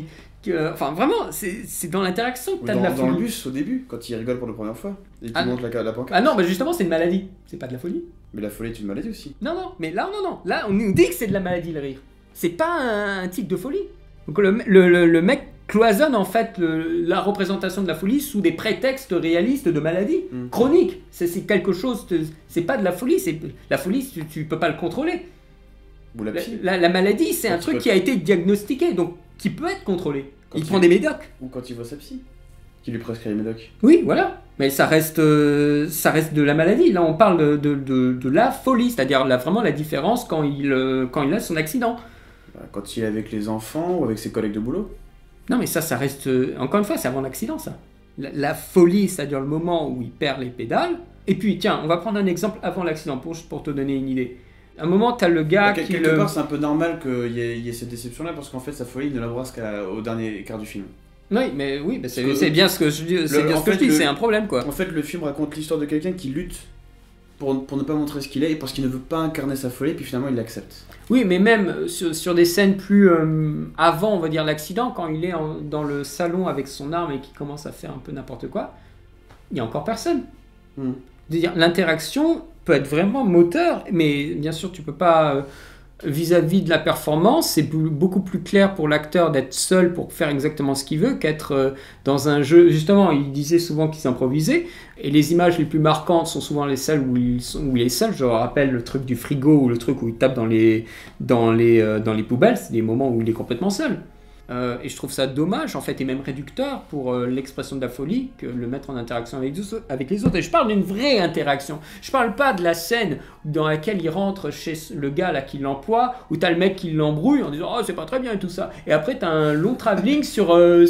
vraiment, c'est dans l'interaction que tu as de la folie. Dans le bus au début, quand il rigole pour la première fois, et qu'il monte la pancarte. Ah non, justement, c'est une maladie, c'est pas de la folie. Mais la folie est une maladie aussi. Non, mais là, non. Là, on nous dit que c'est de la maladie le rire. C'est pas un type de folie. Donc le mec cloisonne en fait la représentation de la folie sous des prétextes réalistes de maladie chronique. C'est quelque chose, c'est pas de la folie. La folie, tu peux pas le contrôler. Ou la psy. La maladie, c'est un truc qui a été diagnostiqué, donc qui peut être contrôlé. Il prend des médocs. Ou quand il voit sa psy, qui lui prescrit les médocs. Oui, voilà. Mais ça reste de la maladie. Là, on parle de la folie, c'est-à-dire vraiment la différence quand il a son accident. Quand il est avec les enfants ou avec ses collègues de boulot. Non, mais ça reste... encore une fois, c'est avant l'accident, ça. La folie, c'est-à-dire le moment où il perd les pédales. Et puis, tiens, on va prendre un exemple avant l'accident, pour te donner une idée. À un moment, t'as le gars qui... Quelque part, c'est un peu normal qu'il y ait cette déception-là, parce qu'en fait, sa folie, il ne l'embrasse qu'au dernier quart du film. Oui, mais c'est bien ce que je dis, c'est un problème, quoi. En fait, le film raconte l'histoire de quelqu'un qui lutte pour ne pas montrer ce qu'il est, et parce qu'il ne veut pas incarner sa folie, puis finalement, il l'accepte. Oui, mais même sur des scènes plus avant, on va dire, l'accident, quand il est dans le salon avec son arme et qu'il commence à faire un peu n'importe quoi, il n'y a encore personne. C'est-à-dire, l'interaction peut être vraiment moteur, mais bien sûr, tu peux pas... vis-à-vis de la performance, c'est beaucoup plus clair pour l'acteur d'être seul pour faire exactement ce qu'il veut qu'être dans un jeu. Justement, il disait souvent qu'il s'improvisait, et les images les plus marquantes sont souvent les celles où il est seul. Je rappelle le truc du frigo ou le truc où il tape dans les poubelles, c'est des moments où il est complètement seul. Et je trouve ça dommage, en fait, et même réducteur pour l'expression de la folie, que le mettre en interaction avec les autres. Et je parle d'une vraie interaction. Je parle pas de la scène dans laquelle il rentre chez le gars là qui l'emploie, où t'as le mec qui l'embrouille en disant « Oh, c'est pas très bien et tout ça ». Et après, t'as un long travelling sur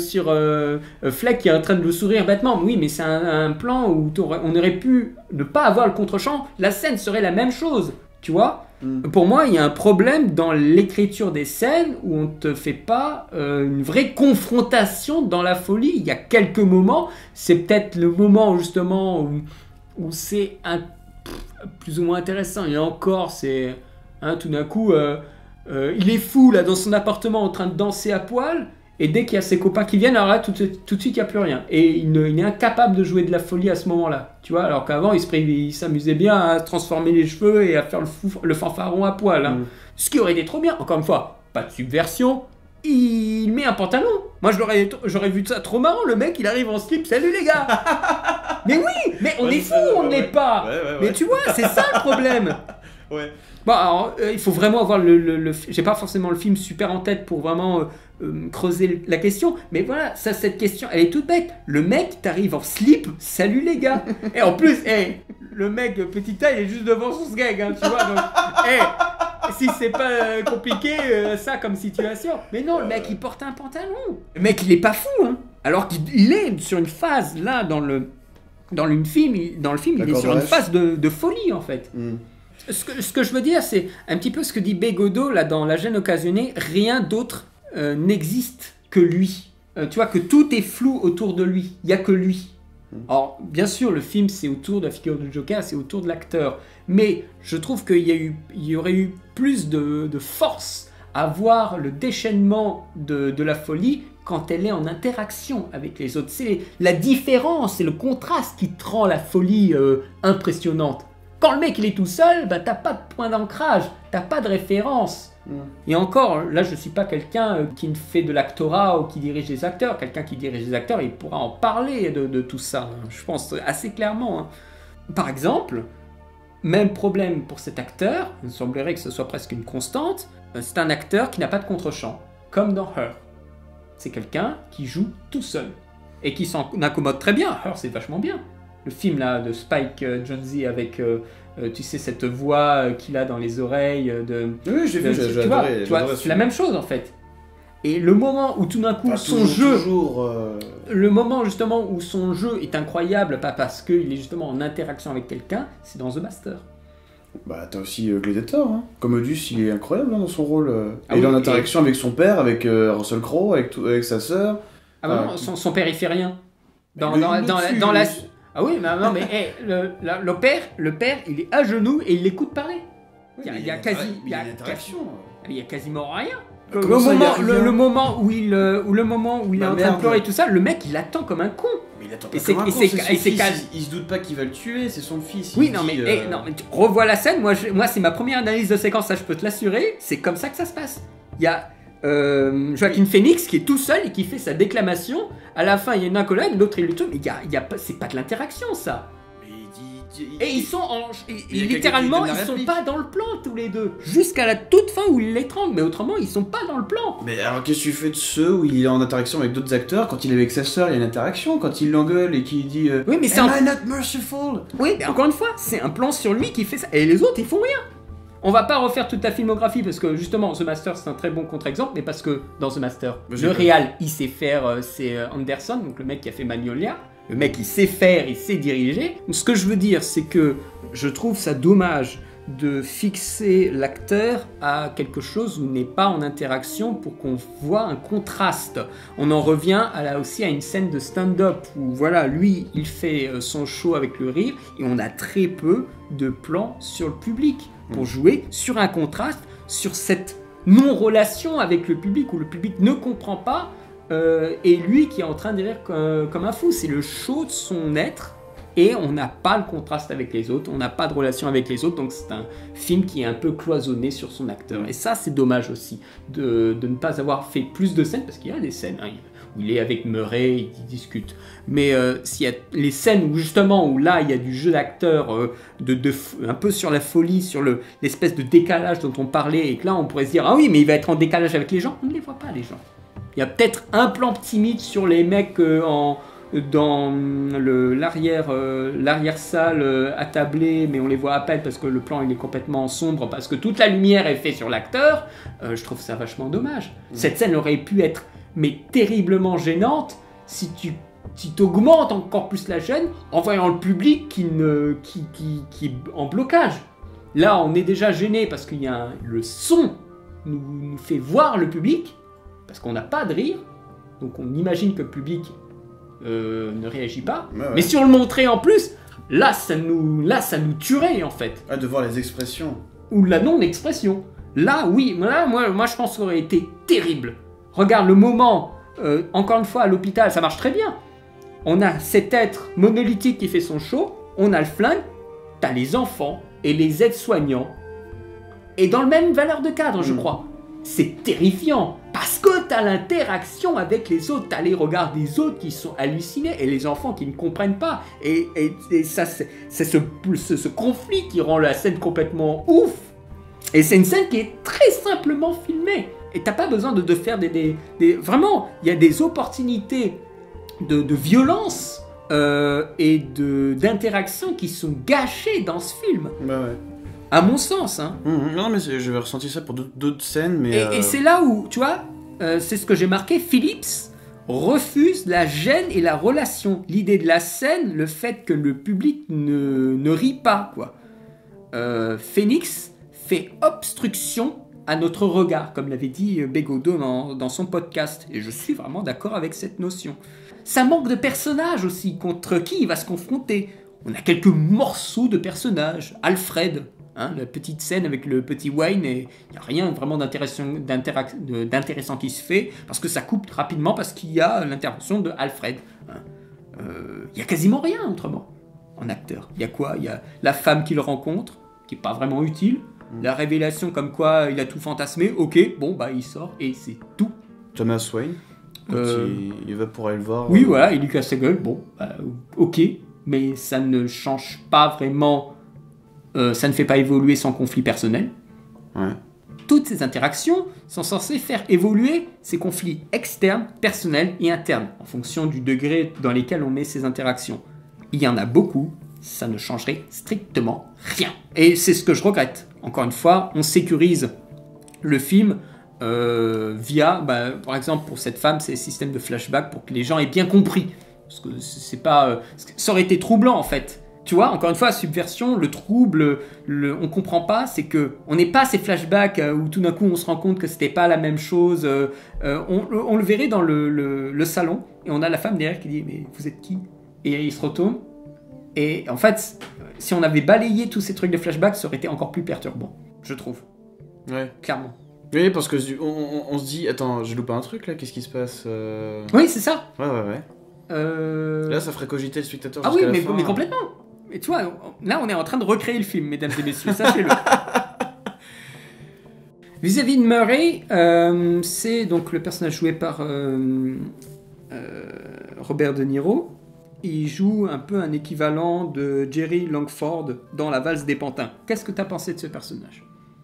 Fleck qui est en train de le sourire bêtement. Oui, mais c'est un plan où on aurait pu ne pas avoir le contre-champ. La scène serait la même chose, tu vois ? Pour moi, il y a un problème dans l'écriture des scènes où on ne te fait pas une vraie confrontation dans la folie. Il y a quelques moments, c'est peut-être le moment justement où c'est plus ou moins intéressant. Et encore, c'est tout d'un coup, il est fou là dans son appartement en train de danser à poil. Et dès qu'il y a ses copains qui viennent, alors là, tout de suite, il n'y a plus rien. Et il est incapable de jouer de la folie à ce moment-là. Tu vois, alors qu'avant, il s'amusait bien à transformer les cheveux et à faire le fanfaron à poil. Hein. Ce qui aurait été trop bien. Encore une fois, pas de subversion. Il met un pantalon. Moi, j'aurais vu ça trop marrant. Le mec, il arrive en slip. Salut les gars. Mais oui, mais on est fous, on n'est pas. Ouais. Mais tu vois, c'est ça le problème. Ouais. Bon, alors, il faut vraiment avoir j'ai pas forcément le film super en tête pour vraiment creuser la question, mais voilà, cette question, elle est toute bête. Le mec, t'arrive en slip, salut les gars. Et en plus, le mec petit taille, il est juste devant son sgeg, hein, tu vois. Donc, si c'est pas compliqué, ça comme situation. Mais non, le mec, il porte un pantalon. Le mec, il est pas fou, hein. Alors qu'il est sur une phase, là, dans le film, il est sur une phase de folie, en fait. Ce que je veux dire, c'est un petit peu ce que dit Bégodeau, là, dans La gêne occasionnée, rien d'autre n'existe que lui. Tu vois, que tout est flou autour de lui, il n'y a que lui. Alors, bien sûr, le film, c'est autour de la figure du Joker, c'est autour de l'acteur. Mais je trouve qu'il y aurait eu plus de force à voir le déchaînement de la folie quand elle est en interaction avec les autres. C'est la différence et le contraste qui te rend la folie impressionnante. Quand le mec il est tout seul, bah, t'as pas de point d'ancrage, t'as pas de référence. Et encore, là je suis pas quelqu'un qui fait de l'actorat ou qui dirige des acteurs. Quelqu'un qui dirige des acteurs, il pourra en parler de tout ça, je pense assez clairement. Par exemple, même problème pour cet acteur, il me semblerait que ce soit presque une constante, c'est un acteur qui n'a pas de contre-champ, comme dans Her. C'est quelqu'un qui joue tout seul et qui s'en accommode très bien. Her, c'est vachement bien. Le film là de Spike Jonze avec tu sais cette voix qu'il a dans les oreilles oui, j'ai vu, j'ai adoré, tu vois, c'est la même chose en fait. Et le moment où tout d'un coup le moment justement où son jeu est incroyable, pas parce qu'il est justement en interaction avec quelqu'un, c'est dans The Master. Bah t'as aussi Gladiator, hein. Commodus il est incroyable dans son rôle. Il est en interaction avec son père, avec Russell Crowe, avec sa sœur. Ah bah non, son père il fait rien. Dans la... Ah oui, mais non, mais le père, il est à genoux et il l'écoute parler. Il y a quasiment rien. Le moment où il est en train de pleurer et tout ça, le mec il attend comme un con. Mais il attend pas comme un con, c'est son fils. Il se doute pas qu'il va le tuer, c'est son fils. Oui, non, mais tu revois la scène. Moi c'est ma première analyse de séquence, ça je peux te l'assurer. C'est comme ça que ça se passe. Il y a Joaquin Phoenix qui est tout seul et qui fait sa déclamation. À la fin, il y a une collègue, l'autre il lui tourne. Mais c'est pas de l'interaction, ça. Et ils sont littéralement, ils sont pas dans le plan tous les deux. Jusqu'à la toute fin où il l'étrangle, mais autrement, ils sont pas dans le plan. Mais alors, qu'est-ce que tu fais de ceux où il est en interaction avec d'autres acteurs? Quand il est avec sa sœur, il y a une interaction. Quand il l'engueule et qu'il dit oui, mais Am I not merciful? Oui, mais encore une fois, c'est un plan sur lui qui fait ça. Et les autres, ils font rien. On va pas refaire toute la filmographie parce que justement, The Master, c'est un très bon contre-exemple, mais parce que dans The Master, le réal, il sait faire, c'est Anderson, donc le mec qui a fait Magnolia. Le mec, il sait faire, il sait diriger. Ce que je veux dire, c'est que je trouve ça dommage de fixer l'acteur à quelque chose où il n'est pas en interaction pour qu'on voit un contraste. On en revient aussi à une scène de stand-up où voilà, lui, il fait son show avec le rire et on a très peu de plans sur le public pour jouer sur un contraste, sur cette non-relation avec le public où le public ne comprend pas. Et lui qui est en train de rire comme un fou, c'est le show de son être et on n'a pas le contraste avec les autres, on n'a pas de relation avec les autres, donc c'est un film qui est un peu cloisonné sur son acteur. Et ça c'est dommage aussi de ne pas avoir fait plus de scènes, parce qu'il y a des scènes où il est avec Murray, il discute, mais s'il y a les scènes où justement où là il y a du jeu d'acteur un peu sur la folie, sur l'espèce de décalage dont on parlait, et que là on pourrait se dire ah oui mais il va être en décalage avec les gens, on ne les voit pas les gens. Il y a peut-être un plan timide sur les mecs dans l'arrière-salle attablée, mais on les voit à peine parce que le plan il est complètement sombre, parce que toute la lumière est faite sur l'acteur. Je trouve ça vachement dommage. Cette scène aurait pu être mais terriblement gênante si tu augmentes encore plus la gêne en voyant le public qui est en blocage. Là, on est déjà gêné parce qu'il y a le son nous fait voir le public. Parce qu'on n'a pas de rire, donc on imagine que le public ne réagit pas. Ouais. Mais si on le montrait en plus, là ça nous tuerait en fait. Ah, de voir les expressions. Ou la non-expression. Là, oui, moi je pense que ça aurait été terrible. Regarde le moment, encore une fois à l'hôpital, ça marche très bien. On a cet être monolithique qui fait son show, on a le flingue, t'as les enfants et les aides-soignants, et dans le même valeur de cadre, je crois. C'est terrifiant, parce que t'as l'interaction avec les autres, t'as les regards des autres qui sont hallucinés, et les enfants qui ne comprennent pas, et ça, c'est ce conflit qui rend la scène complètement ouf, et c'est une scène qui est très simplement filmée, et t'as pas besoin de faire des vraiment, il y a des opportunités de violence et d'interaction qui sont gâchées dans ce film. Bah ouais. À mon sens, hein. Non, mais je vais ressentir ça pour d'autres scènes, mais... Et c'est là où, tu vois, c'est ce que j'ai marqué, Phillips, refuse la gêne et la relation. L'idée de la scène, le fait que le public ne rit pas, quoi. Phoenix fait obstruction à notre regard, comme l'avait dit Bégodeau dans son podcast. Et je suis vraiment d'accord avec cette notion. Ça manque de personnages aussi, contre qui il va se confronter. On a quelques morceaux de personnages. Alfred, hein, la petite scène avec le petit Wayne, et il n'y a rien vraiment d'intéressant qui se fait, parce que ça coupe rapidement, parce qu'il y a l'intervention de Alfred. Il n'y a quasiment rien autrement en acteur. Il y a quoi? Il y a la femme qu'il rencontre, qui n'est pas vraiment utile. La révélation comme quoi il a tout fantasmé. Ok, bon, bah il sort et c'est tout. Thomas Wayne, il va pour aller le voir. Oui, voilà, il lui casse la gueule. Bon, bah, ok, mais ça ne change pas vraiment. Ça ne fait pas évoluer son conflit personnel. Ouais. Toutes ces interactions sont censées faire évoluer ces conflits externes, personnels et internes, en fonction du degré dans lequel on met ces interactions. Il y en a beaucoup, ça ne changerait strictement rien. Et c'est ce que je regrette. Encore une fois, on sécurise le film via, par exemple, pour cette femme, c'est le système de flashback pour que les gens aient bien compris. Parce que c'est pas, ça aurait été troublant en fait. Tu vois, encore une fois, subversion, le trouble, on comprend pas, c'est que on n'est pas ces flashbacks où tout d'un coup on se rend compte que c'était pas la même chose. On le verrait dans le salon et on a la femme derrière qui dit mais vous êtes qui? Et il se retourne. Et en fait, si on avait balayé tous ces trucs de flashback, ça aurait été encore plus perturbant, je trouve. Ouais. Clairement. Oui, parce que on se dit, attends, j'ai loupé un truc là, qu'est-ce qui se passe Oui, c'est ça. Ouais. Là, ça ferait cogiter le spectateur Ah jusqu'à oui, la fin. mais complètement. Mais tu vois, là, on est en train de recréer le film, mesdames et messieurs, sachez-le. Vis-à-vis de Murray, c'est donc le personnage joué par Robert De Niro. Il joue un peu un équivalent de Jerry Langford dans La Valse des Pantins. Qu'est-ce que tu as pensé de ce personnage?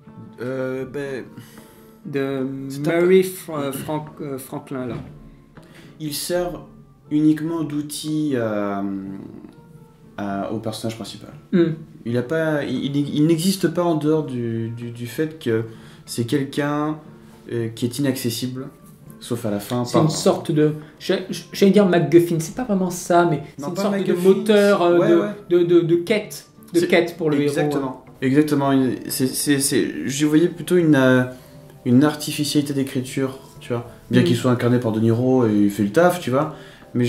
De Murray Franklin, là. Il sert uniquement d'outil au personnage principal. Il n'existe pas en dehors du fait que c'est quelqu'un qui est inaccessible. Sauf à la fin. C'est une sorte de... J'allais dire MacGuffin, c'est pas vraiment ça, mais c'est une sorte de moteur de quête. De quête pour le héros. Exactement. Je voyais plutôt une artificialité d'écriture, tu vois. Bien qu'il soit incarné par De Niro et il fait le taf, tu vois. Mais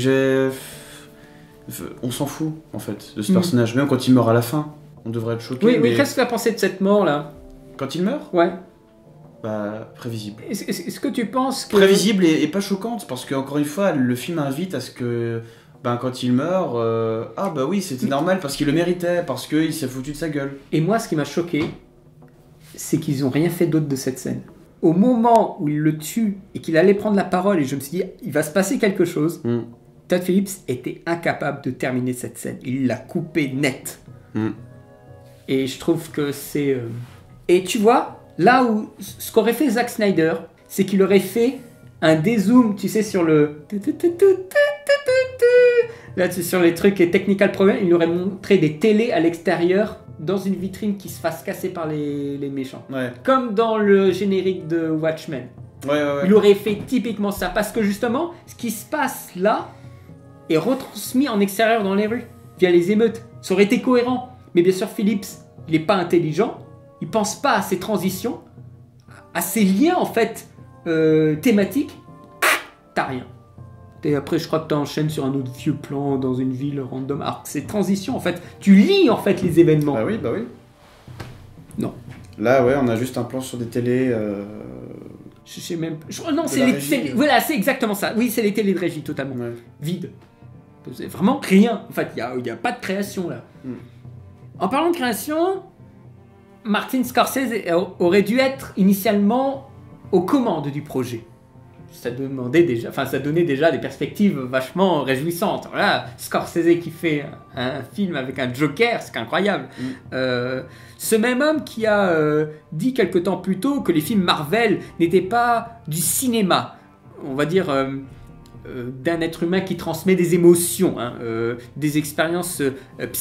on s'en fout, en fait, de ce personnage. Même quand il meurt à la fin, on devrait être choqué. Oui, mais qu'est-ce que tu as pensé de cette mort-là? Quand il meurt? Ouais. Prévisible. Est-ce que tu penses que... Prévisible et pas choquante, parce que encore une fois, le film invite à ce que, quand il meurt, oui, c'était normal, parce qu'il le méritait, parce qu'il s'est foutu de sa gueule. Et moi, ce qui m'a choqué, c'est qu'ils ont rien fait d'autre de cette scène. Au moment où il le tue et qu'il allait prendre la parole, et je me suis dit, il va se passer quelque chose, Todd Phillips était incapable de terminer cette scène. Il l'a coupé net. Et je trouve que c'est... Et tu vois... Là où ce qu'aurait fait Zack Snyder, c'est qu'il aurait fait un dézoom, tu sais, sur le... Là, sur les trucs et technical problems, il aurait montré des télés à l'extérieur dans une vitrine qui se fasse casser par les méchants. Ouais. Comme dans le générique de Watchmen. Ouais. Il aurait fait typiquement ça. Parce que justement, ce qui se passe là est retransmis en extérieur dans les rues, via les émeutes. Ça aurait été cohérent. Mais bien sûr, Phillips, il n'est pas intelligent. Il pense pas à ces transitions, à ces liens en fait thématiques. T'as rien. Et après, je crois que t'enchaînes sur un autre vieux plan dans une ville random. Alors ces transitions, en fait, tu lis en fait les événements. Bah oui. Non. Là, ouais, on a juste un plan sur des télés. Je sais même. Non, voilà, c'est exactement ça. Oui, c'est les télés de régie totalement vide. C'est vraiment rien. En fait, il y a pas de création là. En parlant de création. Martin Scorsese aurait dû être initialement aux commandes du projet. Ça donnait déjà des perspectives vachement réjouissantes. Voilà, Scorsese qui fait un film avec un Joker, c'est incroyable. Ce même homme qui a dit quelque temps plus tôt que les films Marvel n'étaient pas du cinéma, on va dire d'un être humain qui transmet des émotions, des expériences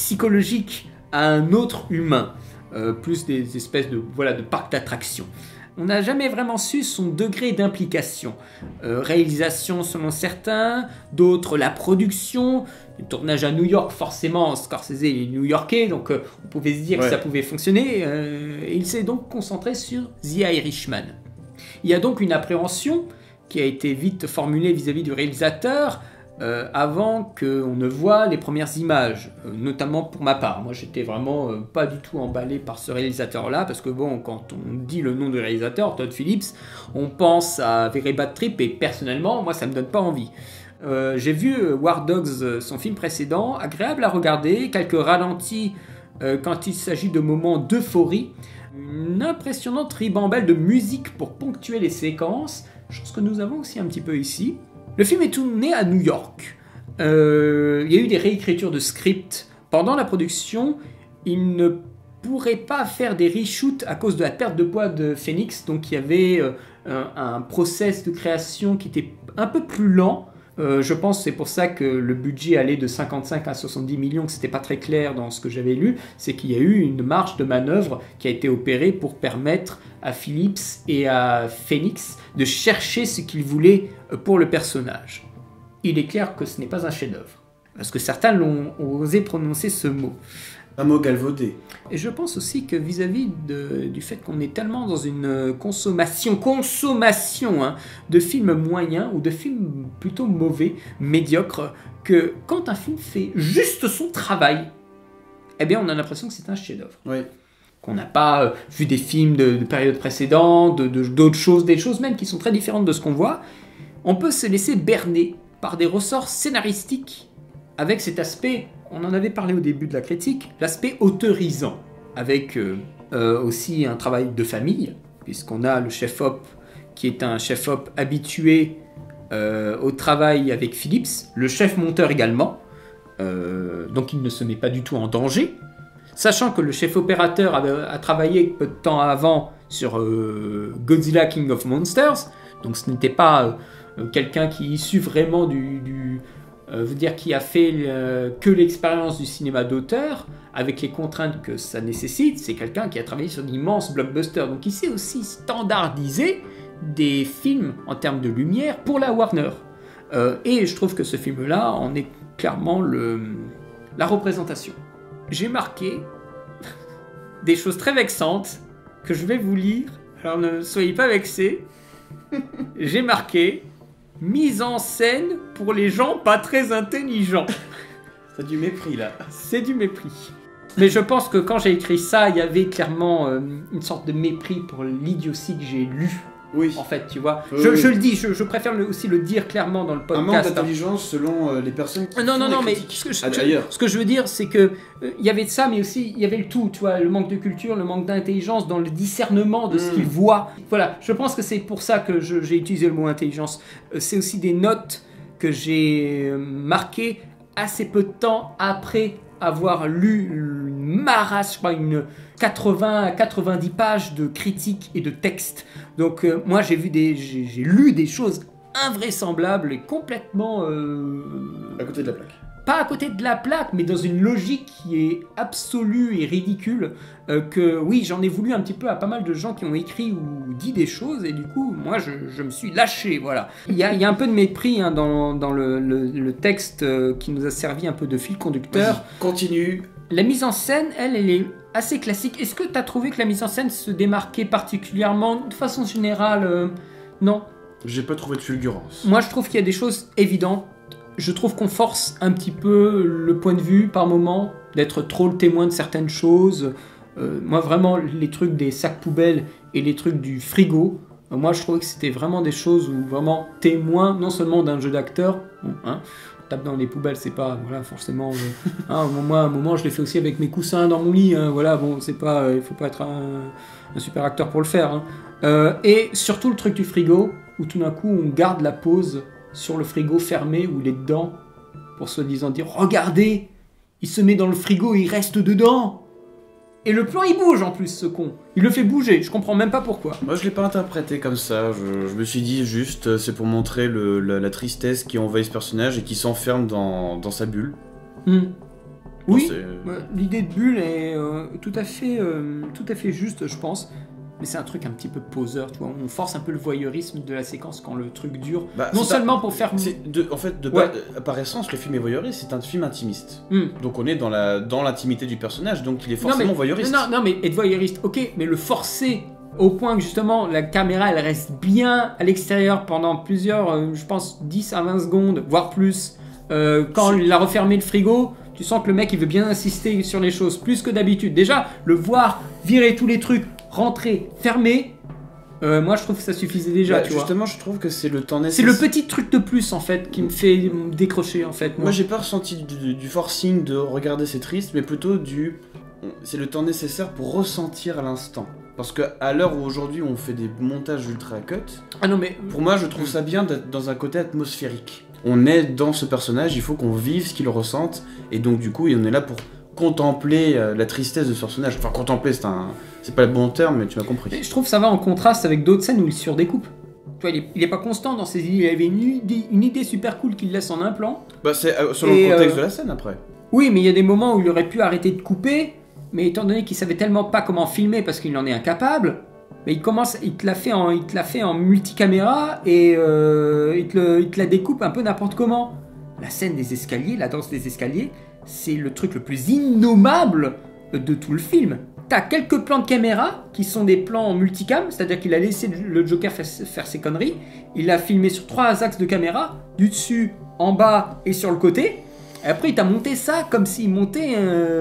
psychologiques à un autre humain. Plus des espèces de parcs d'attractions. on n'a jamais vraiment su son degré d'implication. Réalisation selon certains, d'autres la production, le tournage à New York, forcément, Scorsese est new-yorkais, donc on pouvait se dire que ça pouvait fonctionner, et il s'est donc concentré sur The Irishman. Il y a donc une appréhension qui a été vite formulée vis-à-vis du réalisateur, avant qu'on ne voit les premières images, notamment pour ma part. Moi, j'étais vraiment pas du tout emballé par ce réalisateur-là, parce que bon, quand on dit le nom du réalisateur, Todd Phillips, on pense à Very Bad Trip, et personnellement, moi, ça me donne pas envie. J'ai vu War Dogs, son film précédent, agréable à regarder, quelques ralentis quand il s'agit de moments d'euphorie, une impressionnante ribambelle de musique pour ponctuer les séquences, chose que nous avons aussi un petit peu ici. Le film est tourné à New York. Il y a eu des réécritures de script. Pendant la production, il ne pourrait pas faire des reshoots à cause de la perte de poids de Phoenix. Donc il y avait un process de création qui était un peu plus lent. Je pense que c'est pour ça que le budget allait de 55 à 70 millions, que c'était pas très clair dans ce que j'avais lu. C'est qu'il y a eu une marge de manœuvre qui a été opérée pour permettre à Phillips et à Phoenix de chercher ce qu'ils voulaient pour le personnage. Il est clair que ce n'est pas un chef-d'œuvre, parce que certains ont osé prononcer ce mot. Un mot galvaudé. Et je pense aussi que vis-à-vis du fait qu'on est tellement dans une consommation de films moyens ou de films plutôt mauvais, médiocres, que quand un film fait juste son travail, eh bien on a l'impression que c'est un chef-d'œuvre. Oui. Qu'on n'a pas vu des films de périodes précédentes, d'autres choses, des choses même qui sont très différentes de ce qu'on voit, on peut se laisser berner par des ressorts scénaristiques avec cet aspect, on en avait parlé au début de la critique, l'aspect autorisant, avec aussi un travail de famille, puisqu'on a le chef-op qui est un chef-op habitué au travail avec Phillips, le chef-monteur également, donc il ne se met pas du tout en danger. Sachant que le chef opérateur a travaillé peu de temps avant sur Godzilla King of Monsters, donc ce n'était pas quelqu'un qui est issu vraiment qui a fait que l'expérience du cinéma d'auteur, avec les contraintes que ça nécessite, c'est quelqu'un qui a travaillé sur d'immenses blockbusters, donc il sait aussi standardiser des films en termes de lumière pour la Warner. Et je trouve que ce film-là en est clairement la représentation. J'ai marqué des choses très vexantes que je vais vous lire, alors ne soyez pas vexés. J'ai marqué « Mise en scène pour les gens pas très intelligents ». C'est du mépris là. C'est du mépris. Mais je pense que quand j'ai écrit ça, il y avait clairement une sorte de mépris pour l'idiotie que j'ai lue. Oui. En fait, tu vois. Oui, je le dis, je préfère aussi le dire clairement dans le podcast. Un manque d'intelligence selon les personnes qui non, mais ce que je veux dire, c'est que il y avait de ça, mais aussi il y avait le tout, tu vois, le manque de culture, le manque d'intelligence dans le discernement de ce qu'ils voient. Voilà, je pense que c'est pour ça que j'ai utilisé le mot intelligence. C'est aussi des notes que j'ai marquées assez peu de temps après avoir lu une marasse, je crois, une 80 à 90 pages de critiques et de textes. Donc moi j'ai lu des choses invraisemblables et complètement... à côté de la plaque. Pas à côté de la plaque, mais dans une logique qui est absolue et ridicule, que oui, j'en ai voulu un petit peu à pas mal de gens qui ont écrit ou dit des choses, et du coup, moi, je me suis lâché, voilà. Il y a un peu de mépris dans le texte qui nous a servi un peu de fil conducteur. Vas-y, continue. La mise en scène, elle est assez classique. Est-ce que tu as trouvé que la mise en scène se démarquait particulièrement? De façon générale, non. J'ai pas trouvé de fulgurance. Moi, je trouve qu'il y a des choses évidentes. Je trouve qu'on force un petit peu le point de vue par moment, d'être trop le témoin de certaines choses. Moi, vraiment, les trucs des sacs poubelles et les trucs du frigo, moi, je trouvais que c'était vraiment des choses où vraiment témoin, non seulement d'un jeu d'acteur, bon, hein, tape dans les poubelles, c'est pas, voilà, forcément... hein, moi, à un moment, je l'ai fait aussi avec mes coussins dans mon lit, hein, voilà, bon, c'est pas... il faut pas être un super acteur pour le faire. Hein. Et surtout le truc du frigo, où tout d'un coup, on garde la pause sur le frigo fermé où il est dedans, pour se disant dire « Regardez, il se met dans le frigo et il reste dedans !» Et le plan, il bouge en plus, ce con. Il le fait bouger, je comprends même pas pourquoi. Moi, je l'ai pas interprété comme ça. Je me suis dit juste, c'est pour montrer la tristesse qui envahit ce personnage et qui s'enferme dans sa bulle. Oui, l'idée de bulle est tout à fait juste, je pense. mais c'est un truc un petit peu poseur, tu vois. On force un peu le voyeurisme de la séquence quand le truc dure. Bah, non seulement pour faire... En fait, par essence, le film est voyeuriste, c'est un film intimiste. Donc on est dans l'intimité du personnage, donc il est forcément voyeuriste. Non, mais être voyeuriste, ok, mais le forcer au point que justement la caméra elle reste bien à l'extérieur pendant plusieurs, je pense 10 à 20 secondes, voire plus. Quand il a refermé le frigo, tu sens que le mec il veut bien insister sur les choses plus que d'habitude. Déjà, le voir virer tous les trucs, rentrer, fermer, moi je trouve que ça suffisait déjà. Tu justement, vois. je trouve que c'est le temps nécessaire. C'est le petit truc de plus en fait qui me fait décrocher en fait. Moi j'ai pas ressenti du forcing de regarder c'est triste, mais plutôt c'est le temps nécessaire pour ressentir à l'instant. Parce qu'à l'heure où aujourd'hui on fait des montages ultra cut, pour moi je trouve ça bien d'être dans un côté atmosphérique. On est dans ce personnage, il faut qu'on vive ce qu'il ressente, et donc du coup on est là pour contempler la tristesse de ce personnage. Enfin contempler c'est pas le bon terme, mais tu m'as compris. Et je trouve que ça va en contraste avec d'autres scènes où il surdécoupe. Tu vois, il est pas constant dans ses idées, il avait une idée super cool qu'il laisse en un plan. Bah c'est selon le contexte de la scène après. Oui, mais il y a des moments où il aurait pu arrêter de couper, mais étant donné qu'il savait tellement pas comment filmer parce qu'il en est incapable, mais il te l'a fait en multicaméra et il te la découpe un peu n'importe comment. La scène des escaliers, la danse des escaliers, c'est le truc le plus innommable de tout le film. T'as quelques plans de caméra qui sont des plans en multicam, c'est-à-dire qu'il a laissé le Joker faire ses conneries, il l'a filmé sur 3 axes de caméra, du dessus, en bas et sur le côté, et après il t'a monté ça comme s'il montait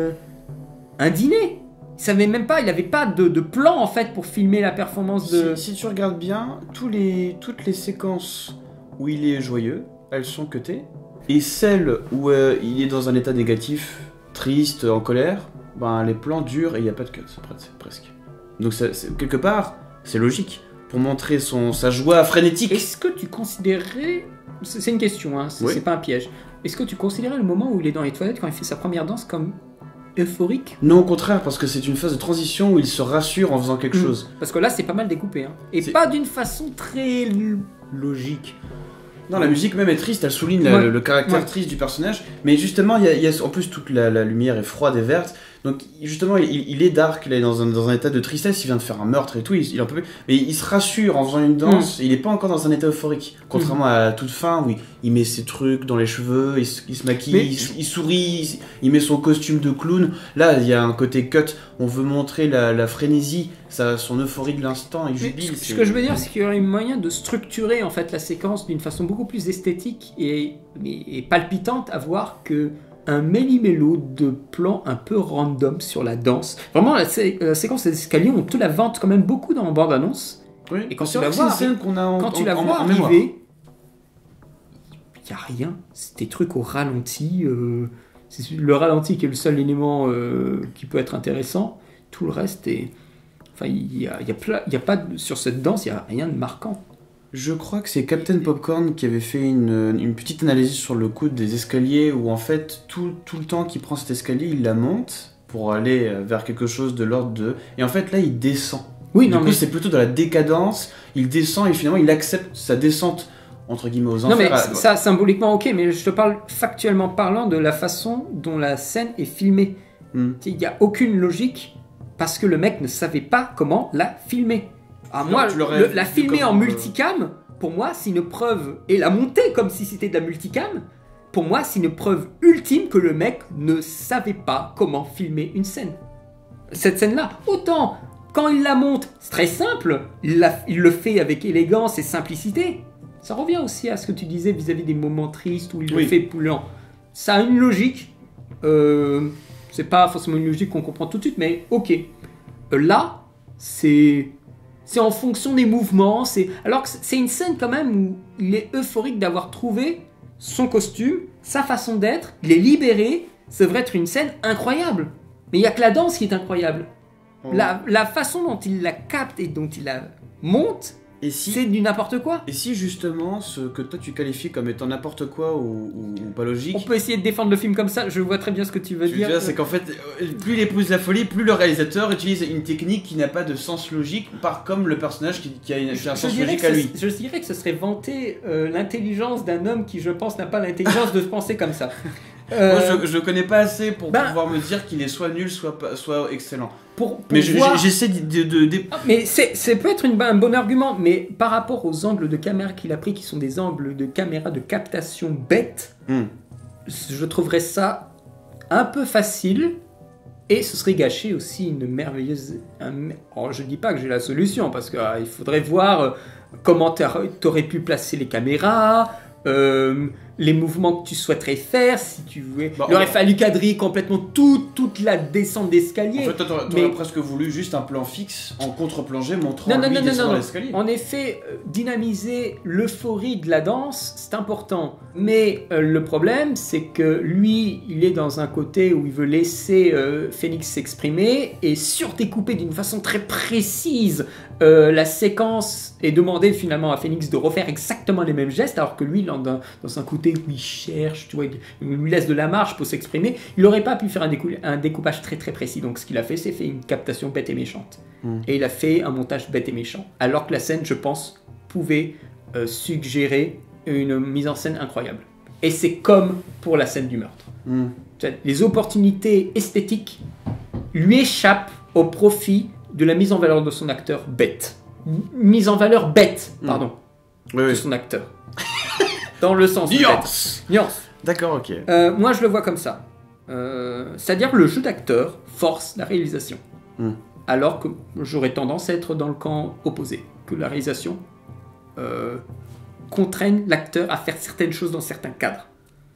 un dîner. Il savait même pas, il avait pas de plan en fait pour filmer la performance de... Si tu regardes bien, toutes les séquences où il est joyeux, elles sont cutées. Et celles où il est dans un état négatif, triste, en colère, ben les plans durent et il n'y a pas de cut, presque. Donc quelque part, c'est logique. Pour montrer sa joie frénétique. Est-ce que tu considérais... C'est une question, hein, c'est pas un piège. Est-ce que tu considérais le moment où il est dans les toilettes quand il fait sa première danse comme... euphorique? Non, au contraire, parce que c'est une phase de transition où il se rassure en faisant quelque chose. Parce que là, c'est pas mal découpé. Hein. Et pas d'une façon très logique. Non, la musique même est triste, elle souligne le caractère triste du personnage. Mais justement, il y a en plus toute la lumière est froide et verte. Donc justement, il est dark, il est dans un état de tristesse, il vient de faire un meurtre et tout, il en peut plus. Mais il se rassure en faisant une danse, il est pas encore dans un état euphorique. Contrairement à la toute fin où il met ses trucs dans les cheveux, il se maquille, il sourit, il met son costume de clown. Là, il y a un côté cut, on veut montrer la frénésie, son euphorie de l'instant, il jubile. Ce que je veux dire, c'est qu'il y aurait moyen de structurer en fait la séquence d'une façon beaucoup plus esthétique et palpitante à voir que un méli-mélo de plans un peu random sur la danse. Vraiment, la séquence des escaliers, on te la vante quand même beaucoup dans la bande-annonce. Oui, et quand tu la vois, arriver, il n'y a rien. C'est des trucs au ralenti. C'est le ralenti qui est le seul élément qui peut être intéressant. Tout le reste est... Enfin, il y a pas sur cette danse, il n'y a rien de marquant. Je crois que c'est Captain Popcorn qui avait fait une petite analyse sur le coup des escaliers où en fait tout le temps qu'il prend cet escalier, il la monte pour aller vers quelque chose de l'ordre de... Et en fait là il descend. Oui, du coup c'est plutôt dans la décadence, il descend et finalement il accepte sa descente entre guillemets aux enfers. Non mais ça symboliquement ok, mais je te parle factuellement parlant de la façon dont la scène est filmée. Il n'y a aucune logique parce que le mec ne savait pas comment la filmer. Ah, moi, la filmer en multicam, pour moi, c'est une preuve, et la monter comme si c'était de la multicam, pour moi, c'est une preuve ultime que le mec ne savait pas comment filmer une scène. Cette scène-là, autant quand il la monte, c'est très simple, il le fait avec élégance et simplicité. Ça revient aussi à ce que tu disais vis-à-vis des moments tristes où il le fait plus lent. Ça a une logique, c'est pas forcément une logique qu'on comprend tout de suite, mais ok. Là, c'est en fonction des mouvements. Alors que c'est une scène quand même où il est euphorique d'avoir trouvé son costume, sa façon d'être, il est libéré. Ça devrait être une scène incroyable. Mais il n'y a que la danse qui est incroyable. La façon dont il la capte et dont il la monte, c'est du n'importe quoi. Et si justement ce que toi tu qualifies comme étant n'importe quoi ou pas logique... On peut essayer de défendre le film comme ça, je vois très bien ce que tu veux dire. C'est qu'en fait, plus il épouse la folie, plus le réalisateur utilise une technique qui n'a pas de sens logique, comme le personnage qui a un sens logique à lui. Je dirais que ce serait vanter l'intelligence d'un homme qui, je pense, n'a pas l'intelligence de se penser comme ça. Moi, je connais pas assez pour Ben- pouvoir me dire qu'il est soit nul, soit excellent. Pour Mais voir- j'essaie Mais c'est peut être un bon argument, mais par rapport aux angles de caméra qu'il a pris, qui sont des angles de caméra de captation bêtes, je trouverais ça un peu facile, et ce serait gâcher aussi une merveilleuse... Alors, je dis pas que j'ai la solution, parce qu'il faudrait voir comment t'aurais pu placer les caméras, les mouvements que tu souhaiterais faire, si tu voulais... Bah, Il aurait fallu quadriller complètement toute la descente d'escalier. En fait, t'aurais presque voulu juste un plan fixe en contre-plongée montrant lui descendre l'escalier. En effet, dynamiser l'euphorie de la danse, c'est important. Mais le problème, c'est que lui, il est dans un côté où il veut laisser Phoenix s'exprimer et surdécouper d'une façon très précise la séquence et demander finalement à Phoenix de refaire exactement les mêmes gestes, alors que lui, il est dans un côté où il cherche, tu vois, il lui laisse de la marge pour s'exprimer. Il n'aurait pas pu faire un découpage très très précis. Donc ce qu'il a fait, c'est fait une captation bête et méchante. Et il a fait un montage bête et méchant. Alors que la scène, je pense, pouvait suggérer une mise en scène incroyable. Et c'est comme pour la scène du meurtre. Les opportunités esthétiques lui échappent au profit de la mise en valeur de son acteur bête. Mise en valeur bête, pardon, de son acteur. Dans le sens Nuance. Nuance. D'accord, ok. Moi, je le vois comme ça. C'est-à-dire que le jeu d'acteur force la réalisation. Alors que j'aurais tendance à être dans le camp opposé. Que la réalisation contraigne l'acteur à faire certaines choses dans certains cadres.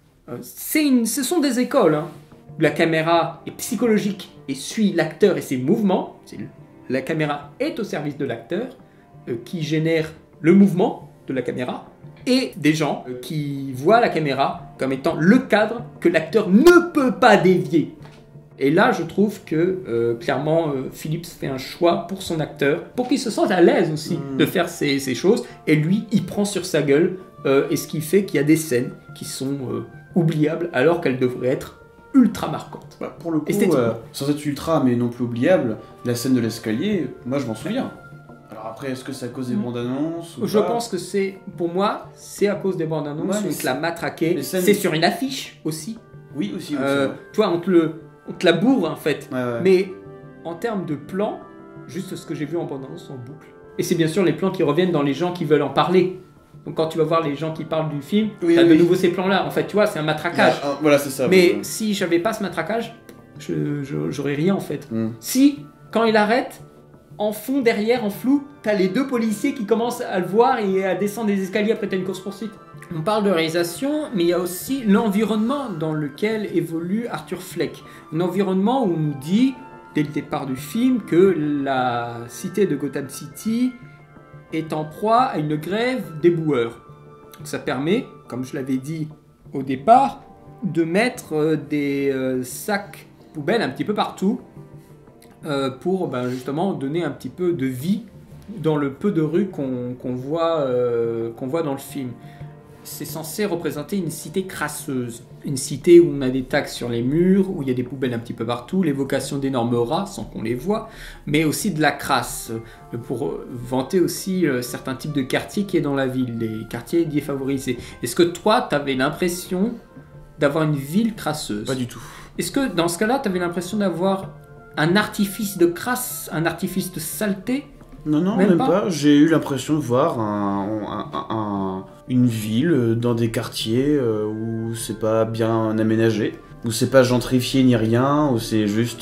Ce sont des écoles. Hein. La caméra est psychologique et suit l'acteur et ses mouvements. La caméra est au service de l'acteur qui génère le mouvement de la caméra. Et des gens qui voient la caméra comme étant le cadre que l'acteur ne peut pas dévier. Et là, je trouve que clairement, Phillips fait un choix pour son acteur, pour qu'il se sente à l'aise aussi de faire ces choses. Et lui, il prend sur sa gueule, et ce qui fait qu'il y a des scènes qui sont oubliables alors qu'elles devraient être ultra marquantes. Bah, pour le coup, sans être ultra mais non plus oubliable, la scène de l'escalier, moi je m'en souviens. Alors après, est-ce que c'est à cause des bandes annonces Je pense que pour moi, c'est à cause des bandes annonces, on te l'a matraqué. C'est sur une affiche aussi. Oui, aussi. Tu vois, on te la bourre en fait. Ouais. Mais en termes de plans, juste ce que j'ai vu en bande annonce en boucle. Et c'est bien sûr les plans qui reviennent dans les gens qui veulent en parler. Donc quand tu vas voir les gens qui parlent du film, t'as de nouveau ces plans-là. En fait, tu vois, c'est un matraquage. Voilà, c'est ça. Mais si j'avais pas ce matraquage, j'aurais rien en fait. Si, quand il arrête, en fond, derrière, en flou, t'as les deux policiers qui commencent à le voir et à descendre des escaliers, après t'as une course-poursuite. On parle de réalisation, mais il y a aussi l'environnement dans lequel évolue Arthur Fleck. Un environnement où on nous dit, dès le départ du film, que la cité de Gotham City est en proie à une grève des boueurs. Donc ça permet, comme je l'avais dit au départ, de mettre des sacs poubelles un petit peu partout pour justement donner un petit peu de vie dans le peu de rues qu'on voit dans le film. C'est censé représenter une cité crasseuse, une cité où on a des tags sur les murs, où il y a des poubelles un petit peu partout, l'évocation d'énormes rats sans qu'on les voit, mais aussi de la crasse, pour vanter aussi certains types de quartiers qui est dans la ville, les quartiers défavorisés. Est-ce que toi, tu avais l'impression d'avoir une ville crasseuse? Pas du tout. Est-ce que dans ce cas-là, tu avais l'impression d'avoir un artifice de crasse, un artifice de saleté? Non, même pas. J'ai eu l'impression de voir une ville dans des quartiers où c'est pas bien aménagé, où c'est pas gentrifié ni rien, où c'est juste...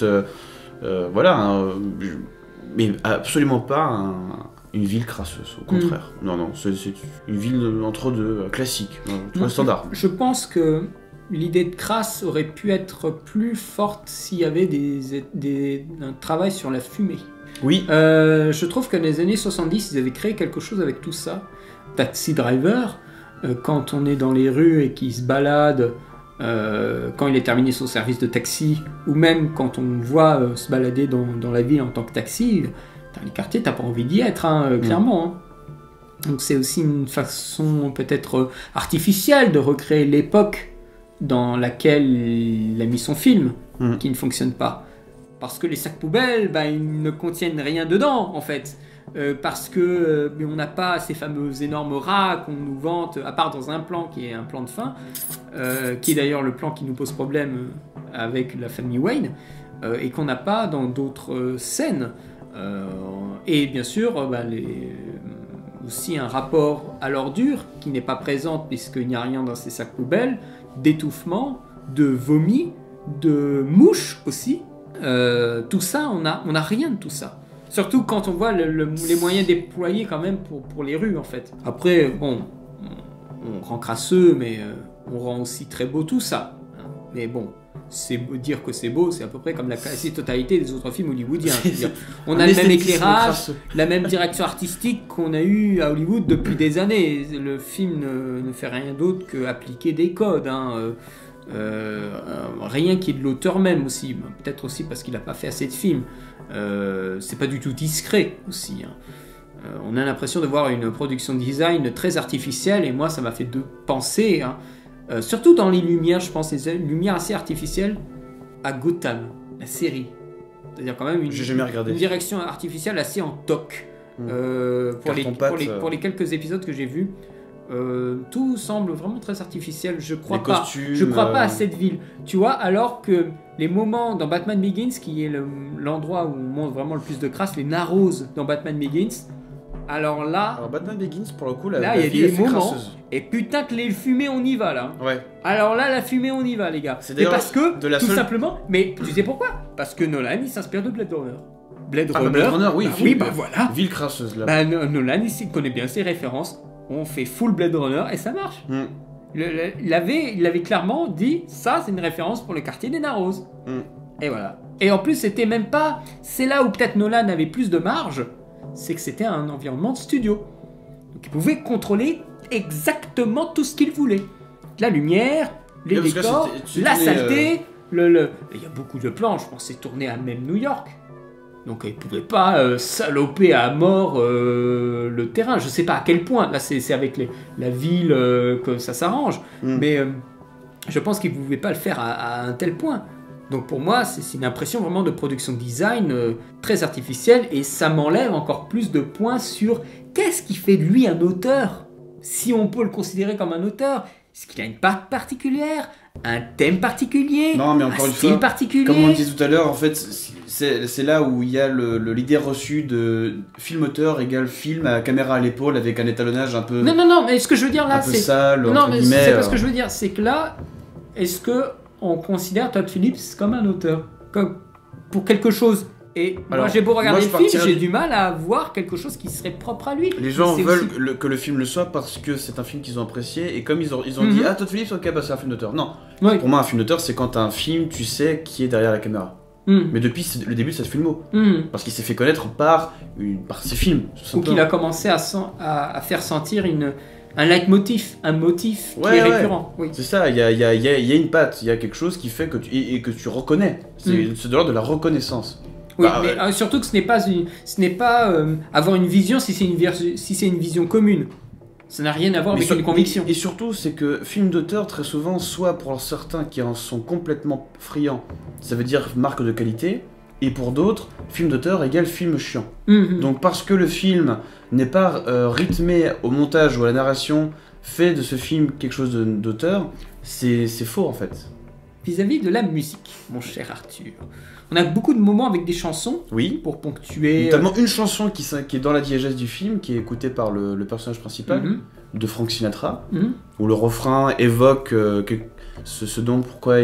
mais absolument pas une ville crasseuse, au contraire. Non, c'est une ville entre deux, classique, standard. Je pense que l'idée de crasse aurait pu être plus forte s'il y avait un travail sur la fumée. Oui. Je trouve que dans les années 70, ils avaient créé quelque chose avec tout ça. Taxi Driver, quand on est dans les rues et qu'il se balade, quand il est terminé son service de taxi, ou même quand on voit se balader dans la ville en tant que taxi, dans les quartiers, t'as pas envie d'y être, clairement. Hein. Donc c'est aussi une façon peut-être artificielle de recréer l'époque dans laquelle il a mis son film, qui ne fonctionne pas. Parce que les sacs poubelles, ils ne contiennent rien dedans, en fait. parce que on n'a pas ces fameux énormes rats qu'on nous vante, à part dans un plan qui est un plan de fin, qui est d'ailleurs le plan qui nous pose problème avec la famille Wayne, et qu'on n'a pas dans d'autres scènes. Et bien sûr, aussi un rapport à l'ordure qui n'est pas présente puisqu'il n'y a rien dans ces sacs poubelles, d'étouffement, de vomi, de mouches aussi. Tout ça, on a rien de tout ça. Surtout quand on voit les moyens déployés quand même pour les rues en fait. Après, bon, on rend crasseux, mais on rend aussi très beau tout ça. Mais bon, dire que c'est beau, c'est à peu près comme la quasi-totalité des autres films hollywoodiens. On a le même éclairage, la même direction artistique qu'on a eu à Hollywood depuis des années. Le film ne fait rien d'autre qu'appliquer des codes. Rien qui est de l'auteur même aussi. Peut-être aussi parce qu'il n'a pas fait assez de films. C'est pas du tout discret aussi. On a l'impression de voir une production design très artificielle et moi ça m'a fait penser. Surtout dans les lumières, je pense, les lumières assez artificielles à Gotham, la série. C'est-à-dire quand même une direction artificielle assez en toc. Pour les quelques épisodes que j'ai vus, tout semble vraiment très artificiel. Je crois pas à cette ville. Tu vois, alors que les moments dans Batman Begins, qui est l'endroit où on montre vraiment le plus de crasse, les Narrows dans Batman Begins. Alors Batman Begins, pour le coup, il y a des moments. Et putain que les fumées, on y va là. Ouais. Alors là, la fumée, on y va, les gars. C'est parce que, simplement. Mais tu sais pourquoi? Parce que Nolan, il s'inspire de Blade Runner. Blade Runner, oui. Voilà. Ville crasseuse là. Nolan, il connaît bien ses références. On fait full Blade Runner et ça marche. Il avait clairement dit, ça, c'est une référence pour le quartier des Narrows. Et voilà. Et en plus, c'était même pas. C'est là où peut-être Nolan avait plus de marge. C'est que c'était un environnement de studio. Donc il pouvait contrôler exactement tout ce qu'il voulait. La lumière, les décors, la saleté, il y a beaucoup de plans, je pense c'est tourné à même New York. Donc il pouvait pas saloper à mort le terrain. Je sais pas à quel point, là c'est avec la ville que ça s'arrange. Mais je pense qu'il pouvait pas le faire à un tel point. Donc pour moi, c'est une impression vraiment de production design très artificielle et ça m'enlève encore plus de points sur qu'est-ce qui fait de lui un auteur, si on peut le considérer comme un auteur. Est-ce qu'il a une patte particulière, un thème particulier, un style particulier? Comme on le disait tout à l'heure, en fait, c'est là où il y a l'idée reçue de film-auteur égale film à caméra à l'épaule avec un étalonnage un peu... Non, mais ce que je veux dire là, c'est... sale, non, mais c'est pas ce que je veux dire, c'est que là, est-ce que on considère Todd Phillips comme un auteur, comme pour quelque chose. Et moi j'ai beau regarder le film, j'ai du mal à voir quelque chose qui serait propre à lui. Les gens veulent que le film le soit parce que c'est un film qu'ils ont apprécié et comme ils ont dit ah Todd Phillips, ok, bah c'est un film d'auteur. Non, pour moi un film d'auteur c'est quand t'as un film, tu sais qui est derrière la caméra. Mais depuis le début de cette filmo, parce qu'il s'est fait connaître par ses films. Ou qu'il a commencé à faire sentir un leitmotiv, un motif qui est récurrent. Oui. C'est ça, il y a une patte, il y a quelque chose qui fait que tu reconnais. C'est de l'ordre de la reconnaissance. Oui, mais surtout que ce n'est pas avoir une vision si c'est une vision commune. Ça n'a rien à voir avec une conviction. Et surtout, c'est que film d'auteur, très souvent, soit pour certains qui en sont complètement friands, ça veut dire marque de qualité, et pour d'autres, film d'auteur égale film chiant. Donc parce que le film n'est pas rythmé au montage ou à la narration, fait de ce film quelque chose d'auteur, c'est faux en fait. Vis-à-vis de la musique, mon cher Arthur, on a beaucoup de moments avec des chansons pour ponctuer... Notamment une chanson qui est dans la diégèse du film, qui est écoutée par le personnage principal, de Frank Sinatra, où le refrain évoque ce dont pourquoi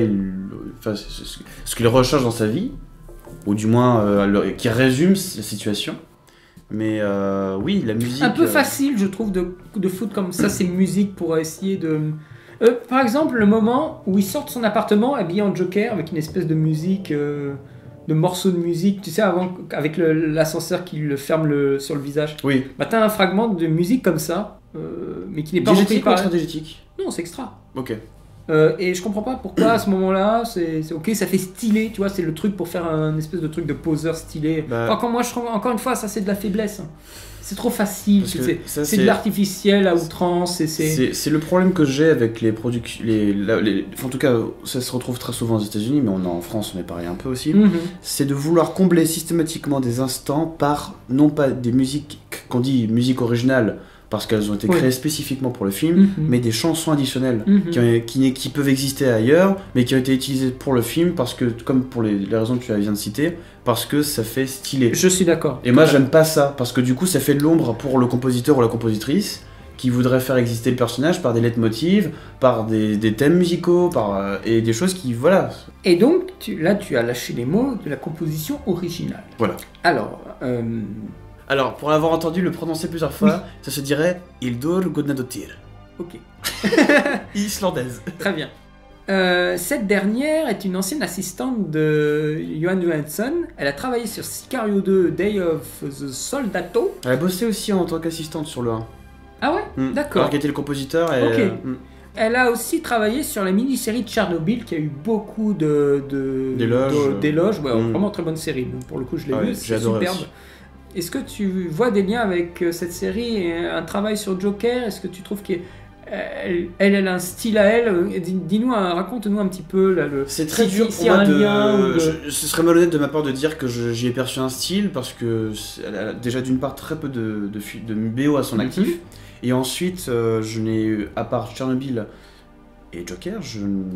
ce qu'il recherche dans sa vie, ou du moins qui résume la situation. Mais oui, la musique... Un peu facile, je trouve, de foutre comme ça ces musiques pour essayer de... par exemple, le moment où il sort de son appartement habillé en Joker avec une espèce de musique, de morceaux de musique, tu sais, avant, avec l'ascenseur qui le ferme sur le visage. Oui. Bah, t'as un fragment de musique comme ça, mais qui n'est pas dégétique ou extra-dégétique ? Non, c'est extra. Ok. Et je comprends pas pourquoi à ce moment-là, c'est ok, ça fait stylé, tu vois, c'est le truc pour faire un espèce de truc de poseur stylé. Encore moi, encore une fois, ça c'est de la faiblesse. C'est trop facile, c'est de l'artificiel à outrance. C'est le problème que j'ai avec les productions. En tout cas, ça se retrouve très souvent aux États-Unis, mais en France, on est pareil un peu aussi. C'est de vouloir combler systématiquement des instants par, non pas des musiques, qu'on dit musique originale, parce qu'elles ont été créées spécifiquement pour le film, mais des chansons additionnelles qui peuvent exister ailleurs, mais qui ont été utilisées pour le film, parce que, comme pour les raisons que tu viens de citer, parce que ça fait stylé. Je suis d'accord. Et moi, j'aime pas ça, parce que du coup, ça fait de l'ombre pour le compositeur ou la compositrice, qui voudrait faire exister le personnage par des leitmotivs, par des thèmes musicaux, et des choses qui, voilà. Et donc, là, tu as lâché les mots de la composition originale. Voilà. Alors, pour l'avoir entendu le prononcer plusieurs fois, ça se dirait Hildur Guðnadóttir. Ok. Islandaise. Très bien. Cette dernière est une ancienne assistante de Johan Johansson. Elle a travaillé sur Sicario 2, Day of the Soldato. Elle a bossé aussi en tant qu'assistante sur le 1. Ah ouais D'accord. Alors qu'elle était le compositeur. Elle a aussi travaillé sur la mini-série de Tchernobyl qui a eu beaucoup d'éloges. Ouais, vraiment très bonne série. Donc, pour le coup, je l'ai vue, c'est superbe. Aussi. Est-ce que tu vois des liens avec cette série et un travail sur Joker? Est-ce que tu trouves qu'elle a un style à elle? Dis-nous, raconte-nous un petit peu là, c'est très dur pour moi ce serait malhonnête de ma part de dire que j'y ai perçu un style, parce que elle a déjà d'une part très peu de BO à son actif, et ensuite je n'ai, à part Tchernobyl et Joker, je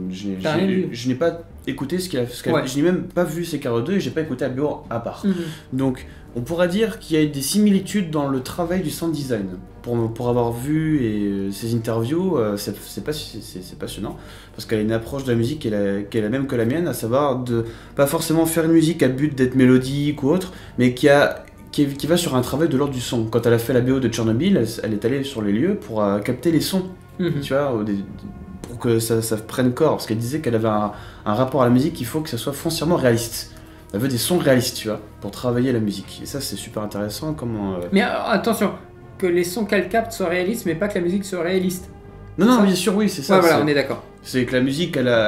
n'ai pas écouté ce qu'elle a. Je n'ai même pas vu Sicario 2 et j'ai pas écouté la BO à part. Donc on pourra dire qu'il y a des similitudes dans le travail du sound design. Pour avoir vu ses interviews, c'est passionnant, parce qu'elle a une approche de la musique qui est la même que la mienne, à savoir de pas forcément faire une musique à but d'être mélodique ou autre, mais qui va sur un travail de l'ordre du son. Quand elle a fait la BO de Tchernobyl, elle est allée sur les lieux pour capter les sons, tu vois, pour que ça prenne corps, parce qu'elle disait qu'elle avait un rapport à la musique, il faut que ça soit foncièrement réaliste. Elle veut des sons réalistes, tu vois, pour travailler la musique. Et ça, c'est super intéressant. Mais attention, que les sons qu'elle capte soient réalistes, mais pas que la musique soit réaliste. Non, bien sûr, oui, c'est ça. Ouais, voilà, on est d'accord. C'est que la musique, elle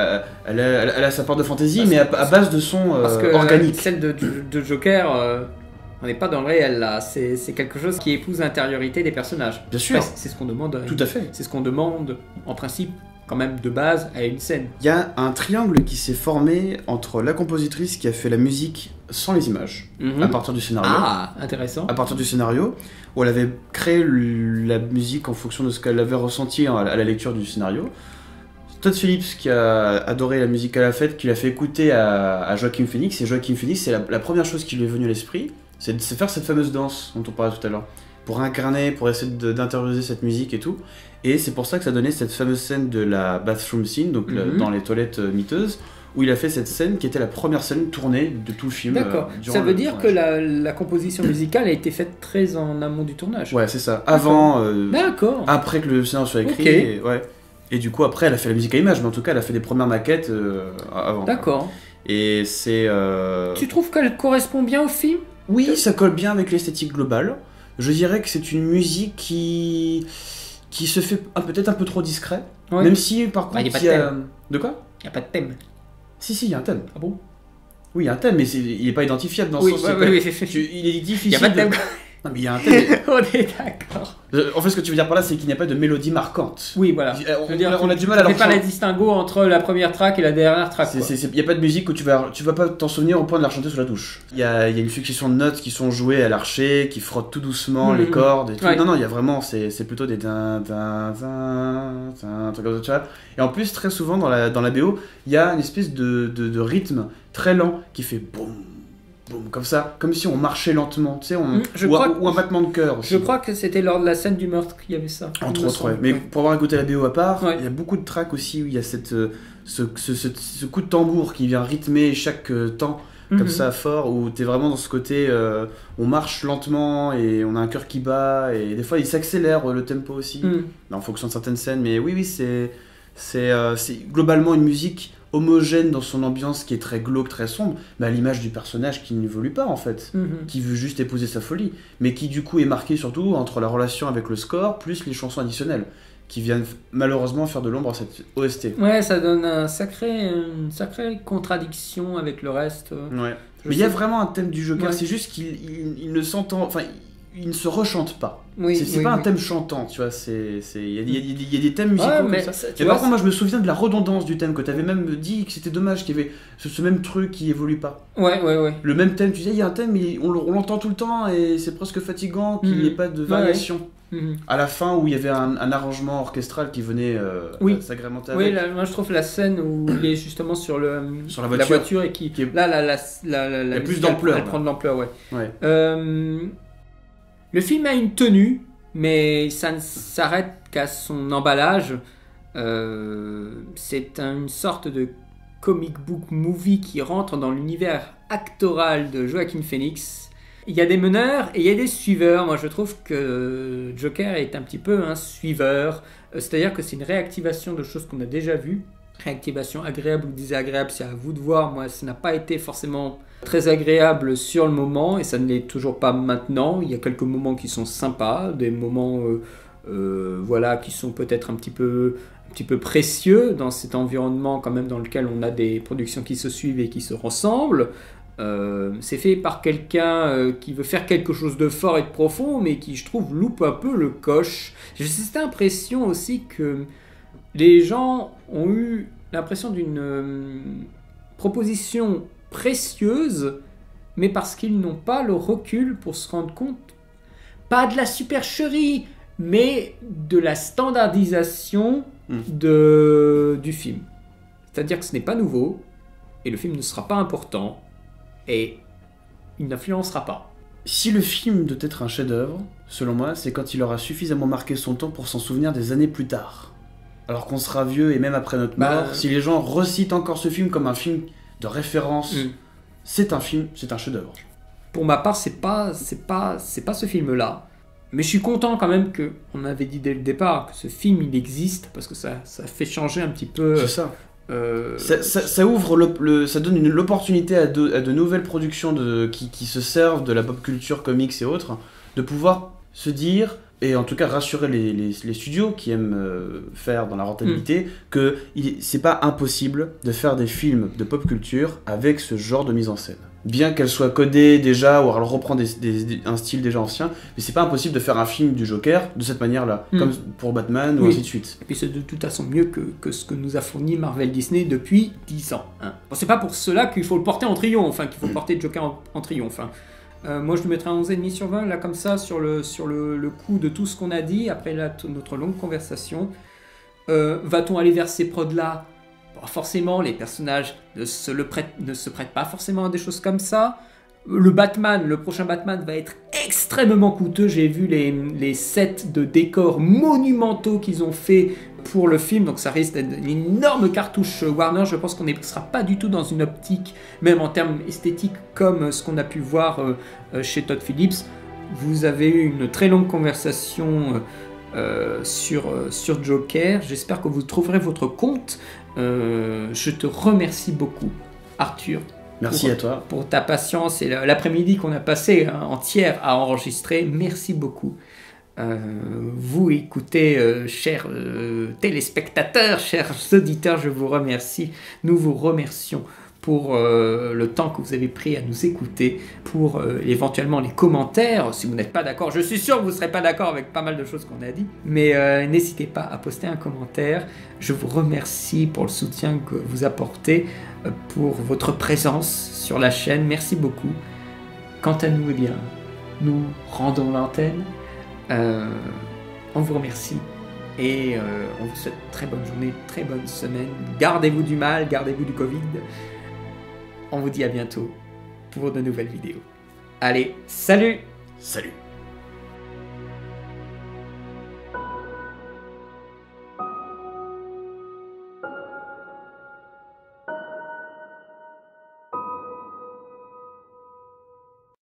a sa part de fantaisie, mais à base de sons organiques. Celle de Joker, on n'est pas dans le réel, là. C'est quelque chose qui épouse l'intériorité des personnages. Bien sûr. C'est ce qu'on demande. Tout à fait. C'est ce qu'on demande, en principe, quand même de base, à une scène. Il y a un triangle qui s'est formé entre la compositrice qui a fait la musique sans les images, à partir du scénario. Ah, intéressant. À partir du scénario, où elle avait créé la musique en fonction de ce qu'elle avait ressenti à la lecture du scénario. Todd Phillips, qui a adoré la musique qu'elle a faite, qui l'a fait écouter à Joaquin Phoenix. Et Joaquin Phoenix, c'est la première chose qui lui est venue à l'esprit, c'est de faire cette fameuse danse dont on parlait tout à l'heure, pour incarner, pour essayer d'intérioriser cette musique et tout. Et c'est pour ça que ça donnait cette fameuse scène de la bathroom scene, donc dans les toilettes miteuses, où il a fait cette scène qui était la première scène tournée de tout le film. D'accord. Ça veut dire que la composition musicale a été faite très en amont du tournage. Ouais, c'est ça. Avant, D'accord. Après que le scénario soit écrit. Et du coup, après, elle a fait la musique à image, mais en tout cas, elle a fait des premières maquettes avant. D'accord. Et c'est... Tu trouves qu'elle correspond bien au film? Oui, ça colle bien avec l'esthétique globale. Je dirais que c'est une musique qui se fait peut-être un peu trop discret. Ouais. Même si, par contre, il y a pas de thème. De quoi? Il n'y a pas de thème. Si, il y a un thème. Ah bon? Oui, il y a un thème, mais il n'est pas identifiable dans ce sens. Il est difficile. Il n'y a pas de thème. Non, mais il y a un thème. On est d'accord. En fait, ce que tu veux dire par là, c'est qu'il n'y a pas de mélodie marquante. Oui, voilà. On a du mal à... Tu fais pas la distinguo entre la première track et la dernière track. Il n'y a pas de musique où tu vas pas t'en souvenir au point de la chanter sous la douche. Il y a une succession de notes qui sont jouées à l'archet, qui frottent tout doucement les cordes et tout. Ouais. Non, il y a vraiment... C'est plutôt des... Et en plus, très souvent, dans la BO, il y a une espèce de rythme très lent qui fait boum, boum, comme ça, comme si on marchait lentement, tu sais, ou un battement de cœur aussi. Je crois que c'était lors de la scène du meurtre qu'il y avait ça. Entre autres, ouais. Mais pour avoir écouté la BO à part, il y a beaucoup de tracks aussi où il y a ce coup de tambour qui vient rythmer chaque temps, comme ça, fort, où t'es vraiment dans ce côté, on marche lentement et on a un cœur qui bat, et des fois il s'accélère le tempo aussi, en fonction de certaines scènes, mais oui, c'est globalement une musique homogène dans son ambiance qui est très glauque, très sombre, mais à l'image du personnage qui n'évolue pas en fait, qui veut juste épouser sa folie, mais qui du coup est marqué surtout entre la relation avec le score plus les chansons additionnelles, qui viennent malheureusement faire de l'ombre à cette OST. Ouais, ça donne une sacrée contradiction avec le reste. Ouais. Mais il y a vraiment un thème du Joker, c'est juste qu'il ne s'entend... Enfin, il ne se rechante pas. C'est pas un thème chantant, tu vois, il y a des thèmes musicaux comme ça. Et par contre, moi je me souviens de la redondance du thème, que tu avais même dit que c'était dommage qu'il y avait ce même truc qui évolue pas. Ouais. Le même thème, tu disais, il y a un thème, mais on l'entend tout le temps et c'est presque fatigant qu'il n'y ait pas de variation. À la fin, où il y avait un arrangement orchestral qui venait s'agrémenter avec. Oui, là, moi je trouve la scène où il est justement sur la voiture et qui est... là, il y a plus d'ampleur. Elle prend de l'ampleur, ouais. Le film a une tenue, mais ça ne s'arrête qu'à son emballage. C'est une sorte de comic book movie qui rentre dans l'univers actoral de Joaquin Phoenix. Il y a des meneurs et il y a des suiveurs. Moi, je trouve que Joker est un petit peu un suiveur. C'est-à-dire que c'est une réactivation de choses qu'on a déjà vues. Réactivation agréable ou désagréable, c'est à vous de voir. Moi, ça n'a pas été forcément très agréable sur le moment et ça ne l'est toujours pas maintenant. Il y a quelques moments qui sont sympas, des moments qui sont peut-être un petit peu précieux dans cet environnement quand même dans lequel on a des productions qui se suivent et qui se ressemblent. C'est fait par quelqu'un qui veut faire quelque chose de fort et de profond, mais qui, je trouve, loupe un peu le coche. J'ai cette impression aussi que les gens ont eu l'impression d'une proposition précieuse, mais parce qu'ils n'ont pas le recul pour se rendre compte, pas de la supercherie, mais de la standardisation du film. C'est-à-dire que ce n'est pas nouveau, et le film ne sera pas important, et il n'influencera pas. Si le film doit être un chef-d'œuvre, selon moi, c'est quand il aura suffisamment marqué son temps pour s'en souvenir des années plus tard. Alors qu'on sera vieux et même après notre mort, si les gens recitent encore ce film comme un film de référence, c'est un film, c'est un chef-d'œuvre. Pour ma part, c'est pas ce film-là. Mais je suis content quand même qu'on avait dit dès le départ que ce film il existe parce que ça fait changer un petit peu. C'est ça. Ça ouvre ça donne l'opportunité à de nouvelles productions qui se servent de la pop culture, comics et autres, de pouvoir se dire, et en tout cas rassurer les studios qui aiment faire dans la rentabilité, que c'est pas impossible de faire des films de pop culture avec ce genre de mise en scène. Bien qu'elle soit codée déjà, ou alors reprendre un style déjà ancien, mais c'est pas impossible de faire un film du Joker de cette manière-là, comme pour Batman ou ainsi de suite. Et puis c'est de toute façon mieux que ce que nous a fourni Marvel Disney depuis 10 ans. Hein. Bon, c'est pas pour cela qu'il faut le porter en triomphe, qu'il faut porter Joker en triomphe. Moi je lui mettrais un 11,5 sur 20, là comme ça, sur le coup de tout ce qu'on a dit, après notre longue conversation. Va-t-on aller vers ces prods-là ? Forcément, les personnages ne se prêtent pas forcément à des choses comme ça. Le prochain Batman va être extrêmement coûteux. J'ai vu les sets de décors monumentaux qu'ils ont fait pour le film, donc ça risque d'être une énorme cartouche Warner. Je pense qu'on ne sera pas du tout dans une optique, même en termes esthétiques, comme ce qu'on a pu voir chez Todd Phillips. Vous avez eu une très longue conversation sur Joker. J'espère que vous trouverez votre compte. Je te remercie beaucoup, Arthur. Merci à toi. Pour ta patience et l'après-midi qu'on a passé entière à enregistrer. Merci beaucoup. Vous écoutez, chers téléspectateurs, chers auditeurs, je vous remercie. Nous vous remercions pour le temps que vous avez pris à nous écouter, pour éventuellement les commentaires. Si vous n'êtes pas d'accord, je suis sûr que vous ne serez pas d'accord avec pas mal de choses qu'on a dit, mais n'hésitez pas à poster un commentaire. Je vous remercie pour le soutien que vous apportez, pour votre présence sur la chaîne. Merci beaucoup. Quant à nous, eh bien, nous rendons l'antenne. On vous remercie et on vous souhaite très bonne journée, très bonne semaine. Gardez-vous du mal, gardez-vous du Covid. On vous dit à bientôt pour de nouvelles vidéos. Allez, salut! Salut!